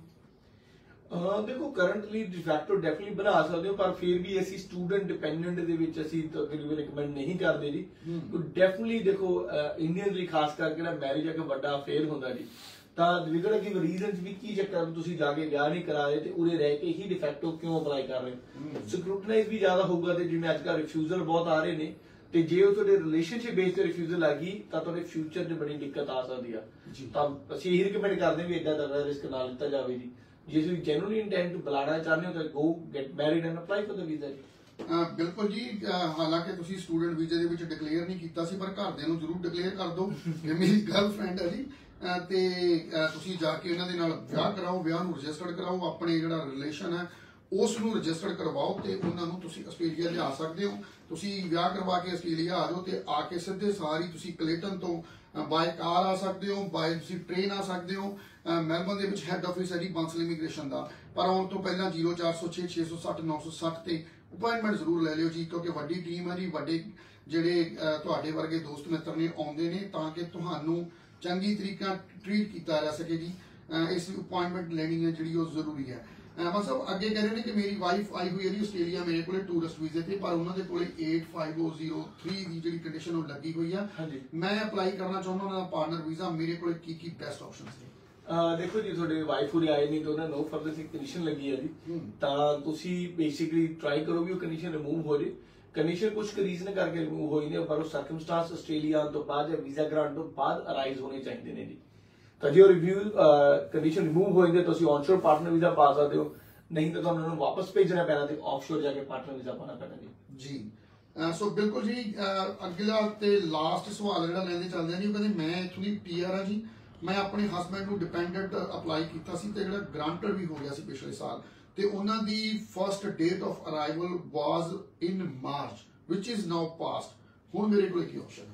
ਦੇਖੋ, ਕਰੰਟਲੀ ਡਿਫੈਕਟੋ ਡੈਫੀਨਿਟਲੀ ਬਣਾ ਸਕਦੇ ਹੋ, ਪਰ ਫਿਰ ਵੀ ਅਸੀਂ ਸਟੂਡੈਂਟ ਡਿਪੈਂਡੈਂਟ ਦੇ ਵਿੱਚ ਅਸੀਂ ਤਕਰੀਬਨ ਰਿਕਮੈਂਡ ਨਹੀਂ ਕਰਦੇ ਜੀ। ਡੈਫੀਨਿਟਲੀ ਦੇਖੋ, ਇੰਡੀਅਨ ਲਈ ਖਾਸ ਕਰਕੇ ਜਿਹੜਾ ਮੈਰਿਜ ਇੱਕ ਵੱਡਾ ਅਫੇਅਰ ਹੁੰਦਾ ਜੀ, ਤਾਂ ਵਿਗੜ ਕੇ ਰੀਜ਼ਨਸ ਵੀ ਕੀ ਚੱਕਰ ਤੁਸੀਂ ਜਾ ਕੇ ਵਿਆਹ ਨਹੀਂ ਕਰਾ ਰਹੇ ਤੇ ਉਰੇ ਰਹਿ ਕੇ ਹੀ ਡਿਫੈਕਟੋ ਕਿਉਂ ਅਪਲਾਈ ਕਰ ਰਹੇ ਹੋ? ਸਕਰੂਟਨਾਈਜ਼ ਵੀ ਜ਼ਿਆਦਾ ਹੋਊਗਾ, ਤੇ ਜਿਵੇਂ ਅੱਜ ਕੱਲ੍ਹ ਰਿਫਿਊਜ਼ਲ ਬਹੁਤ ਆ ਰਹੇ ਨੇ, ਤੇ ਜੇ ਉਹ ਤੁਹਾਡੇ ਰਿਲੇਸ਼ਨਸ਼ਿਪ ਬੇਸ ਤੇ ਰਿਫਿਊਜ਼ਲ ਆ ਗਈ ਤਾਂ ਤੁਹਾਡੇ ਫਿਊਚਰ 'ਚ ਬੜੀ ਦਿੱਕਤ ਆ ਸਕਦੀ ਆ। ਤਾਂ ਅਸੀਂ ਇਹ ਰਿਕਮੈਂਡ ਕਰਦੇ ਵੀ ਏਦਾਂ ਦਾ ਰਿਸਕ ਨਾ ਲਿੱਤਾ ਜਾਵੇ ਜੀ। ਜੇ ਤੁਸੀਂ ਜੈਨੂਇਨਲੀ ਇੰਟੈਂਟ ਬੁਲਾਣਾ ਚਾਹੁੰਦੇ ਹੋ ਤਾਂ go get married and apply for the visa ਜੀ। ਬਿਲਕੁਲ ਜੀ। ਹਾਲਾਂਕਿ ਤੁਸੀਂ ਸਟੂਡੈਂਟ ਵੀਜ਼ੇ ਦੇ ਵਿੱਚ ਡਿਕਲੇਅਰ ਨਹੀਂ ਕੀਤਾ ਸੀ, ਪਰ ਘਰਦਿਆਂ ਨੂੰ ਜ਼ਰੂਰ ਡਿਕਲੇਅਰ ਕਰ ਦਿਓ ਕਿ ਮੇਰੀ ਗਰਲਫ੍ਰੈਂਡ ਹੈ ਜੀ, ਤੇ ਤੁਸੀਂ ਜਾ ਕੇ ਇਹਨਾਂ ਦੇ ਨਾਲ ਵਿਆਹ ਕਰਾਓ, ਵਿਆਹ ਨੂੰ ਰਜਿਸਟਰਡ ਕਰਾਓ, ਆਪਣੇ ਜਿਹੜਾ ਰਿਲੇਸ਼ਨ ਹੈ ਉਸ ਨੂੰ ਰਜਿਸਟਰਡ ਕਰਵਾਓ, ਤੇ ਉਹਨਾਂ ਨੂੰ ਤੁਸੀਂ ਆਸਟ੍ਰੇਲੀਆ ਲਿਆ ਸਕਦੇ ਹੋ। ਤੁਸੀਂ ਵਿਆਹ ਕਰਵਾ ਕੇ ਆਸਟ੍ਰੇਲੀਆ ਆ ਜਾਓ, ਤੇ ਆ ਕੇ ਸਿੱਧੇ ਸਾਰੀ ਤੁਸੀਂ ਕਲੇਟਨ ਤੋਂ ਬਾਏ ਕਾਰ ਆ ਸਕਦੇ ਹੋ, ਬਾਏ ਤੁਸੀਂ ਟ੍ਰੇਨ ਆ ਸਕਦੇ ਹੋ। ਮੈਲਬੌਰਨ ਦੇ ਵਿੱਚ ਹੈੱਡ ਆਫਿਸ ਹੈ ਜੀ ਬਾਂਸਲ ਇਮੀਗ੍ਰੇਸ਼ਨ ਦਾ, ਪਰ ਆਉਣ ਤੋਂ ਪਹਿਲਾਂ ਜ਼ੀਰੋ ਚਾਰ ਸੌ ਛੇ ਛੇ ਸੌ ਸੱਠ ਨੌ ਸੌ ਸੱਠ ਤੇ ਅਪਾਇੰਟਮੈਂਟ ਜ਼ਰੂਰ ਲੈ ਲਿਓ ਜੀ, ਕਿਉਂਕਿ ਵੱਡੀ ਟੀਮ ਹੈ ਜੀ, ਵੱਡੇ ਜਿਹੜੇ ਤੁਹਾਡੇ ਵਰਗੇ ਦੋਸਤ ਮਿੱਤਰ ਨੇ ਆਉਂਦੇ ਨੇ, ਤਾਂ ਕਿ ਤੁਹਾਨੂੰ ਚੰਗੀ ਤਰੀਕਾ ਟ੍ਰੀਟ ਕੀਤਾ ਜਾ ਸਕੇ ਜੀ। ਇਸ ਅਪਾਇੰਟਮੈਂਟ ਲੈਣੀ ਹੈ ਜਿਹੜੀ ਉਹ ਜ਼ਰੂਰੀ ਹੈ। ਮਤਲਬ ਅੱਗੇ ਕਹਿ ਰਹੇ ਨੇ ਕਿ ਮੇਰੀ ਵਾਈਫ ਆਈ ਹੋਈ ਹੈ ਜੀ ਆਸਟ੍ਰੇਲੀਆ ਮੇਰੇ ਕੋਲੇ ਟੂਰਿਸਟ ਵੀਜ਼ੇ ਤੇ, ਪਰ ਉਹਨਾਂ ਦੇ ਕੋਲੇ eight five oh zero three ਦੀ ਜਿਹੜੀ ਕੰਡੀਸ਼ਨ ਉਹ ਲੱਗੀ ਹੋਈ ਆ। ਮੈਂ ਅਪਲਾਈ ਕਰਨਾ ਚਾਹੁੰਦਾ ਉਹਨਾਂ ਦਾ ਪਾਰਟਨਰ ਵੀਜ਼ਾ, ਮੇਰੇ ਕੋਲੇ ਕੀ ਕੀ ਬੈਸਟ ਆਪਸ਼ਨਸ ਨੇ? ਦੇਖੋ ਜੀ, ਤੁਹਾਡੇ ਵਾਈਫ ਹੋਰੀ ਆਏ ਨਹੀਂ ਤਾਂ ਉਹਨਾਂ ਨੂੰ ਫਰਦਰ ਸੀ ਕੰਡੀਸ਼ਨ ਲੱਗੀ ਹੈ ਜੀ, ਤਾਂ ਤੁਸੀਂ ਬੇਸਿਕਲੀ ਟਰਾਈ ਕਰੋ ਵੀ ਉਹ ਕੰਡੀਸ਼ਨ ਰਿਮੂਵ ਹੋ ਜੇ। ਕੰਡੀਸ਼ਨ ਕੁਝ ਕੁ ਰੀਜ਼ਨ ਕਰਕੇ ਰਿਮੂਵ ਹੋਈ ਨੇ, ਪਰ ਉਹ ਸਰਕਮਸਟੈਂਸ ਆਸਟ੍ਰੇਲੀਆ ਆਉਣ ਤੋਂ ਬਾਅਦ ਜਾਂ ਵੀਜ਼ਾ ਗ੍ਰਾਂਟ ਤੋਂ ਬਾਅਦ ਅਰਾਈਜ਼ ਹੋਣੇ ਚਾਹੀਦੇ ਨੇ ਜੀ। ਤਾਂ ਜੇ ਉਹ ਰਿਵਿਊ ਕੰਡੀਸ਼ਨ ਰਿਮੂਵ ਹੋ ਜਾਂਦੇ ਤੁਸੀਂ ਔਨਸ਼ੋਰ ਪਾਰਟਨਰ ਵੀਜ਼ਾ ਪਾ ਸਕਦੇ ਹੋ, ਨਹੀਂ ਤਾਂ ਤੁਹਾਨੂੰ ਉਹਨੂੰ ਵਾਪਸ ਭੇਜਣਾ ਪੈਣਾ ਤੇ ਆਫਸ਼ੋਰ ਜਾ ਕੇ ਪਾਰਟਨਰ ਵੀਜ਼ਾ ਪਾਣਾ ਪੈਣਾ ਜੀ। ਜੀ ਸੋ ਬਿਲਕੁਲ ਜੀ। ਅਗਲਾ ਤੇ ਲਾਸਟ ਸਵਾਲ ਜਿਹੜਾ ਲੈਂਦੇ ਚੱਲਦੇ ਆ ਜੀ, ਉਹ ਕਹਿੰਦੇ ਮੈਂ ਇੱਥੋਂ ਦੀ ਪੀ ਆਰ ਆ ਜੀ, ਮੈਂ ਆਪਣੇ ਹਸਬੈਂਡ ਨੂੰ ਡਿਪੈਂਡੈਂਟ ਅਪਲਾਈ ਕੀਤਾ ਸੀ ਤੇ ਜਿਹੜਾ ਗ੍ਰਾਂਟਰ ਵੀ ਹੋ ਗਿਆ ਸੀ ਪਿਛਲੇ ਸਾਲ, ਤੇ ਉਹਨਾਂ ਦੀ first date of arrival was in March which is now past. ਹੁਣ ਮੇਰੇ ਕੋਲ ਕੀ ਆਪਸ਼ਨ ਹੈ?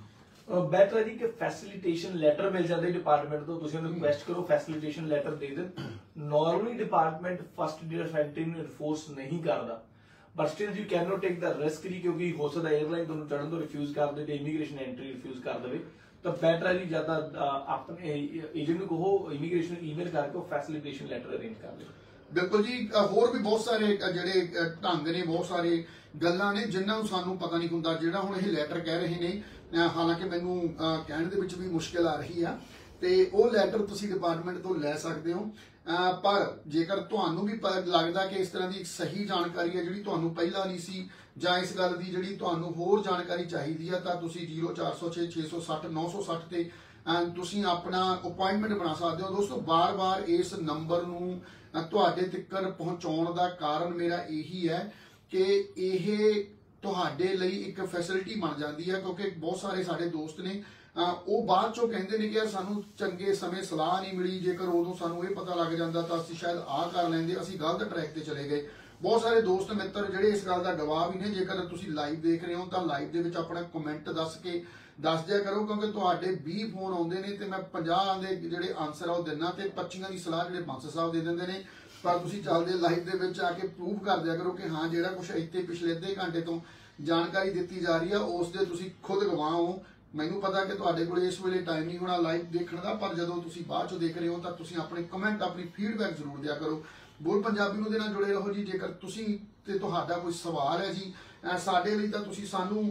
ਬੈਟਰ ਹੈ ਜੀ ਕਿ ਫੈਸਿਲਿਟੇਸ਼ਨ ਲੈਟਰ ਮਿਲ ਜਾਂਦੇ ਡਿਪਾਰਟਮੈਂਟ ਤੋਂ, ਤੁਸੀਂ ਉਹਨੂੰ ਰਿਕੁਐਸਟ ਕਰੋ ਫੈਸਿਲਿਟੇਸ਼ਨ ਲੈਟਰ ਦੇ ਦੇਣ। ਨਾਰਮਲੀ ਡਿਪਾਰਟਮੈਂਟ ਫਸਟ ਡੀਅਰ ਫੈਂਟਿਨ ਇਨਫੋਰਸ ਨਹੀਂ ਕਰਦਾ, but still you can not take the risk ਜੀ, ਕਿਉਂਕਿ ਹੋ ਸਕਦਾ 에ਅਰਲਾਈਨ ਤੁਹਾਨੂੰ ਚੜਨ ਤੋਂ ਰਿਫਿਊਜ਼ ਕਰ ਦੇ ਤੇ ਇਮੀਗ੍ਰੇਸ਼ਨ ਐਂਟਰੀ ਰਿਫਿਊਜ਼ ਕਰ ਦੇਵੇ। ਤਾਂ ਬੈਟਰ ਹੈ ਜੀ ਜਿਆਦਾ ਆਪਣੇ ਏਜੰਟ ਨੂੰ ਕਹੋ ਇਮੀਗ੍ਰੇਸ਼ਨ ਈਮੇਲ ਕਰਕੇ ਉਹ ਫੈਸਿਲਿਟੇਸ਼ਨ ਲੈਟਰ ਅਰੇਂਜ ਕਰ ਦੇ। ਬਿਲਕੁਲ ਜੀ, ਹੋਰ ਵੀ ਬਹੁਤ ਸਾਰੇ ਜਿਹੜੇ ਢੰਗ ਨੇ, ਬਹੁਤ ਸਾਰੇ ਗੱਲਾਂ ਨੇ ਜਿਨ੍ਹਾਂ ਨੂੰ ਸਾਨੂੰ ਪਤਾ ਨਹੀਂ ਹੁੰਦਾ। ਜਿਹੜਾ ਹੁਣ ਇਹ ਲੈਟਰ ਕਹਿ ਰਹੇ ਨੇ, ਹਾਲਾਂਕਿ ਮੈਨੂੰ ਕਹਿਣ ਦੇ ਵਿੱਚ ਵੀ ਮੁਸ਼ਕਿਲ ਆ ਰਹੀ ਆ, ਤੇ ਉਹ ਲੈਟਰ ਤੁਸੀਂ ਡਿਪਾਰਟਮੈਂਟ ਤੋਂ ਲੈ ਸਕਦੇ ਹੋ। ਪਰ ਜੇਕਰ ਤੁਹਾਨੂੰ ਵੀ ਲੱਗਦਾ ਕਿ ਇਸ ਤਰ੍ਹਾਂ ਦੀ ਇੱਕ ਸਹੀ ਜਾਣਕਾਰੀ ਹੈ ਜਿਹੜੀ ਤੁਹਾਨੂੰ ਪਹਿਲਾਂ ਨਹੀਂ ਸੀ, ਜਾਂ ਇਸ ਗੱਲ ਦੀ ਜਿਹੜੀ ਤੁਹਾਨੂੰ ਹੋਰ ਜਾਣਕਾਰੀ ਚਾਹੀਦੀ ਆ, ਤਾਂ ਤੁਸੀਂ ਜ਼ੀਰੋ ਚਾਰ ਸੌ ਛੇ ਛੇ ਸੌ ਸੱਠ ਨੌ ਸੌ ਸੱਠ ਤੇ ਤੁਸੀਂ ਆਪਣਾ ਅਪਾਇੰਟਮੈਂਟ ਬਣਾ ਸਕਦੇ ਹੋ। ਦੋਸਤੋ, ਬਾਰ-ਬਾਰ ਇਸ ਨੰਬਰ ਨੂੰ ਤੁਹਾਡੇ ਤੱਕ ਪਹੁੰਚਾਉਣ ਦਾ ਕਾਰਨ ਮੇਰਾ ਇਹੀ ਹੈ ਕਿ ਇਹ ਤੁਹਾਡੇ ਲਈ ਇੱਕ ਫੈਸਿਲਿਟੀ ਬਣ ਜਾਂਦੀ ਹੈ, ਕਿਉਂਕਿ ਬਹੁਤ ਸਾਰੇ ਸਾਡੇ ਦੋਸਤ ਨੇ ਉਹ ਬਾਅਦ ਚੋਂ ਕਹਿੰਦੇ ਨੇ ਕਿ ਯਾਰ ਸਾਨੂੰ ਚੰਗੇ ਸਮੇਂ ਸਲਾਹ ਨਹੀਂ ਮਿਲੀ, ਜੇਕਰ ਉਦੋਂ ਸਾਨੂੰ ਇਹ ਪਤਾ ਲੱਗ ਜਾਂਦਾ ਤਾਂ ਅਸੀਂ ਸ਼ਾਇਦ ਆਹ ਕਰ ਲੈਂਦੇ, ਅਸੀਂ ਗਲਤ ਟਰੈਕ ਤੇ ਚਲੇ ਗਏ। ਬਹੁਤ ਸਾਰੇ ਦੋਸਤ ਮਿੱਤਰ ਜਿਹੜੇ ਇਸ ਗੱਲ ਦਾ ਗਵਾਹ ਵੀ ਨੇ। ਜੇਕਰ ਤੁਸੀਂ ਲਾਈਵ ਦੇਖ ਰਹੇ ਹੋ ਤਾਂ ਲਾਈਵ ਦੇ ਵਿੱਚ ਆਪਣਾ ਕਮੈਂਟ ਦੱਸ ਕੇ ਦੱਸ ਦਿਆ ਕਰੋ, ਕਿਉਂਕਿ ਤੁਹਾਡੇ ਵੀਹ ਫੋਨ ਆਉਂਦੇ ਨੇ ਤੇ ਮੈਂ ਪੰਜਾਹ ਦੇ ਜਿਹੜੇ ਆਨਸਰ ਆ ਉਹ ਦਿੰਦਾ, ਤੇ ਪੱਚੀਆਂ ਦੀ ਸਲਾਹ ਜਿਹੜੇ ਬਾਂਸਲ ਸਾਹਿਬ ਦੇ ਦਿੰਦੇ ਨੇ। ਪਰ ਤੁਸੀਂ ਚੱਲਦੇ ਲਾਈਵ ਦੇ ਵਿੱਚ ਆ ਕੇ ਪ੍ਰੂਵ ਕਰ ਦਿਆ ਕਰੋ ਕਿ ਹਾਂ ਜਿਹੜਾ ਕੁਝ ਇੱਥੇ ਪਿਛਲੇ ਅੱਧੇ ਘੰਟੇ ਤੋਂ ਜਾਣਕਾਰੀ ਦਿੱਤੀ ਜਾ ਰਹੀ ਆ ਉਸ ਦੇ ਤੁਸੀਂ ਖੁਦ ਗਵਾਹ ਹੋ। ਮੈਨੂੰ ਪਤਾ ਕਿ ਤੁਹਾਡੇ ਕੋਲ ਇਸ ਵੇਲੇ ਟਾਈਮ ਨਹੀਂ ਹੋਣਾ ਲਾਈਵ ਦੇਖਣ ਦਾ, ਪਰ ਜਦੋਂ ਤੁਸੀਂ ਬਾਅਦ ਚੋਂ ਦੇਖ ਰਹੇ ਹੋ ਤਾਂ ਤੁਸੀਂ ਆਪਣੇ ਕਮੈਂਟ, ਆਪਣੀ ਫੀਡਬੈਕ ਜ਼ਰੂਰ ਦਿਆ ਕਰੋ। ਬੋਲ ਪੰਜਾਬੀ ਨੂੰ ਦੇ ਨਾਲ ਜੁੜੇ ਰਹੋ ਜੀ। ਜੇਕਰ ਤੁਸੀਂ ਤੇ ਤੁਹਾਡਾ ਕੋਈ ਸਵਾਲ ਹੈ ਜੀ ਸਾਡੇ ਲਈ, ਤਾਂ ਤੁਸੀਂ ਸਾਨੂੰ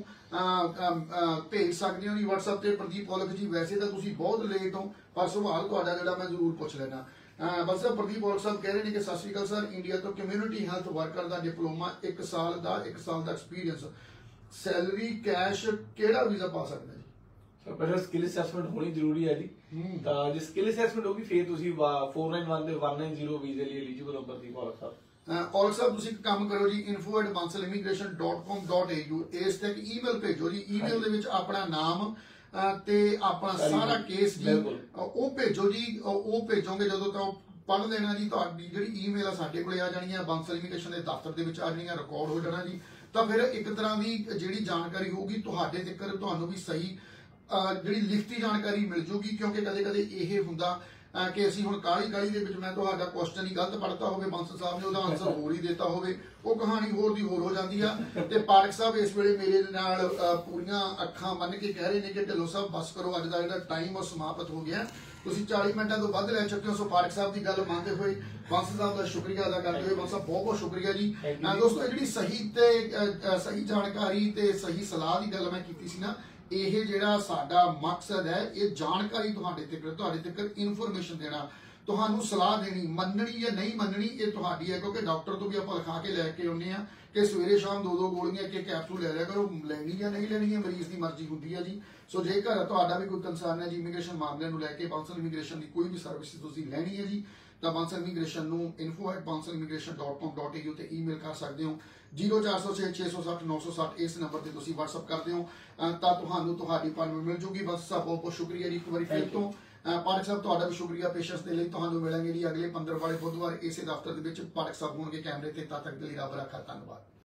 ਭੇਜ ਸਕਦੇ ਹੋ ਜੀ WhatsApp ਤੇ। ਪ੍ਰਦੀਪ ਔਲਖ ਜੀ, ਵੈਸੇ ਤਾਂ ਤੁਸੀਂ ਬਹੁਤ ਲੇਟ ਹੋ, ਪਰ ਸਵਾਲ ਤੁਹਾਡਾ ਜਿਹੜਾ ਮੈਂ ਜ਼ਰੂਰ ਪੁੱਛ ਲੈਣਾ। ਬਸ ਪ੍ਰਦੀਪ ਔਲਖ ਸਾਹਿਬ ਕਹਿ ਰਹੇ ਨੇ ਕਿ ਸਤਿ ਸ਼੍ਰੀ ਅਕਾਲ ਸਰ, ਇੰਡੀਆ ਤੋਂ ਕਮਿਊਨਿਟੀ ਹੈਲਥ ਵਰਕਰ ਦਾ ਡਿਪਲੋਮਾ, ਇੱਕ ਸਾਲ ਦਾ ਇੱਕ ਸਾਲ ਦਾ ਐਕਸਪੀਰੀਅੰਸ, ਸੈਲਰੀ ਕੈਸ਼, ਕਿਹੜਾ ਵੀਜ਼ਾ ਪਾ ਸਕਦਾ ਜੀ? ਪਹਿਲਾਂ ਸਕਿੱਲ ਅਸੈਸਮੈਂਟ ਹੋਣੀ ਜ਼ਰੂਰੀ ਹੈ ਜੀ। ਤਾਂ ਜੇ ਸਕਿੱਲ ਅਸੈਸਮੈਂਟ ਹੋਗੀ ਫਿਰ ਤੁਸੀਂ ਚਾਰ ਨੌ ਇੱਕ ਤੇ ਇੱਕ ਨੌ ਜ਼ੀਰੋ ਵੀਜ਼ੇ ਲਈ ਐਲੀਜੀਬਲ ਹੋ। ਪ੍ਰਦੀਪ ਔਲਖ ਸਾਹਿਬ ਔਲਖ ਸਾਹਿਬ ਤੁਸੀਂ ਇੱਕ ਕੰਮ ਕਰੋ ਜੀ, info at bansal immigration dot com dot a u ਇਸ ਤੱਕ ਈਮੇਲ ਭੇਜੋ ਜੀ। ਈਮੇਲ ਦੇ ਵਿੱਚ ਆਪਣਾ ਨਾਮ ਤੇ ਆਪਣਾ ਸਾਰਾ ਕੇਸ ਜੀ ਉਹ ਭੇਜੋ ਜੀ। ਉਹ ਭੇਜੋਗੇ ਜਦੋਂ ਤਾਂ ਪੜ੍ਹ ਲੈਣਾ ਜੀ, ਤੁਹਾਡੀ ਜਿਹੜੀ ਈਮੇਲ ਆ ਸਾਡੇ ਕੋਲੇ ਆ ਜਾਣੀ ਆ, ਬਾਂਸਲ ਇਮੀਗ੍ਰੇਸ਼ਨ ਦੇ ਦਫ਼ਤਰ ਦੇ ਵਿੱਚ ਆ ਜਾਣੀ ਆ, ਰਿਕਾਰਡ ਹੋ ਜਾਣਾ ਜੀ। ਤਾਂ ਫਿਰ ਇੱਕ ਤਰ੍ਹਾਂ ਦੀ ਜਿਹੜੀ ਜਾਣਕਾਰੀ ਹੋਊਗੀ ਤੁਹਾਡੇ ਤੱਕ, ਤੁਹਾਨੂੰ ਵੀ ਸਹੀ ਜਿਹੜੀ ਲਿਖਤੀ ਜਾਣਕਾਰੀ ਮਿਲ ਜੂਗੀ। ਕਿਉਂਕਿ ਕਦੇ ਕਦੇ ਇਹ ਹੁੰਦਾ ਕਿ ਅਸੀਂ ਹੁਣ ਕਾਲੀ ਕਾਲੀ ਦੇ ਵਿੱਚ ਮੈਂ ਤੁਹਾਡਾ ਕੁਐਸਚਨ ਹੀ ਗਲਤ ਪੜ੍ਹਤਾ ਹੋਵੇ, ਬਾਂਸਲ ਸਾਹਿਬ ਨੇ ਉਹਦਾ ਆਨਸਰ ਹੋਰ ਹੀ ਦਿੱਤਾ ਹੋਵੇ, ਉਹ ਕਹਾਣੀ ਹੋਰ ਦੀ ਹੋਰ ਹੋ ਜਾਂਦੀ ਆ। ਤੇ ਪਾਰਕ ਸਾਹਿਬ ਇਸ ਵੇਲੇ ਮੇਰੇ ਨਾਲ ਪੂਰੀਆਂ ਅੱਖਾਂ ਬੰਨ ਕੇ ਕਹਿ ਰਹੇ ਨੇ ਕਿ ਢਿੱਲੋਂ ਸਾਹਿਬ ਬਸ ਕਰੋ, ਅੱਜ ਦਾ ਜਿਹੜਾ ਟਾਈਮ ਉਹ ਸਮਾਪਤ ਹੋ ਗਿਆ, ਤੁਸੀਂ ਚਾਲੀ ਮਿੰਟਾਂ ਤੋਂ ਵੱਧ ਲੈ ਚੁੱਕੇ ਹੋ। ਸੋ ਪਾਰਕ ਸਾਹਿਬ ਦੀ ਗੱਲ ਮੰਨਦੇ ਹੋਏ ਬਾਂਸਲ ਸਾਹਿਬ ਦਾ ਸ਼ੁਕਰੀਆ ਅਦਾ ਕਰਦੇ ਹੋਏ ਬਾਂਸਲ ਸਾਹਿਬ ਬਹੁਤ ਬਹੁਤ ਸ਼ੁਕਰੀਆ ਜੀ। ਦੋਸਤੋ, ਜਿਹੜੀ ਸਹੀ ਤੇ ਸਹੀ ਜਾਣਕਾਰੀ ਤੇ ਸਹੀ ਸਲਾਹ ਦੀ ਗੱਲ ਮੈਂ ਕੀਤੀ ਸੀ ਨਾ, ਇਹ ਜਿਹੜਾ ਸਾਡਾ ਮਕਸਦ ਹੈ ਇਹ ਜਾਣਕਾਰੀ ਤੁਹਾਡੇ ਤੱਕ ਤੁਹਾਡੇ ਤੱਕ ਇਨਫੋਰਮੇਸ਼ਨ ਦੇਣਾ, ਤੁਹਾਨੂੰ ਸਲਾਹ ਦੇਣੀ, ਮੰਨਣੀ ਜਾਂ ਨਹੀਂ ਮੰਨਣੀ ਇਹ ਤੁਹਾਡੀ ਹੈ। ਕਿਉਂਕਿ ਡਾਕਟਰ ਤੋਂ ਵੀ ਆਪਾਂ ਲਿਖਾ ਕੇ ਲੈ ਕੇ ਆਉਂਦੇ ਆ ਕਿ ਸਵੇਰੇ ਸ਼ਾਮ ਦੋ ਦੋ ਗੋਲੀਆਂ ਇੱਕ ਇੱਕ ਕੈਪਸੂਲ ਲੈ ਲਿਆ ਕਰੋ, ਲੈਣੀ ਜਾਂ ਨਹੀਂ ਲੈਣੀ ਹੈ ਮਰੀਜ਼ ਦੀ ਮਰਜ਼ੀ ਹੁੰਦੀ ਹੈ ਜੀ। ਸੋ ਜੇਕਰ ਤੁਹਾਡਾ ਵੀ ਕੋਈ ਕੰਸਰਨ ਹੈ ਜੀ ਇਮੀਗ੍ਰੇਸ਼ਨ ਮਾਮਲਿਆਂ ਨੂੰ ਲੈ ਕੇ, ਬਾਂਸਲ ਇਮੀਗ੍ਰੇਸ਼ਨ ਦੀ ਕੋਈ ਵੀ ਸਰਵਿਸ ਤੁਸੀਂ ਲੈਣੀ ਹੈ ਜੀ, ਤਾਂ ਬਾਂਸਲ ਇਮੀਗ੍ਰੇਸ਼ਨ ਨੂੰ info at bansal immigration dot com dot a u ਤੇ ਈਮੇਲ ਕਰ ਸਕਦੇ ਹੋ। ਜ਼ੀਰੋ ਚਾਰ ਸੌ ਛੇ ਛੇ ਸੌ ਸੱਠ ਨੌ ਸੌ ਸੱਠ ਇਸ ਨੰਬਰ ਤੇ ਤੁਸੀਂ WhatsApp ਕਰਦੇ ਹੋ ਤਾਂ ਤੁਹਾਨੂੰ ਤੁਹਾਡੀ ਅਪਾਇੰਟਮੈਂਟ ਮਿਲ ਜੂਗੀ। ਬਸ ਸਾਹਿਬ ਬਹੁਤ ਬਹੁਤ ਸ਼ੁਕਰੀਆ ਜੀ ਇੱਕ ਵਾਰੀ ਫਿਰ ਤੋਂ। ਪਾਰਕ ਸਾਹਿਬ ਤੁਹਾਡਾ ਵੀ ਸ਼ੁਕਰੀਆ ਪੇਸ਼ੈਂਸ ਦੇ ਲਈ। ਤੁਹਾਨੂੰ ਮਿਲਾਂਗੇ ਜੀ ਅਗਲੇ ਪੰਦਰਾਂ ਵਾਲੇ ਬੁੱਧਵਾਰ ਇਸੇ ਦਫ਼ਤਰ ਦੇ ਵਿੱਚ। ਪਾਰਕ ਸਾਹਿਬ ਹੋਣਗੇ ਕੈਮਰੇ ਤੇ, ਤਦ ਤੱਕ ਦੇ ਲਈ ਰੱਬ ਰਾਖਾ। ਧੰਨਵਾਦ।